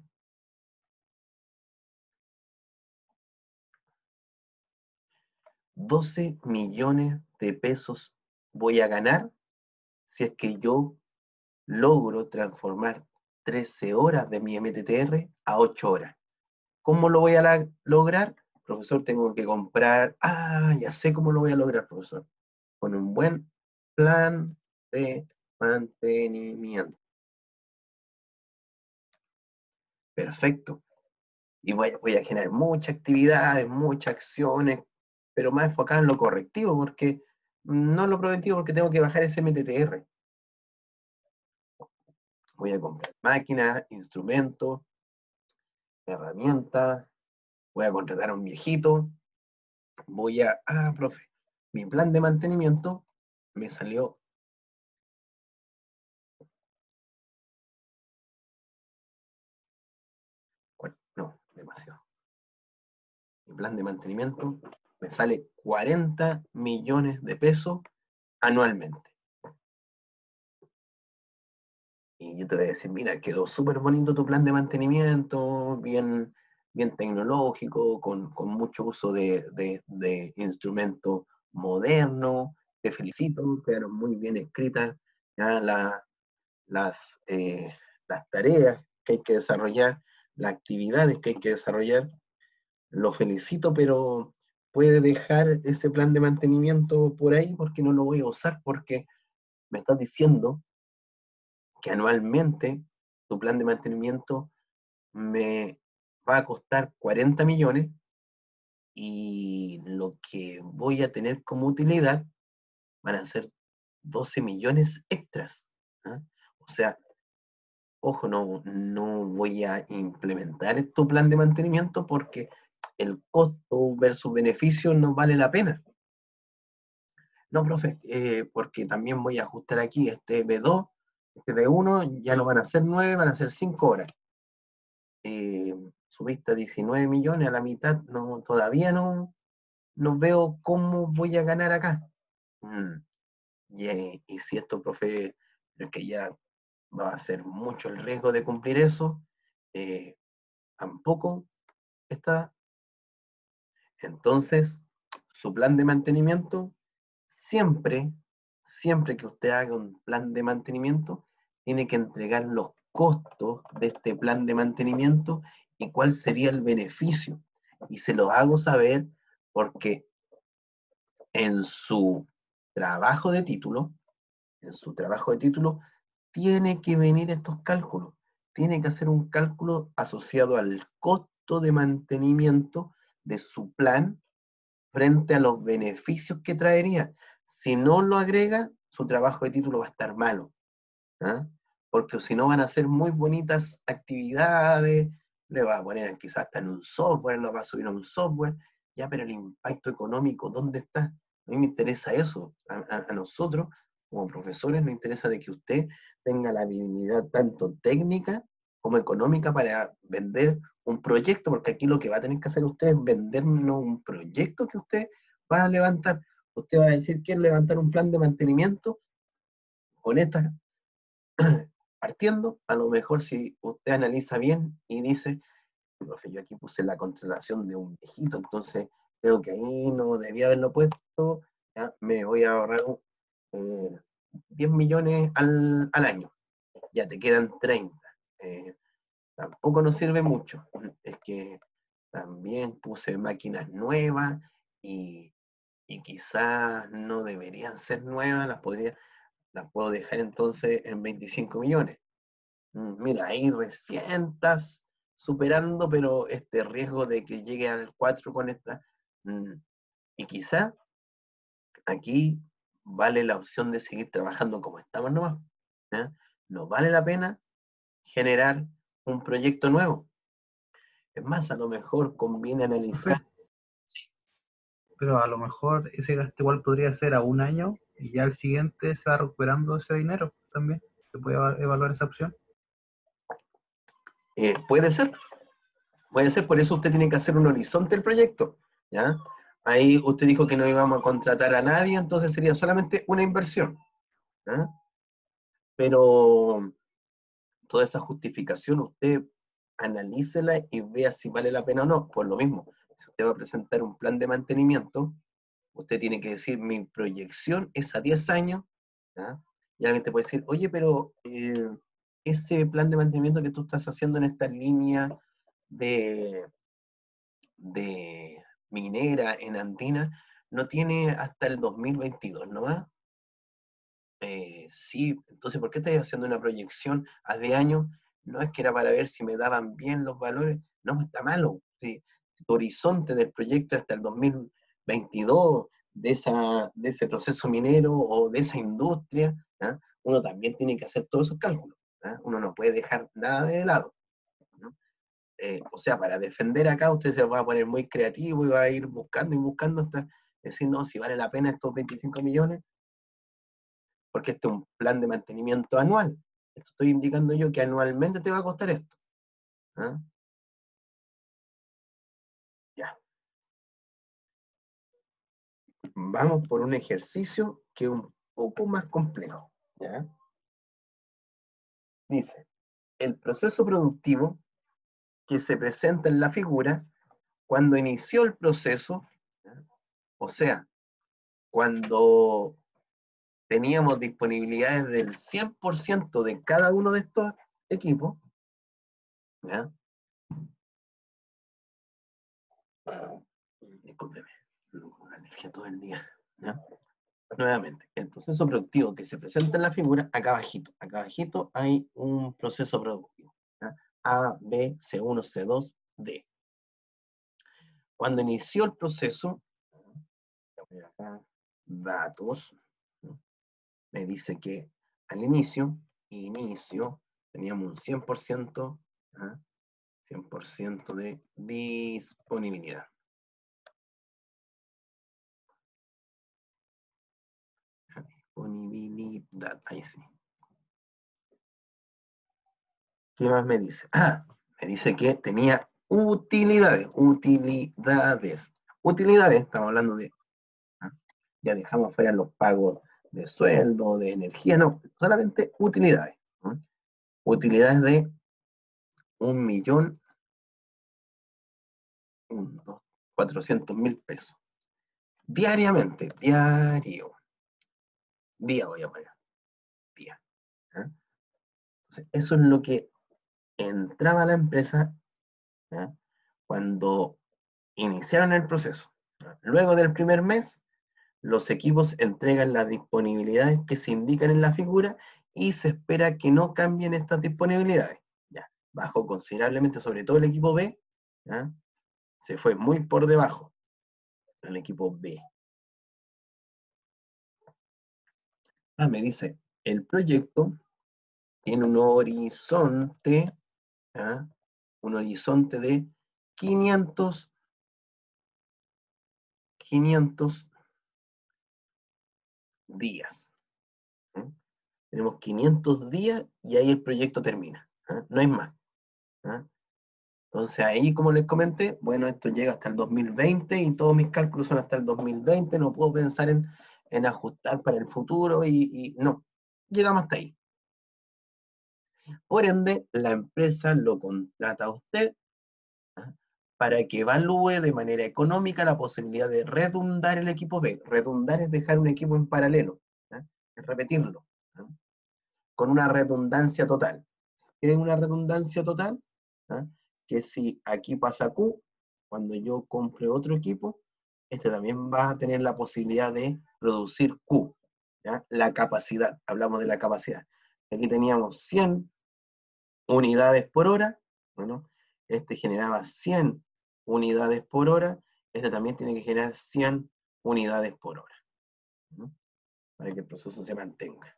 S1: doce millones de pesos voy a ganar si es que yo logro transformar trece horas de mi M T T R a ocho horas. ¿Cómo lo voy a la lograr? Profesor, tengo que comprar... Ah, ya sé cómo lo voy a lograr, profesor. Con un buen plan de mantenimiento. Perfecto. Y voy, voy a generar muchas actividades, muchas acciones, pero más enfocadas en lo correctivo, porque no en lo preventivo, porque tengo que bajar ese M T T R. Voy a comprar máquinas, instrumentos, herramientas, voy a contratar a un viejito, voy a, ah, profe, mi plan de mantenimiento me salió, no, demasiado. Mi plan de mantenimiento me sale cuarenta millones de pesos anualmente. Y yo te voy a decir, mira, quedó súper bonito tu plan de mantenimiento, bien, bien tecnológico, con, con mucho uso de, de, de instrumentos modernos. Te felicito, quedaron muy bien escritas ya la, las, eh, las tareas que hay que desarrollar, las actividades que hay que desarrollar. Lo felicito, pero puede dejar ese plan de mantenimiento por ahí porque no lo voy a usar, porque me estás diciendo que anualmente tu plan de mantenimiento me va a costar cuarenta millones y lo que voy a tener como utilidad van a ser doce millones extras. ¿Ah? O sea, ojo, no, no voy a implementar este plan de mantenimiento porque el costo versus beneficio no vale la pena. No, profe, eh, porque también voy a ajustar aquí este B dos, este B uno, ya no van a ser nueve, van a ser cinco horas. Eh, subiste a diecinueve millones, a la mitad, no, todavía no, no veo cómo voy a ganar acá. Mm, y, eh, y si esto, profe, es que ya va a ser mucho el riesgo de cumplir eso, eh, tampoco está. Entonces, su plan de mantenimiento, siempre, siempre que usted haga un plan de mantenimiento, tiene que entregar los costos de este plan de mantenimiento y cuál sería el beneficio. Y se los hago saber porque en su trabajo de título, en su trabajo de título, tiene que venir estos cálculos. Tiene que hacer un cálculo asociado al costo de mantenimiento de su plan frente a los beneficios que traería. Si no lo agrega, su trabajo de título va a estar malo. ¿Ah? Porque si no van a ser muy bonitas actividades, le va a poner quizás hasta en un software, lo va a subir a un software, ya, pero el impacto económico, ¿dónde está? A mí me interesa eso, a, a, a nosotros como profesores nos interesa de que usted tenga la habilidad tanto técnica como económica para vender un proyecto, porque aquí lo que va a tener que hacer usted es vendernos un proyecto que usted va a levantar. Usted va a decir, quiero levantar un plan de mantenimiento con estas partiendo, a lo mejor si usted analiza bien y dice, profe, yo aquí puse la contratación de un viejito, entonces creo que ahí no debía haberlo puesto, ya me voy a ahorrar eh, diez millones al, al año, ya te quedan treinta. Eh, tampoco nos sirve mucho, es que también puse máquinas nuevas y, y quizás no deberían ser nuevas, las, podría, las puedo dejar entonces en veinticinco millones. Mira, ahí recién estás superando, pero este riesgo de que llegue al cuatro con esta, mm, y quizá aquí vale la opción de seguir trabajando como estamos nomás. ¿Ya? No vale la pena generar un proyecto nuevo. Es más, a lo mejor conviene analizar. Sí.
S2: Pero a lo mejor ese gasto igual podría ser a un año y ya al siguiente se va recuperando ese dinero también. ¿Se puede evaluar esa opción?
S1: Eh, puede ser, puede ser, por eso usted tiene que hacer un horizonte del proyecto. ¿Ya? Ahí usted dijo que no íbamos a contratar a nadie, entonces sería solamente una inversión. ¿Ya? Pero toda esa justificación usted analícela y vea si vale la pena o no. Por lo mismo, si usted va a presentar un plan de mantenimiento, usted tiene que decir, mi proyección es a diez años, ¿ya? Y alguien te puede decir, oye, pero eh, ese plan de mantenimiento que tú estás haciendo en esta línea de, de minera en Andina, no tiene hasta el dos mil veintidós, ¿no va? Eh, sí, entonces, ¿por qué estás haciendo una proyección a diez años? no es que era para ver si me daban bien los valores, no, está malo. ¿Sí? Tu horizonte del proyecto hasta el dos mil veintidós, de, esa, de ese proceso minero o de esa industria, ¿ah? Uno también tiene que hacer todos esos cálculos. ¿Ah? Uno no puede dejar nada de lado. ¿No? Eh, o sea, para defender acá usted se va a poner muy creativo y va a ir buscando y buscando hasta decir, no, si vale la pena estos veinticinco millones, porque este es un plan de mantenimiento anual. Esto estoy indicando yo que anualmente te va a costar esto. ¿Ah? Ya. Vamos por un ejercicio que es un poco más complejo. ¿Ya? Dice, el proceso productivo que se presenta en la figura cuando inició el proceso, ¿ya? O sea, cuando teníamos disponibilidades del cien por ciento de cada uno de estos equipos, ¿ya? Discúlpeme, con la energía todo el día, ¿ya? Nuevamente, el proceso productivo que se presenta en la figura, acá abajito, acá abajito hay un proceso productivo, ¿ya? A, B, C uno, C dos, D. Cuando inició el proceso, acá, datos, ¿no? Me dice que al inicio, inicio, teníamos un cien por ciento, ¿ah? cien por ciento de disponibilidad. Disponibilidad, ahí sí. ¿Qué más me dice? Ah, me dice que tenía utilidades, utilidades. Utilidades, estamos hablando de, ¿ah? Ya dejamos fuera los pagos de sueldo, de energía, no, solamente utilidades. ¿Ah? Utilidades de un millón, un, dos, cuatrocientos mil pesos. Diariamente, diario. Día voy a poner, día. ¿Ah? Entonces, eso es lo que entraba a la empresa, ¿ah? Cuando iniciaron el proceso. ¿Ah? Luego del primer mes, los equipos entregan las disponibilidades que se indican en la figura y se espera que no cambien estas disponibilidades. Ya, bajó considerablemente, sobre todo el equipo B, ¿ah? Se fue muy por debajo el equipo B. Ah, me dice, el proyecto tiene un horizonte, ¿ah? Un horizonte de quinientos, quinientos días. ¿Ah? Tenemos quinientos días y ahí el proyecto termina. ¿Ah? No hay más. ¿Ah? Entonces ahí, como les comenté, bueno, esto llega hasta el dos mil veinte y todos mis cálculos son hasta el dos mil veinte, no puedo pensar en, en ajustar para el futuro y, y no, llegamos hasta ahí. Por ende, la empresa lo contrata a usted, ¿ah? Para que evalúe de manera económica la posibilidad de redundar el equipo B. Redundar es dejar un equipo en paralelo, ¿ah? Es repetirlo, ¿ah? Con una redundancia total. ¿Qué es una redundancia total? ¿Ah? Que si aquí pasa Q, cuando yo compre otro equipo, este también va a tener la posibilidad de producir Q. ¿Ya? La capacidad, hablamos de la capacidad. Aquí teníamos cien unidades por hora, bueno, este generaba cien unidades por hora, este también tiene que generar cien unidades por hora, ¿no? Para que el proceso se mantenga.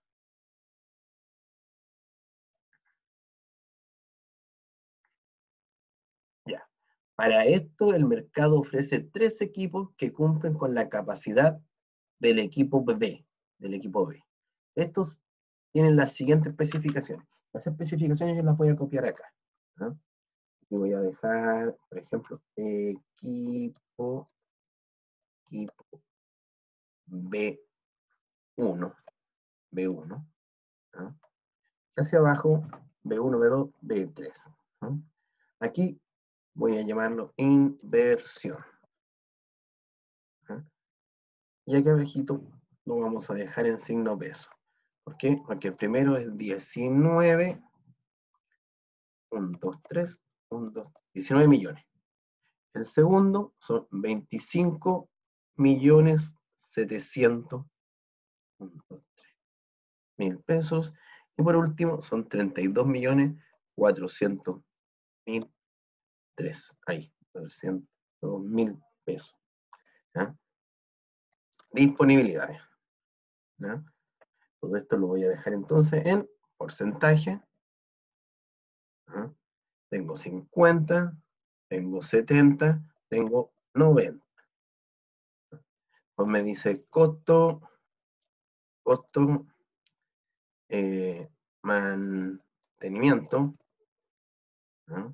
S1: Ya. Para esto, el mercado ofrece tres equipos que cumplen con la capacidad del equipo B, del equipo B. Estos tienen las siguientes especificaciones. Las especificaciones yo las voy a copiar acá, ¿no? Y voy a dejar, por ejemplo, equipo, equipo B uno, B uno, ¿no? Hacia abajo, B uno, B dos, B tres, ¿no? Aquí voy a llamarlo inversión, ¿no? Y aquí abajito lo vamos a dejar en signo peso. ¿Por qué? Porque el primero es diecinueve, uno, dos, tres, uno, dos, diecinueve millones. El segundo son veinticinco millones setecientos mil pesos. Y por último son treinta y dos millones cuatrocientos mil tres. Ahí, cuatrocientos mil pesos. ¿Ya? Disponibilidades. ¿Ya? Todo esto lo voy a dejar entonces en porcentaje. ¿Ya? Tengo cincuenta, tengo setenta, tengo noventa. Pues me dice costo, costo, eh, mantenimiento. ¿Ya?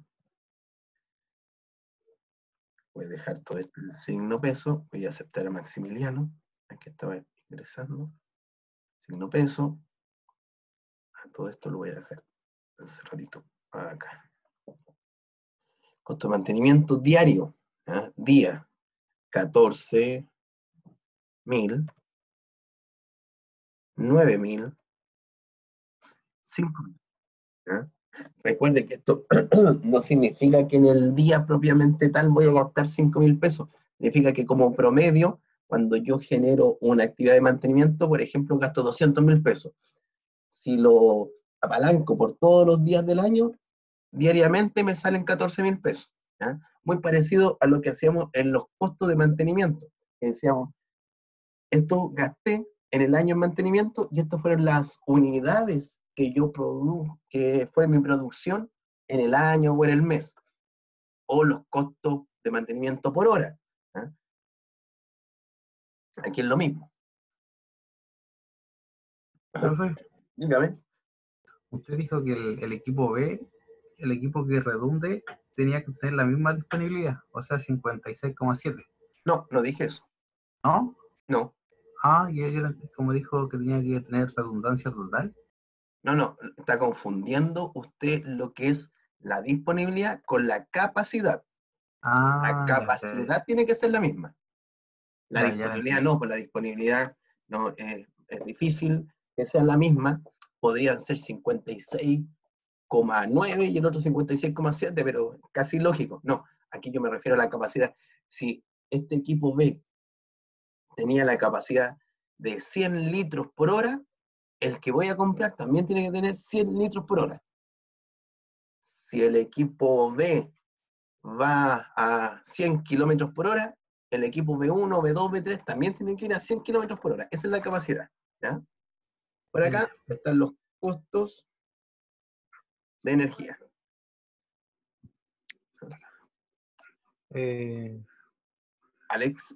S1: Voy a dejar todo esto en el signo peso. Voy a aceptar a Maximiliano. Aquí estaba ingresando. Signo peso. A todo esto lo voy a dejar hace ratito acá. Costo de mantenimiento diario. ¿Ya? Día. catorce mil. nueve mil. cinco mil. ¿Ya? Recuerde que esto no significa que en el día propiamente tal voy a gastar cinco mil pesos. Significa que como promedio, cuando yo genero una actividad de mantenimiento, por ejemplo, gasto doscientos mil pesos. Si lo apalanco por todos los días del año, diariamente me salen catorce mil pesos. ¿Ya? Muy parecido a lo que hacíamos en los costos de mantenimiento. Que decíamos, esto gasté en el año en mantenimiento y estas fueron las unidades que yo produjo, que fue mi producción en el año o en el mes, o los costos de mantenimiento por hora. ¿Eh? Aquí es lo mismo.
S2: Profe,
S1: Dígame.
S2: usted dijo que el, el equipo B, el equipo que redunde, tenía que tener la misma disponibilidad, o sea, cincuenta y seis coma siete,
S1: No, no dije eso.
S2: ¿no?
S1: No,
S2: Ah, y él, como dijo que tenía que tener redundancia total.
S1: no, no. Está confundiendo usted lo que es la disponibilidad con la capacidad. La
S2: Ah, ya, ya,
S1: capacidad tiene que ser la misma. La
S2: ya, ya la
S1: disponibilidad
S2: entendí.
S1: no, pues la disponibilidad no, eh, es difícil que sea la misma. Podrían ser cincuenta y seis coma nueve y el otro cincuenta y seis coma siete, pero casi lógico. No, aquí yo me refiero a la capacidad. Si este equipo B tenía la capacidad de cien litros por hora, el que voy a comprar también tiene que tener cien litros por hora. Si el equipo B va a cien kilómetros por hora, el equipo B uno, B dos, B tres también tienen que ir a cien kilómetros por hora. Esa es la capacidad. ¿Ya? Por acá están los costos de energía.
S4: Eh,
S1: Alex.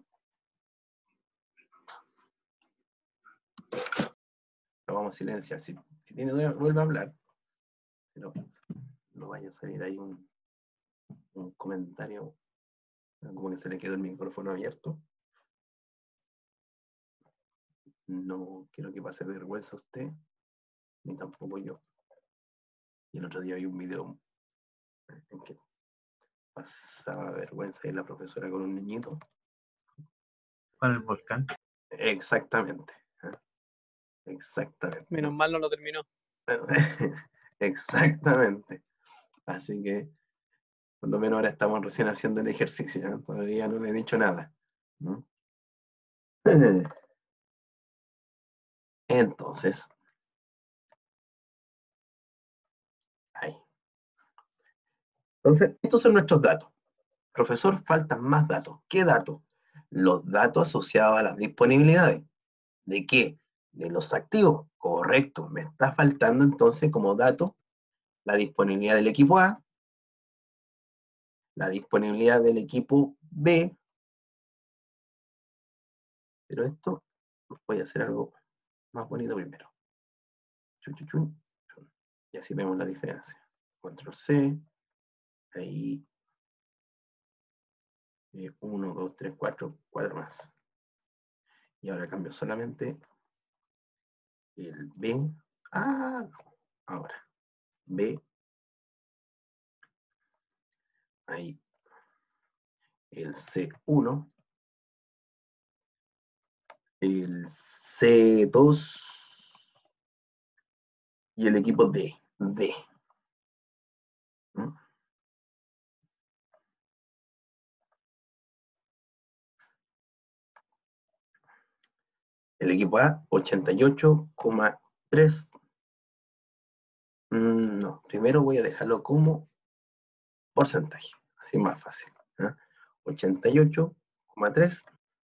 S1: Lo vamos a silenciar. Si, si tiene duda, vuelve a hablar. Pero no vaya a salir ahí un, un comentario como que se le quedó el micrófono abierto. No quiero que pase vergüenza a usted, ni tampoco yo. Y el otro día vi un video en que pasaba vergüenza y la profesora con un niñito.
S2: Con el volcán.
S1: Exactamente. ¿Eh? Exactamente.
S4: menos mal no lo terminó.
S1: Exactamente. Así que, por lo menos ahora estamos recién haciendo el ejercicio. ¿eh? Todavía no le he dicho nada. ¿No? Entonces, ahí. Entonces, estos son nuestros datos. Profesor, faltan más datos. ¿Qué datos? Los datos asociados a las disponibilidades. ¿De qué? De los activos. Correcto. Me está faltando entonces como dato la disponibilidad del equipo A, la disponibilidad del equipo B, pero esto voy a hacer algo más bonito primero. Chun, chun, chun, chun. Y así vemos la diferencia. Control C, ahí uno, dos, tres, cuatro, cuatro más. Y ahora cambio solamente el B. Ah, no. Ahora, B, ahí el C uno, el C dos y el equipo D. D. ¿Mm? El equipo A, ochenta y ocho coma tres Mm, no, primero voy a dejarlo como porcentaje, así más fácil. ¿eh? ochenta y ocho coma tres.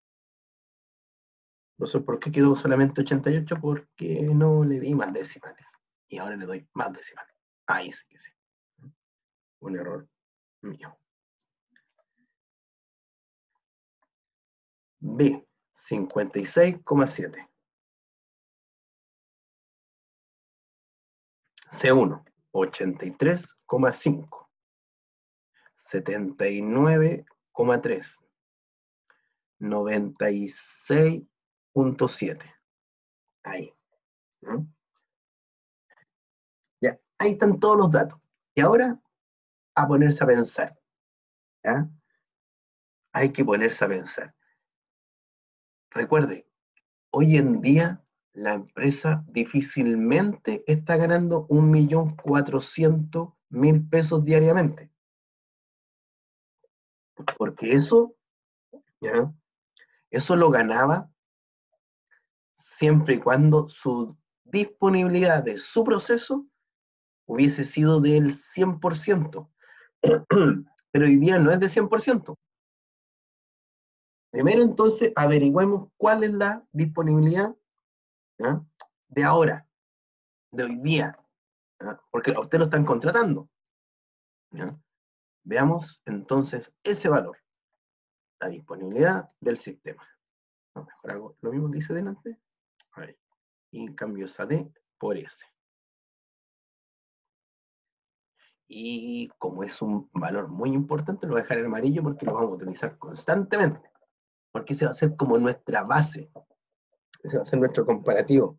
S1: No sé por qué quedó solamente ochenta y ocho, porque no le di más decimales. Y ahora le doy más decimales. Ahí sí que sí. Un error mío. B, cincuenta y seis coma siete. C uno, ochenta y tres coma cinco. setenta y nueve coma tres. noventa y seis punto siete. Ahí. ¿no? Ya, ahí están todos los datos. Y ahora, a ponerse a pensar. ¿ya? Hay que ponerse a pensar. Recuerde, hoy en día la empresa difícilmente está ganando un millón cuatrocientos mil pesos diariamente. Porque eso, ¿ya? Eso lo ganaba siempre y cuando su disponibilidad de su proceso hubiese sido del cien por ciento. Pero hoy día no es de cien por ciento. Primero entonces averigüemos cuál es la disponibilidad, ¿ya? de ahora, de hoy día, ¿ya? Porque a usted lo están contratando. ¿ya? Veamos entonces ese valor, la disponibilidad del sistema. No, mejor hago lo mismo que hice delante. A ver, y cambio esa D por S. Y como es un valor muy importante, lo voy a dejar en amarillo porque lo vamos a utilizar constantemente. Porque ese va a ser como nuestra base. Ese va a ser nuestro comparativo.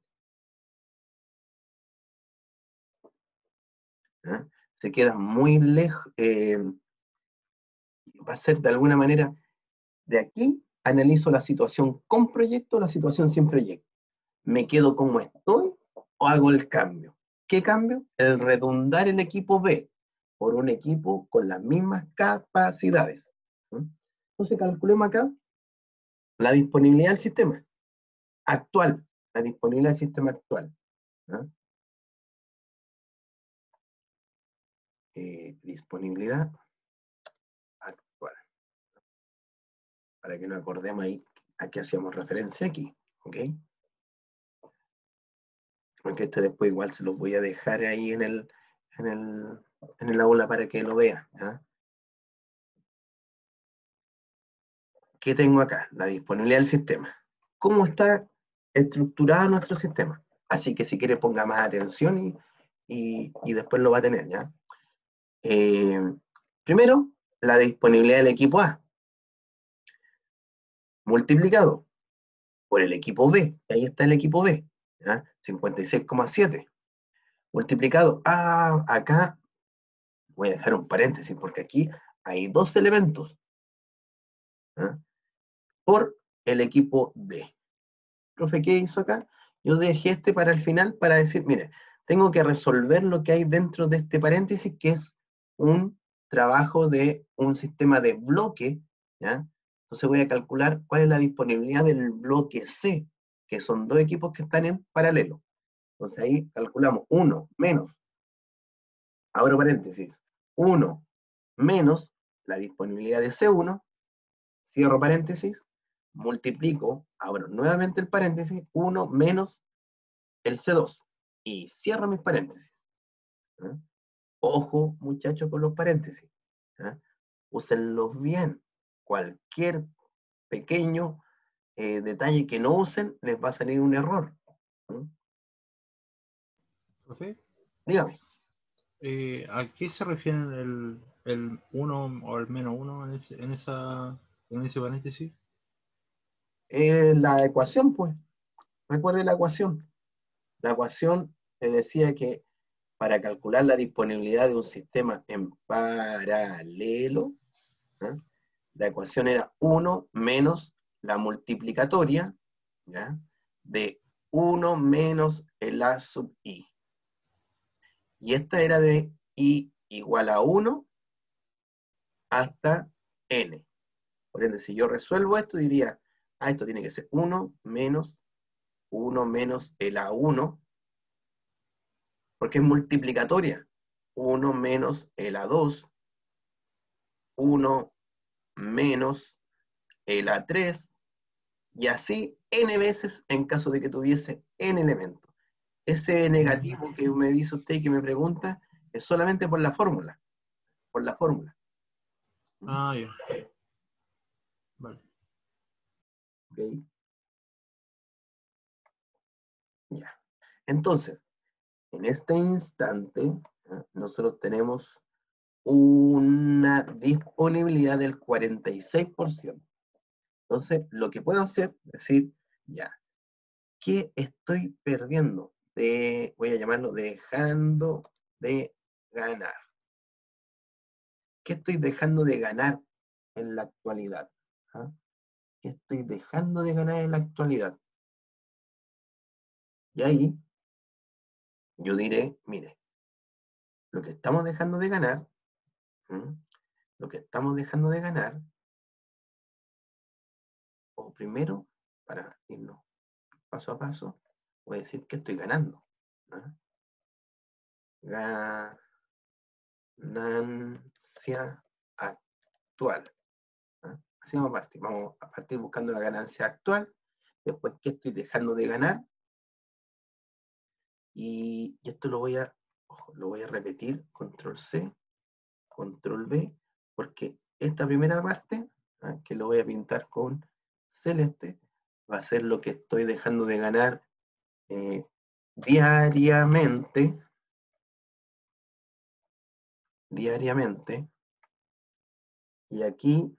S1: ¿eh? Se queda muy lejos. Eh, va a ser de alguna manera, de aquí analizo la situación con proyecto, la situación sin proyecto. ¿Me quedo como estoy o hago el cambio? ¿Qué cambio? El redundar el equipo B por un equipo con las mismas capacidades. ¿eh? Entonces calculemos acá la disponibilidad del sistema actual, la disponibilidad del sistema actual. ¿eh? Eh, disponibilidad actual. Para que nos acordemos ahí a qué hacíamos referencia aquí. ¿Ok? Porque este después igual se los voy a dejar ahí en el, en el, en el aula para que lo vea. ¿eh? ¿Qué tengo acá? La disponibilidad del sistema. ¿Cómo está estructurado nuestro sistema? Así que si quiere ponga más atención y, y, y después lo va a tener, ¿ya? Eh, primero, la disponibilidad del equipo A. Multiplicado por el equipo B. Ahí está el equipo B. ¿ya? cincuenta y seis coma siete. Multiplicado. Ah, acá voy a dejar un paréntesis porque aquí hay dos elementos. ¿ya? Por el equipo D. Profe, ¿qué hizo acá? Yo dejé este para el final para decir, mire, tengo que resolver lo que hay dentro de este paréntesis, que es un trabajo de un sistema de bloque, ¿ya? Entonces voy a calcular cuál es la disponibilidad del bloque C, que son dos equipos que están en paralelo. Entonces ahí calculamos uno menos, abro paréntesis, uno menos la disponibilidad de C uno, cierro paréntesis, multiplico, abro nuevamente el paréntesis, uno menos el C dos, y cierro mis paréntesis. ¿eh? Ojo, muchachos, con los paréntesis. ¿eh? Úsenlos bien. Cualquier pequeño eh, detalle que no usen, les va a salir un error. ¿eh?
S3: Profe,
S1: Dígame.
S3: eh, ¿a qué se refieren el, el uno o el menos uno en ese, en esa, en ese paréntesis?
S1: Eh, la ecuación, pues. Recuerde la ecuación. La ecuación te decía que para calcular la disponibilidad de un sistema en paralelo, ¿eh? la ecuación era uno menos la multiplicatoria, ¿ya? de uno menos el A sub i. Y esta era de i igual a uno hasta n. Por ende, si yo resuelvo esto, diría, ah, esto tiene que ser uno menos uno menos el A uno, porque es multiplicatoria. uno menos el A dos, uno menos el A tres, y así n veces en caso de que tuviese n elementos. Ese negativo que me dice usted y que me pregunta es solamente por la fórmula. Por la fórmula.
S3: Ah, ya. Vale.
S1: ¿Ok? Ya. Entonces, en este instante, ¿eh? nosotros tenemos una disponibilidad del cuarenta y seis por ciento. Entonces, lo que puedo hacer es decir, ya, ¿qué estoy perdiendo? De, voy a llamarlo dejando de ganar. ¿Qué estoy dejando de ganar en la actualidad? ¿Ah? ¿Qué estoy dejando de ganar en la actualidad? Y ahí yo diré, mire, lo que estamos dejando de ganar, ¿m? lo que estamos dejando de ganar, o primero, para irnos paso a paso, voy a decir que estoy ganando. ¿Ah? Ganancia actual. ¿Ah? Así vamos a partir. Vamos a partir buscando la ganancia actual, después qué estoy dejando de ganar, y, y esto lo voy a, ojo, lo voy a repetir, control C, control V, porque esta primera parte, ¿ah? que lo voy a pintar con celeste, va a ser lo que estoy dejando de ganar eh, diariamente, diariamente, y aquí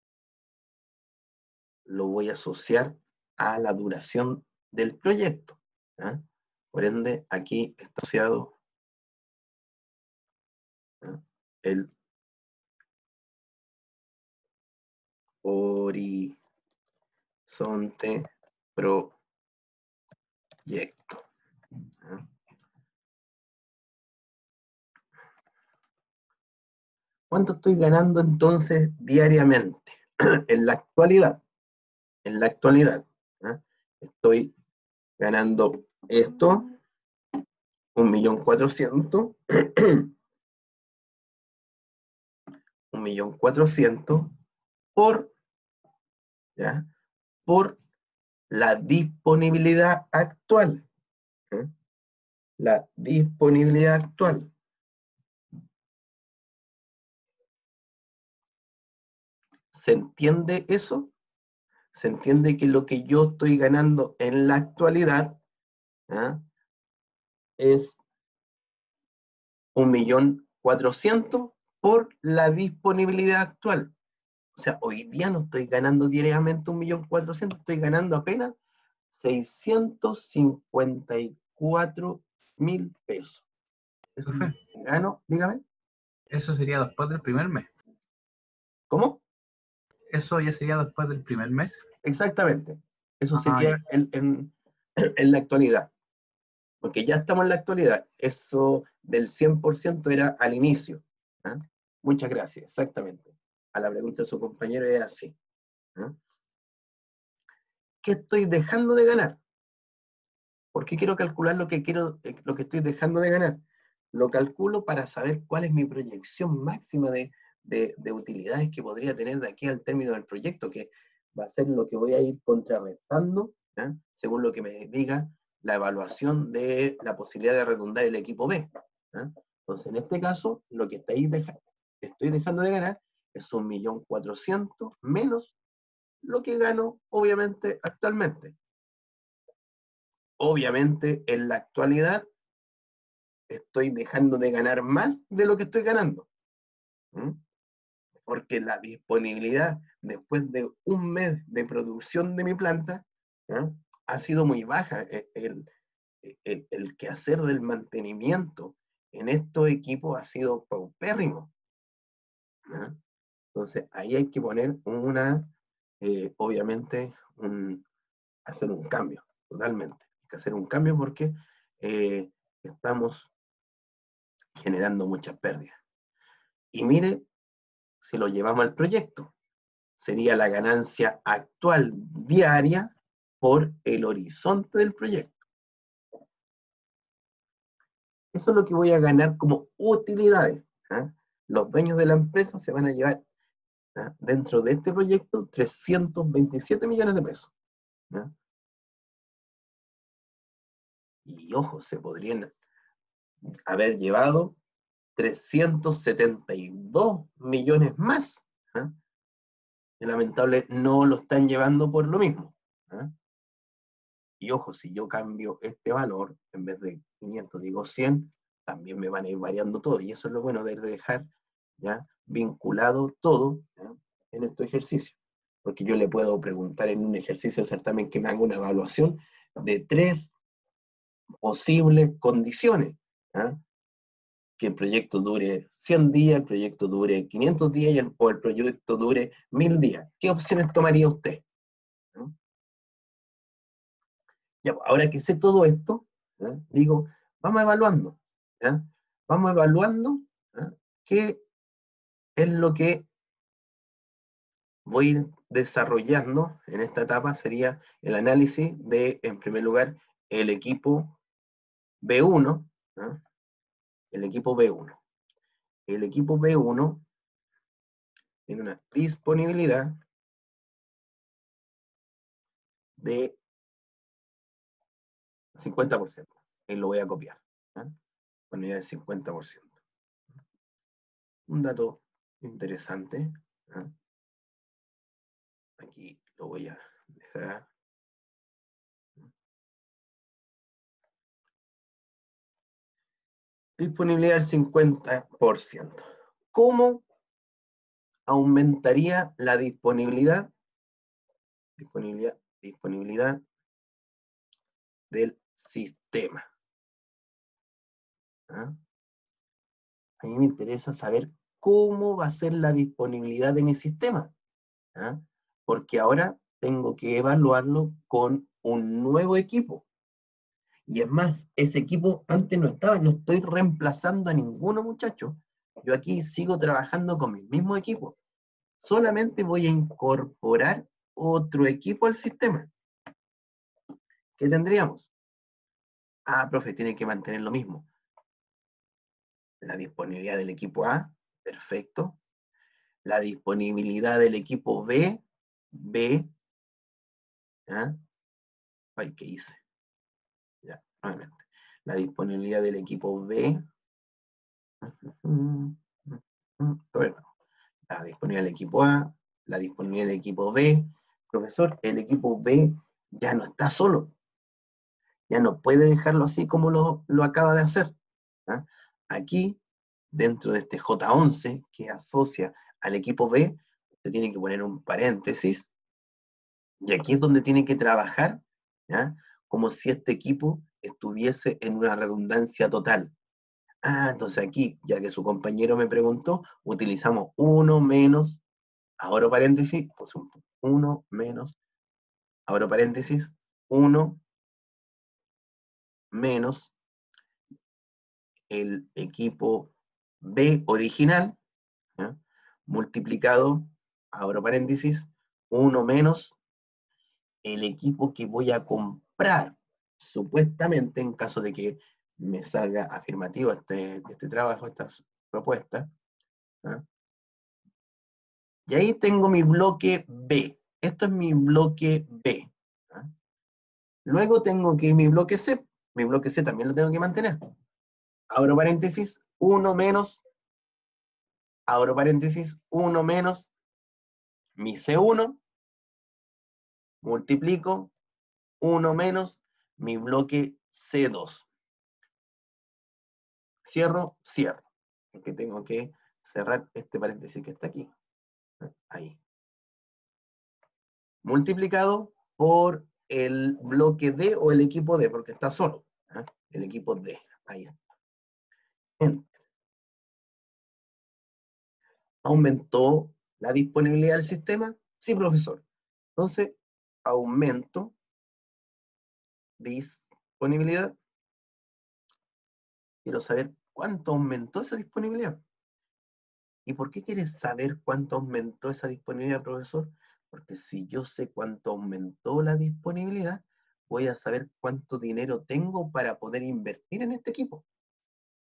S1: lo voy a asociar a la duración del proyecto. ¿Ah? Por ende, aquí está asociado, ¿ah? el horizonte proyecto. ¿Ah? ¿Cuánto estoy ganando entonces diariamente? En la actualidad, en la actualidad, ¿ah? estoy ganando esto, un millón cuatrocientos, un millón cuatrocientos por, ¿ya? por la disponibilidad actual. ¿Eh? La disponibilidad actual. ¿Se entiende eso? ¿Se entiende que lo que yo estoy ganando en la actualidad, ¿eh? es un millón cuatrocientos por la disponibilidad actual? O sea, hoy día no estoy ganando diariamente un millón cuatrocientos, estoy ganando apenas seiscientos cincuenta y cuatro mil pesos. Eso es lo
S2: Profe,
S1: que gano, dígame.
S2: eso sería después del primer mes.
S1: ¿Cómo?
S2: Eso ya sería después del primer mes.
S1: Exactamente. Eso
S2: Ah,
S1: sería
S2: ya.
S1: en, en, en la actualidad. Porque ya estamos en la actualidad. Eso del cien por ciento era al inicio. ¿Ah? Muchas gracias, exactamente. A la pregunta de su compañero es así. ¿Ah? ¿Qué estoy dejando de ganar? ¿Por qué quiero calcular lo que, quiero, lo que estoy dejando de ganar? Lo calculo para saber cuál es mi proyección máxima de, de, de utilidades que podría tener de aquí al término del proyecto, que va a ser lo que voy a ir contrarrestando, ¿eh? según lo que me diga la evaluación de la posibilidad de redundar el equipo B. ¿eh? Entonces, en este caso, lo que estoy, deja, estoy dejando de ganar es un millón cuatrocientos menos lo que gano, obviamente, actualmente. Obviamente, en la actualidad, estoy dejando de ganar más de lo que estoy ganando. ¿Mm? Porque la disponibilidad después de un mes de producción de mi planta, ¿eh? ha sido muy baja. El, el, el quehacer del mantenimiento en estos equipos ha sido paupérrimo. ¿Eh? Entonces, ahí hay que poner una, eh, obviamente, un, hacer un cambio, totalmente. Hay que hacer un cambio porque eh, estamos generando muchas pérdidas. Y mire, si lo llevamos al proyecto, sería la ganancia actual diaria por el horizonte del proyecto. Eso es lo que voy a ganar como utilidades. ¿Ah? Los dueños de la empresa se van a llevar, ¿ah?, dentro de este proyecto trescientos veintisiete millones de pesos. ¿Ah? Y ojo, se podrían haber llevado trescientos setenta y dos millones más. ¿Ah? Y lamentable no lo están llevando por lo mismo. ¿Ah? Y ojo, si yo cambio este valor, en vez de quinientos digo cien, también me van a ir variando todo. Y eso es lo bueno de dejar ya vinculado todo, ¿ya?, en este ejercicio. Porque yo le puedo preguntar en un ejercicio de certamen que me haga una evaluación de tres posibles condiciones. ¿Ah? Que el proyecto dure cien días, el proyecto dure quinientos días y el, o el proyecto dure mil días. ¿Qué opciones tomaría usted? ¿Ah? Ya, ahora que sé todo esto, ¿ya?, digo, vamos evaluando. ¿Ya? Vamos evaluando, ¿ya?, qué es lo que voy a ir desarrollando en esta etapa. Sería el análisis de, en primer lugar, el equipo B uno. ¿Ya? El equipo B uno. El equipo B uno tiene una disponibilidad de cincuenta por ciento. Ahí lo voy a copiar. ¿Ya? Bueno, ya el cincuenta por ciento. Un dato interesante. ¿Ya? Aquí lo voy a dejar. Disponibilidad del cincuenta por ciento. ¿Cómo aumentaría la disponibilidad? Disponibilidad, disponibilidad del sistema. ¿Ah? A mí me interesa saber cómo va a ser la disponibilidad de mi sistema. ¿Ah? Porque ahora tengo que evaluarlo con un nuevo equipo. Y es más, ese equipo antes no estaba, no estoy reemplazando a ninguno, muchacho. Yo aquí sigo trabajando con mi mismo equipo. Solamente voy a incorporar otro equipo al sistema. ¿Qué tendríamos? Ah, profe, tiene que mantener lo mismo. La disponibilidad del equipo A, perfecto. La disponibilidad del equipo B, B. ¿Ah? Ay, ¿qué hice? Ya, nuevamente. La disponibilidad del equipo B. Todo la disponibilidad del equipo A, la disponibilidad del equipo B. Profesor, el equipo B ya no está solo. Ya no puede dejarlo así como lo, lo acaba de hacer. ¿Ah? Aquí, dentro de este J once, que asocia al equipo B, usted tiene que poner un paréntesis, y aquí es donde tiene que trabajar, ¿ya?, como si este equipo estuviese en una redundancia total. Ah, entonces aquí, ya que su compañero me preguntó, utilizamos uno menos, abro paréntesis, pues uno menos, abro paréntesis, uno menos el equipo B original, ¿ya?, multiplicado, abro paréntesis, uno menos el equipo que voy a comprar, supuestamente, en caso de que me salga afirmativo este, este trabajo, estas propuestas. ¿Ah? Y ahí tengo mi bloque B. Esto es mi bloque B. ¿Ah? Luego tengo que mi bloque C. Mi bloque C también lo tengo que mantener. Abro paréntesis, uno menos, abro paréntesis, uno menos mi C uno, multiplico, uno menos mi bloque C dos. Cierro, cierro. Porque tengo que cerrar este paréntesis que está aquí. Ahí. Multiplicado por el bloque D o el equipo D, porque está solo. ¿Eh? El equipo D. Ahí está. Enter. ¿Aumentó la disponibilidad del sistema? Sí, profesor. Entonces, aumento disponibilidad. Quiero saber cuánto aumentó esa disponibilidad. ¿Y por qué quieres saber cuánto aumentó esa disponibilidad, profesor? Porque si yo sé cuánto aumentó la disponibilidad, voy a saber cuánto dinero tengo para poder invertir en este equipo.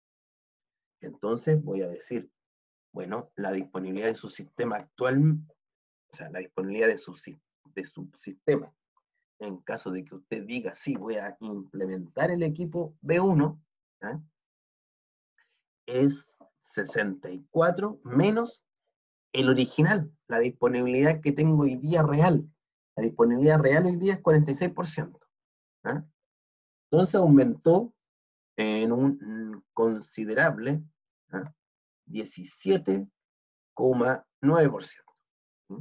S1: Entonces voy a decir, bueno, la disponibilidad de su sistema actual, o sea, la disponibilidad de su, de su sistema, en caso de que usted diga, sí, voy a implementar el equipo B uno, ¿eh? es sesenta y cuatro menos el original, la disponibilidad que tengo hoy día real. La disponibilidad real hoy día es cuarenta y seis por ciento. ¿eh? Entonces aumentó en un considerable ¿eh? diecisiete coma nueve por ciento. ¿eh?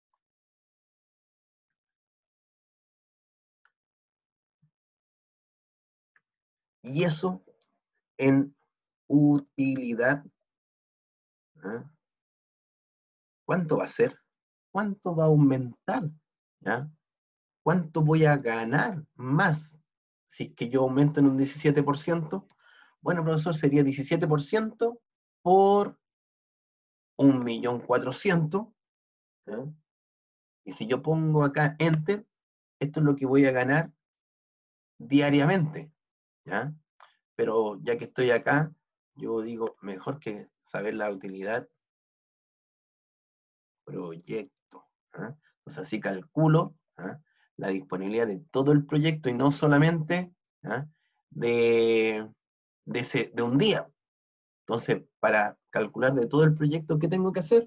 S1: Y eso en utilidad, ¿eh? ¿cuánto va a ser? ¿Cuánto va a aumentar? ¿Ya? ¿Cuánto voy a ganar más si es que yo aumento en un diecisiete por ciento? Bueno, profesor, sería diecisiete por ciento por un millón cuatrocientos mil. ¿eh? Y si yo pongo acá Enter, esto es lo que voy a ganar diariamente. ¿ya? Pero ya que estoy acá, yo digo, mejor que saber la utilidad, proyecto. ¿eh? Entonces así calculo ¿eh? la disponibilidad de todo el proyecto y no solamente ¿eh? de, de, ese, de un día. Entonces, para calcular de todo el proyecto, ¿qué tengo que hacer?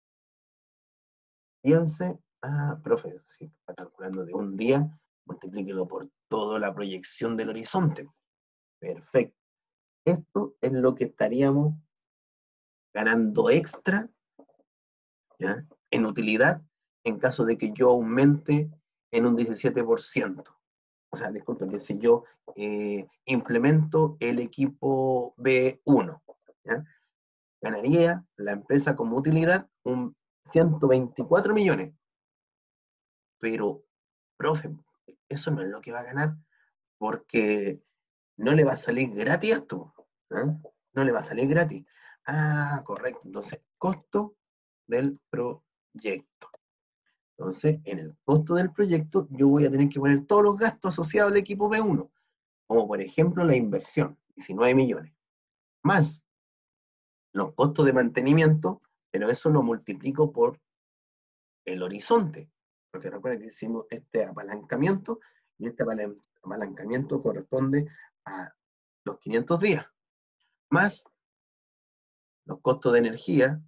S1: Piense, ah, profe, si está calculando de un día, multiplíquelo por toda la proyección del horizonte. Perfecto. Esto es lo que estaríamos ganando extra ¿ya? en utilidad en caso de que yo aumente en un diecisiete por ciento. O sea, disculpen, que si yo eh, implemento el equipo B uno, ¿ya? ganaría la empresa como utilidad un ciento veinticuatro millones. Pero, profe, eso no es lo que va a ganar, porque no le va a salir gratis esto. ¿eh? No le va a salir gratis. Ah, correcto. Entonces, costo del proyecto. Entonces, en el costo del proyecto, yo voy a tener que poner todos los gastos asociados al equipo B uno, como por ejemplo la inversión, diecinueve millones, más los costos de mantenimiento, pero eso lo multiplico por el horizonte, porque recuerden que hicimos este apalancamiento, y este apalancamiento corresponde a los quinientos días, más los costos de energía,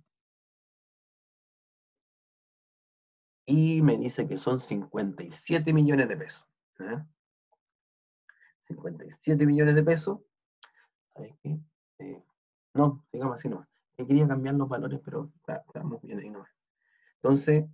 S1: y me dice que son cincuenta y siete millones de pesos. ¿eh? cincuenta y siete millones de pesos, ¿sabes qué? Eh, no, digamos así no. Quería cambiar los valores, pero está, estamos bien ahí no. Entonces,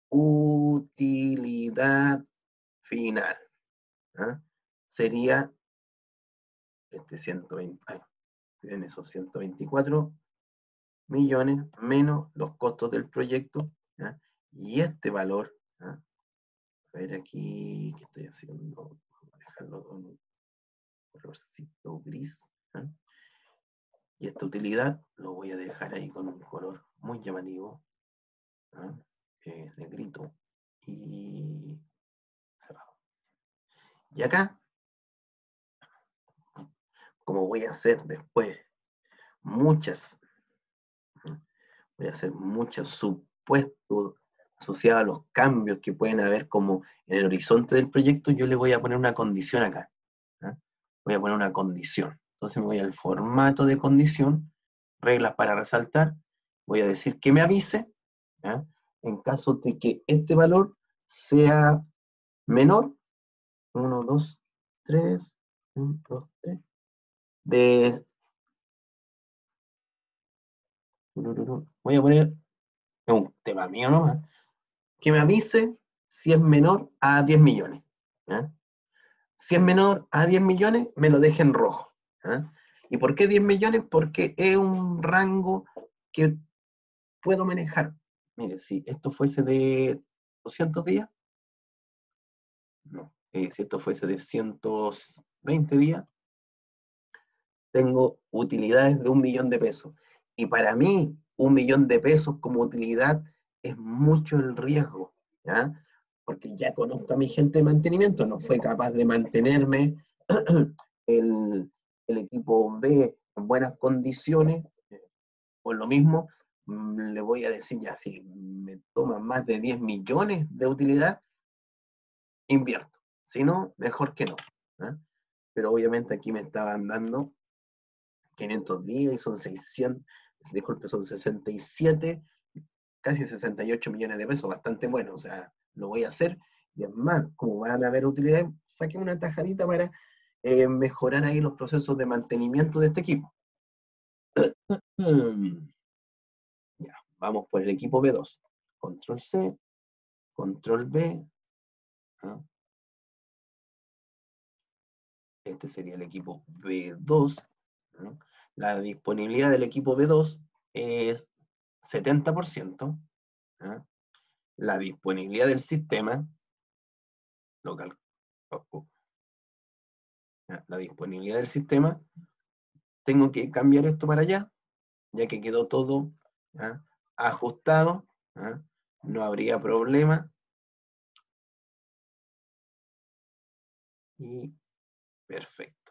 S1: utilidad final ¿eh? sería este ciento veinte, ay, tienen esos ciento veinticuatro millones menos los costos del proyecto ¿ya? y este valor, ¿ya? a ver aquí, ¿qué estoy haciendo? Vamos a dejarlo con un colorcito gris ¿ya? y esta utilidad lo voy a dejar ahí con un color muy llamativo, eh, negrito y cerrado. Y acá, como voy a hacer después muchas voy a hacer muchos supuestos asociados a los cambios que pueden haber como en el horizonte del proyecto, yo le voy a poner una condición acá. ¿eh? Voy a poner una condición. Entonces me voy al formato de condición, reglas para resaltar, voy a decir que me avise, ¿eh? en caso de que este valor sea menor, uno, dos, tres, uno, dos, tres, de... Voy a poner un tema mío nomás, que me avise si es menor a diez millones. ¿eh? Si es menor a diez millones, me lo deje en rojo. ¿eh? ¿Y por qué diez millones? Porque es un rango que puedo manejar. Mire, si esto fuese de doscientos días, no, eh, si esto fuese de ciento veinte días, tengo utilidades de un millón de pesos. Y para mí, un millón de pesos como utilidad es mucho el riesgo, ¿ya? Porque ya conozco a mi gente de mantenimiento, no fue capaz de mantenerme el, el equipo B en buenas condiciones por lo mismo, mm, le voy a decir ya, si me toman más de diez millones de utilidad, invierto. Si no, mejor que no. ¿eh? Pero obviamente aquí me estaban dando quinientos días y son seiscientos, disculpe, son sesenta y siete, casi sesenta y ocho millones de pesos, bastante bueno. O sea, lo voy a hacer. Y es más, como van a haber utilidades, saqué una tajadita para eh, mejorar ahí los procesos de mantenimiento de este equipo. Ya, vamos por el equipo B dos. Control C, Control B. ¿ah? Este sería el equipo B dos. ¿no? La disponibilidad del equipo B dos es setenta por ciento. ¿ah? La disponibilidad del sistema local. Oh, oh. La disponibilidad del sistema, tengo que cambiar esto para allá, ya que quedó todo ¿ah? ajustado. ¿ah? No habría problema. Y perfecto.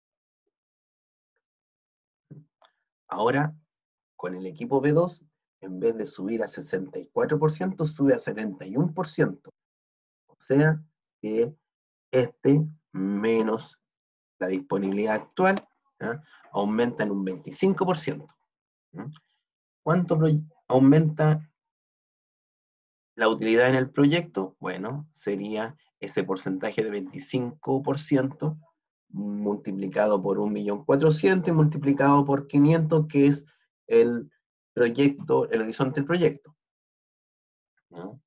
S1: Ahora, con el equipo B dos, en vez de subir a sesenta y cuatro por ciento, sube a setenta y uno por ciento. O sea, que este menos la disponibilidad actual ¿ya? aumenta en un veinticinco por ciento. ¿ya? ¿Cuánto aumenta la utilidad en el proyecto? Bueno, sería ese porcentaje de veinticinco por ciento multiplicado por un millón cuatrocientos mil y multiplicado por quinientos, que es el proyecto, el horizonte del proyecto. ¿no?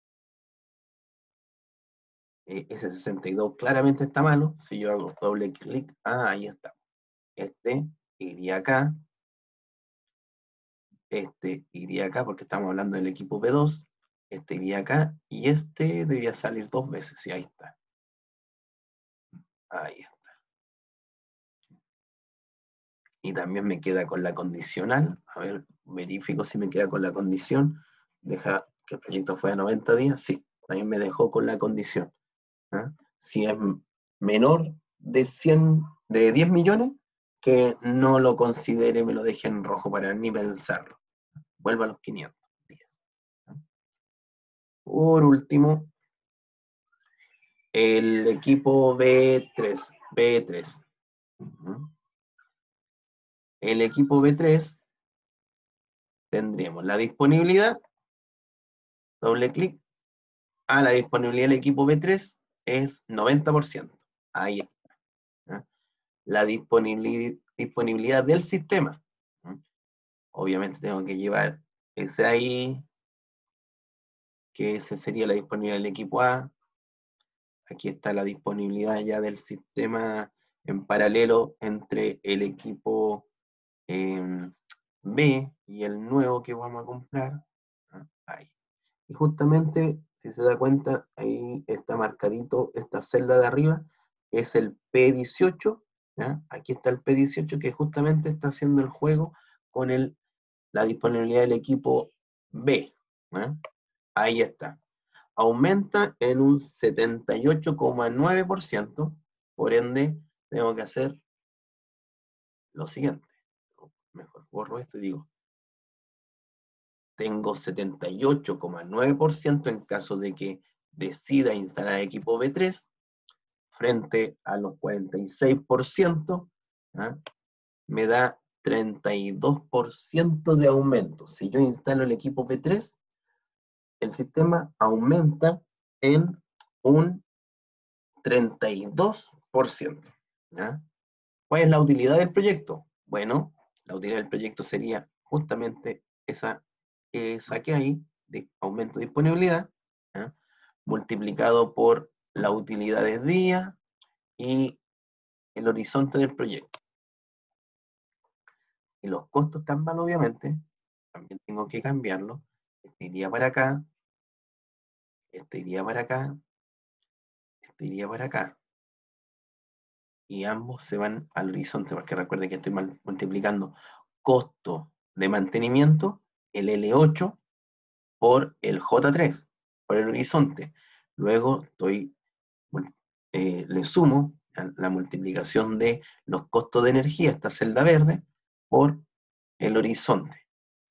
S1: Eh, ese sesenta y dos claramente está malo. Si yo hago doble clic, ah, ahí está. Este iría acá. Este iría acá porque estamos hablando del equipo B dos. Este iría acá y este debería salir dos veces. Y ahí está. Ahí está. Y también me queda con la condicional. A ver, verifico si me queda con la condición. Deja que el proyecto fuera noventa días. Sí, también me dejó con la condición. ¿ah? Si es menor de cien, de diez millones, que no lo considere, me lo deje en rojo para ni pensarlo. Vuelva a los quinientos días. ¿ah? Por último, el equipo B tres. B tres. ¿ah? El equipo B tres tendríamos la disponibilidad, doble clic, a la disponibilidad del equipo B tres es noventa por ciento. Ahí está. ¿ah? La disponibilidad, disponibilidad del sistema. ¿ah? Obviamente tengo que llevar ese ahí, que ese sería la disponibilidad del equipo A. Aquí está la disponibilidad ya del sistema en paralelo entre el equipo eh, B y el nuevo que vamos a comprar. ¿ah? Ahí. Y justamente, si se da cuenta, ahí está marcadito esta celda de arriba, es el P dieciocho. ¿ya? Aquí está el P dieciocho que justamente está haciendo el juego con el, la disponibilidad del equipo B. ¿ya? Ahí está. Aumenta en un setenta y ocho coma nueve por ciento, por ende, tengo que hacer lo siguiente. Mejor borro esto y digo, tengo setenta y ocho coma nueve por ciento en caso de que decida instalar equipo B tres, frente a los cuarenta y seis por ciento, ¿ah? me da treinta y dos por ciento de aumento. Si yo instalo el equipo B tres, el sistema aumenta en un treinta y dos por ciento. ¿ya? ¿Cuál es la utilidad del proyecto? Bueno, la utilidad del proyecto sería justamente esa que saqué ahí, de aumento de disponibilidad, ¿ya? multiplicado por la utilidad de día y el horizonte del proyecto. Y los costos están mal, obviamente, también tengo que cambiarlo. Este iría para acá, este iría para acá, este iría para acá. Y ambos se van al horizonte, porque recuerden que estoy multiplicando costo de mantenimiento, el L ocho, por el J tres, por el horizonte. Luego estoy, eh, le sumo la multiplicación de los costos de energía, esta celda verde, por el horizonte.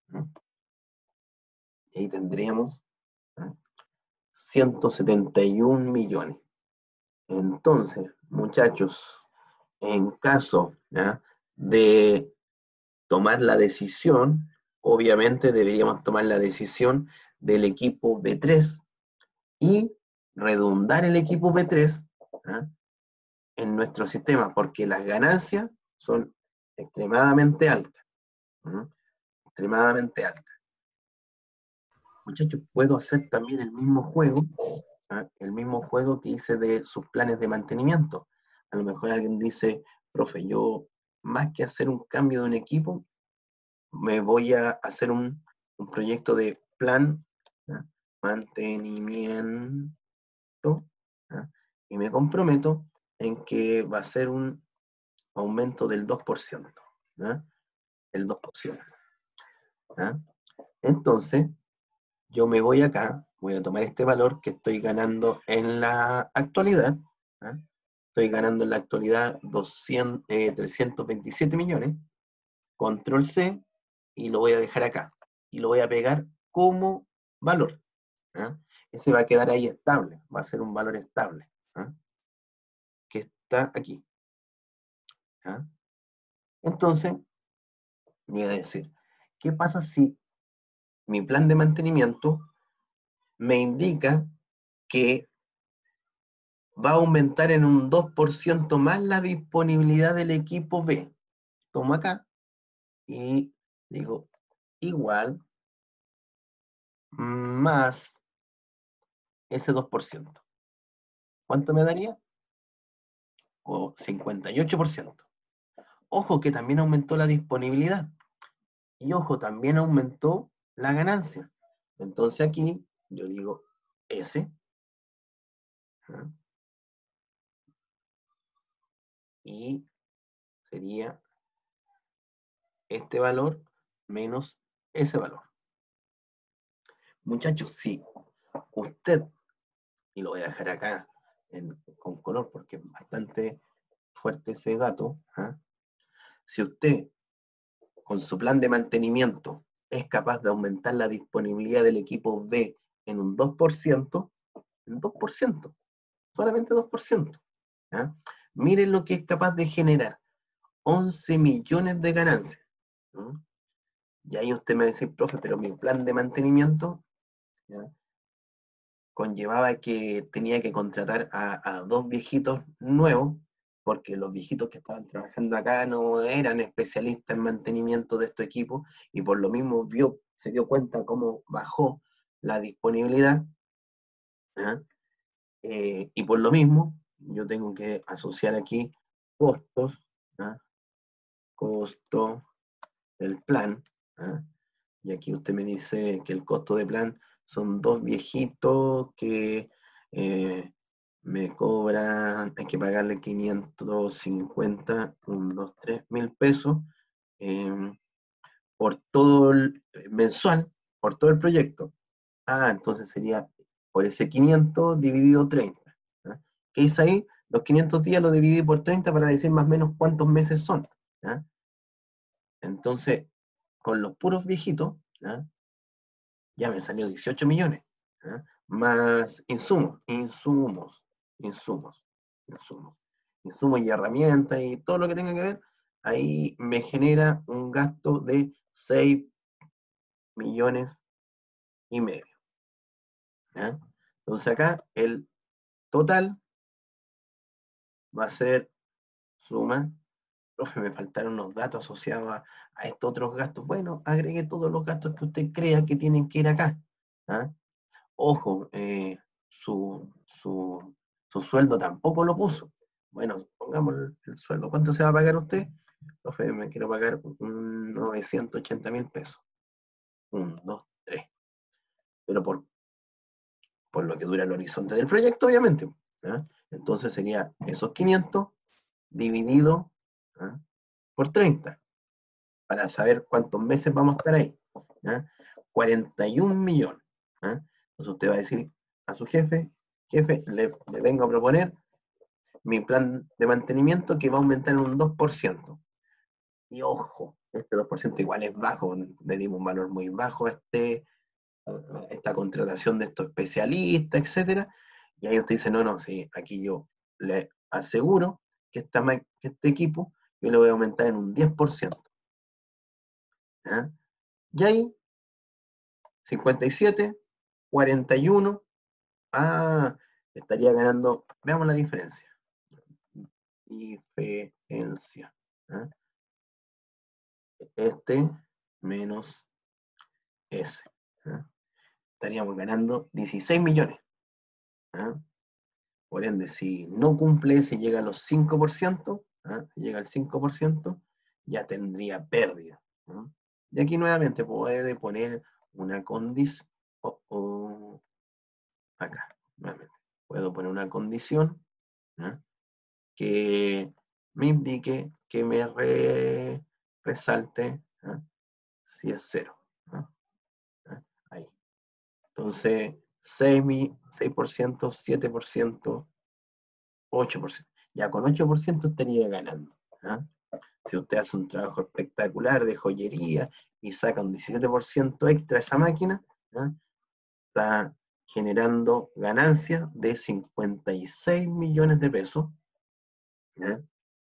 S1: ¿no? Y ahí tendríamos, ¿no?, ciento setenta y un millones. Entonces, muchachos, en caso, ¿ya?, de tomar la decisión, obviamente deberíamos tomar la decisión del equipo B tres y redundar el equipo B tres, ¿ya?, en nuestro sistema, porque las ganancias son extremadamente altas, ¿no?, extremadamente altas. Muchachos, puedo hacer también el mismo juego, ¿ah?, el mismo juego que hice de sus planes de mantenimiento. A lo mejor alguien dice, profe, yo más que hacer un cambio de un equipo, me voy a hacer un, un proyecto de plan, ¿ah?, mantenimiento, ¿ah?, y me comprometo en que va a ser un aumento del dos por ciento, ¿ah?, el dos por ciento. ¿Ah? Entonces, yo me voy acá, voy a tomar este valor que estoy ganando en la actualidad, ¿ah? Estoy ganando en la actualidad doscientos, eh, trescientos veintisiete millones, control C, y lo voy a dejar acá, y lo voy a pegar como valor, ¿ah? Ese va a quedar ahí estable, va a ser un valor estable, ¿ah?, que está aquí, ¿ah? Entonces, voy a decir, ¿qué pasa si mi plan de mantenimiento me indica que va a aumentar en un dos por ciento más la disponibilidad del equipo B? Tomo acá y digo igual más ese dos por ciento. ¿Cuánto me daría? O cincuenta y ocho por ciento. Ojo que también aumentó la disponibilidad. Y ojo, también aumentó la ganancia. Entonces aquí yo digo S. ¿Ah? Y sería este valor menos ese valor. Muchachos, si usted, y lo voy a dejar acá en, con color porque es bastante fuerte ese dato, ¿ah?, si usted con su plan de mantenimiento es capaz de aumentar la disponibilidad del equipo B en un dos por ciento, en dos por ciento, solamente dos por ciento, ¿ah?, miren lo que es capaz de generar, once millones de ganancias, ¿no? Y ahí usted me dice, profe, pero mi plan de mantenimiento, ¿ya?, conllevaba que tenía que contratar a, a dos viejitos nuevos, porque los viejitos que estaban trabajando acá no eran especialistas en mantenimiento de estos equipos, y por lo mismo vio, se dio cuenta cómo bajó la disponibilidad, ¿ah? Eh, y por lo mismo, yo tengo que asociar aquí costos, ¿ah?, costo del plan, ¿ah?, y aquí usted me dice que el costo de plan son dos viejitos que eh, me cobran, hay que pagarle quinientos cincuenta, uno, dos, tres mil pesos eh, por todo el mensual, por todo el proyecto. Ah, entonces sería por ese quinientos dividido treinta. ¿Ah? ¿Qué hice ahí? Los quinientos días lo dividí por treinta para decir más o menos cuántos meses son. ¿Ah? Entonces, con los puros viejitos, ¿ah?, ya me salió dieciocho millones, ¿ah?, más insumos, insumos, insumos, insumos, insumos y herramientas y todo lo que tenga que ver, ahí me genera un gasto de seis millones y medio. ¿Ya? Entonces acá el total va a ser suma. Profe, me faltaron unos datos asociados a, a estos otros gastos. Bueno, agregue todos los gastos que usted crea que tienen que ir acá. ¿Ah? Ojo, eh, su, su, su sueldo tampoco lo puso. Bueno, pongamos el, el sueldo. ¿Cuánto se va a pagar usted? Profe, me quiero pagar un novecientos ochenta mil pesos. Un, dos, tres. Pero por, por lo que dura el horizonte del proyecto, obviamente. ¿Ah? Entonces sería esos quinientos dividido, ¿ah?, por treinta, para saber cuántos meses vamos a estar ahí. ¿Ah? cuarenta y un millones. ¿Ah? Entonces usted va a decir a su jefe, jefe, le, le vengo a proponer mi plan de mantenimiento que va a aumentar en un dos por ciento. Y ojo, Este dos por ciento igual es bajo, le dimos un valor muy bajo a, este, a esta contratación de estos especialistas, etcétera. Y ahí usted dice, no, no, sí, aquí yo le aseguro que, esta, que este equipo yo le voy a aumentar en un diez por ciento. ¿Ya? Y ahí, cincuenta y siete, cuarenta y uno, ah, estaría ganando, veamos la diferencia. Diferencia. ¿Ah? Este menos ese. ¿Ah? Estaríamos ganando dieciséis millones. ¿Ah? Por ende, si no cumple, si llega a los cinco por ciento, ¿ah? Si llega al cinco por ciento, ya tendría pérdida. ¿Ah? Y aquí nuevamente puede poner una condición, oh, oh, acá, nuevamente, puedo poner una condición, ¿ah? Que me indique, que me re, resalte, ¿ah? Si es cero. ¿Ah? ¿Ah? Ahí. Entonces, seis por ciento, siete por ciento, ocho por ciento. Ya con ocho por ciento estaría ganando. ¿Ah? Si usted hace un trabajo espectacular de joyería y saca un diecisiete por ciento extra a esa máquina, ¿ah? Está generando ganancias de cincuenta y seis millones de pesos. ¿Ah?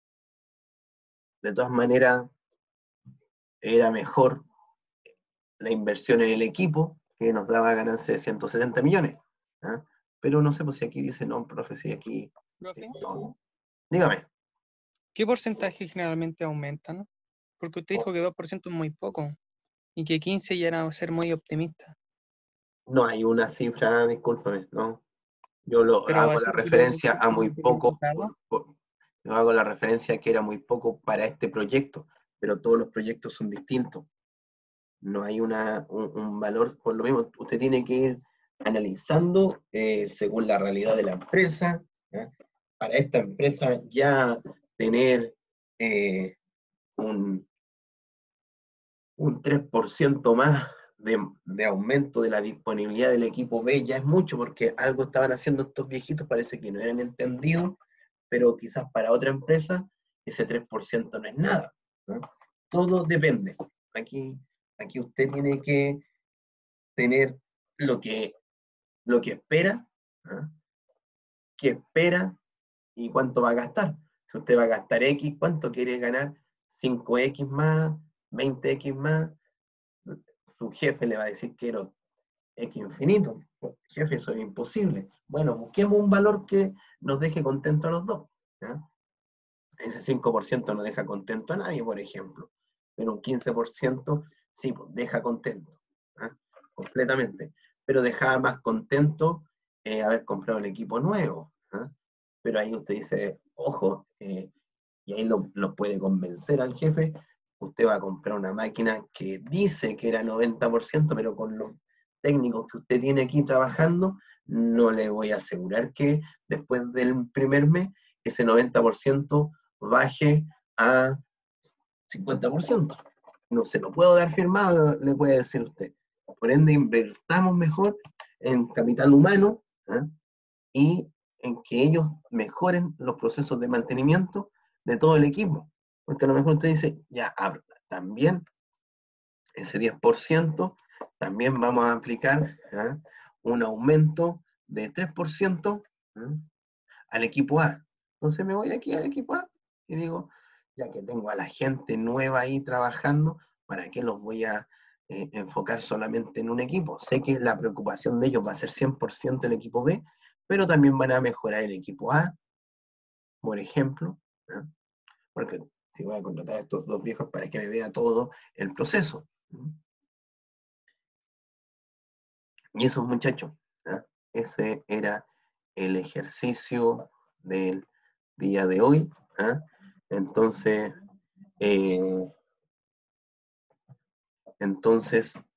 S1: De todas maneras, era mejor la inversión en el equipo, que nos daba ganancias de ciento setenta millones. ¿Ah? Pero no sé, pues si aquí dice, no, profe, si aquí...
S6: Profe,
S1: Esto... Dígame.
S6: ¿qué porcentaje generalmente aumentan? Porque usted dijo que dos por ciento es muy poco y que quince ya era ser muy optimista.
S1: No hay una cifra, discúlpame, no. Yo lo
S6: Pero
S1: hago
S6: así
S1: la
S6: que yo
S1: referencia a muy poco,
S6: enfocado.
S1: por, por, yo hago la referencia a que era muy poco para este proyecto, pero todos los proyectos son distintos. No hay una, un, un valor, por lo mismo, usted tiene que ir analizando eh, según la realidad de la empresa. ¿Ya? Para esta empresa ya tener eh, un, un tres por ciento más de, de aumento de la disponibilidad del equipo B ya es mucho, porque algo estaban haciendo estos viejitos, parece que no eran entendidos, pero quizás para otra empresa ese tres por ciento no es nada, ¿no? Todo depende. Aquí, aquí usted tiene que tener lo que, lo que espera, ¿no? Qué espera y cuánto va a gastar. Si usted va a gastar X, ¿cuánto quiere ganar? cinco equis más, veinte equis más. Su jefe le va a decir que quiero X infinito. Jefe, eso es imposible. Bueno, busquemos un valor que nos deje contento a los dos. ¿Ya? Ese cinco por ciento no deja contento a nadie, por ejemplo. Pero un quince por ciento sí, pues, deja contento. ¿Ah? Completamente. Pero dejaba más contento eh, haber comprado el equipo nuevo. ¿Ah? Pero ahí usted dice, ojo, eh, y ahí lo, lo puede convencer al jefe, usted va a comprar una máquina que dice que era noventa por ciento, pero con los técnicos que usted tiene aquí trabajando, no le voy a asegurar que después del primer mes ese noventa por ciento baje a cincuenta por ciento. No se lo puedo dar firmado, le puede decir usted. Por ende, invertamos mejor en capital humano, ¿eh? Y en que ellos mejoren los procesos de mantenimiento de todo el equipo. Porque a lo mejor usted dice, ya, también ese diez por ciento, también vamos a aplicar ¿eh? un aumento de tres por ciento ¿eh? al equipo A. Entonces me voy aquí al equipo A y digo, ya que tengo a la gente nueva ahí trabajando, ¿para qué los voy a eh, enfocar solamente en un equipo? Sé que la preocupación de ellos va a ser cien por ciento el equipo B, pero también van a mejorar el equipo A, por ejemplo, ¿eh? Porque si voy a contratar a estos dos viejos para que me vea todo el proceso. ¿eh? Y esos muchachos, ¿eh? Ese era el ejercicio del día de hoy. ¿eh? Entonces, eh, entonces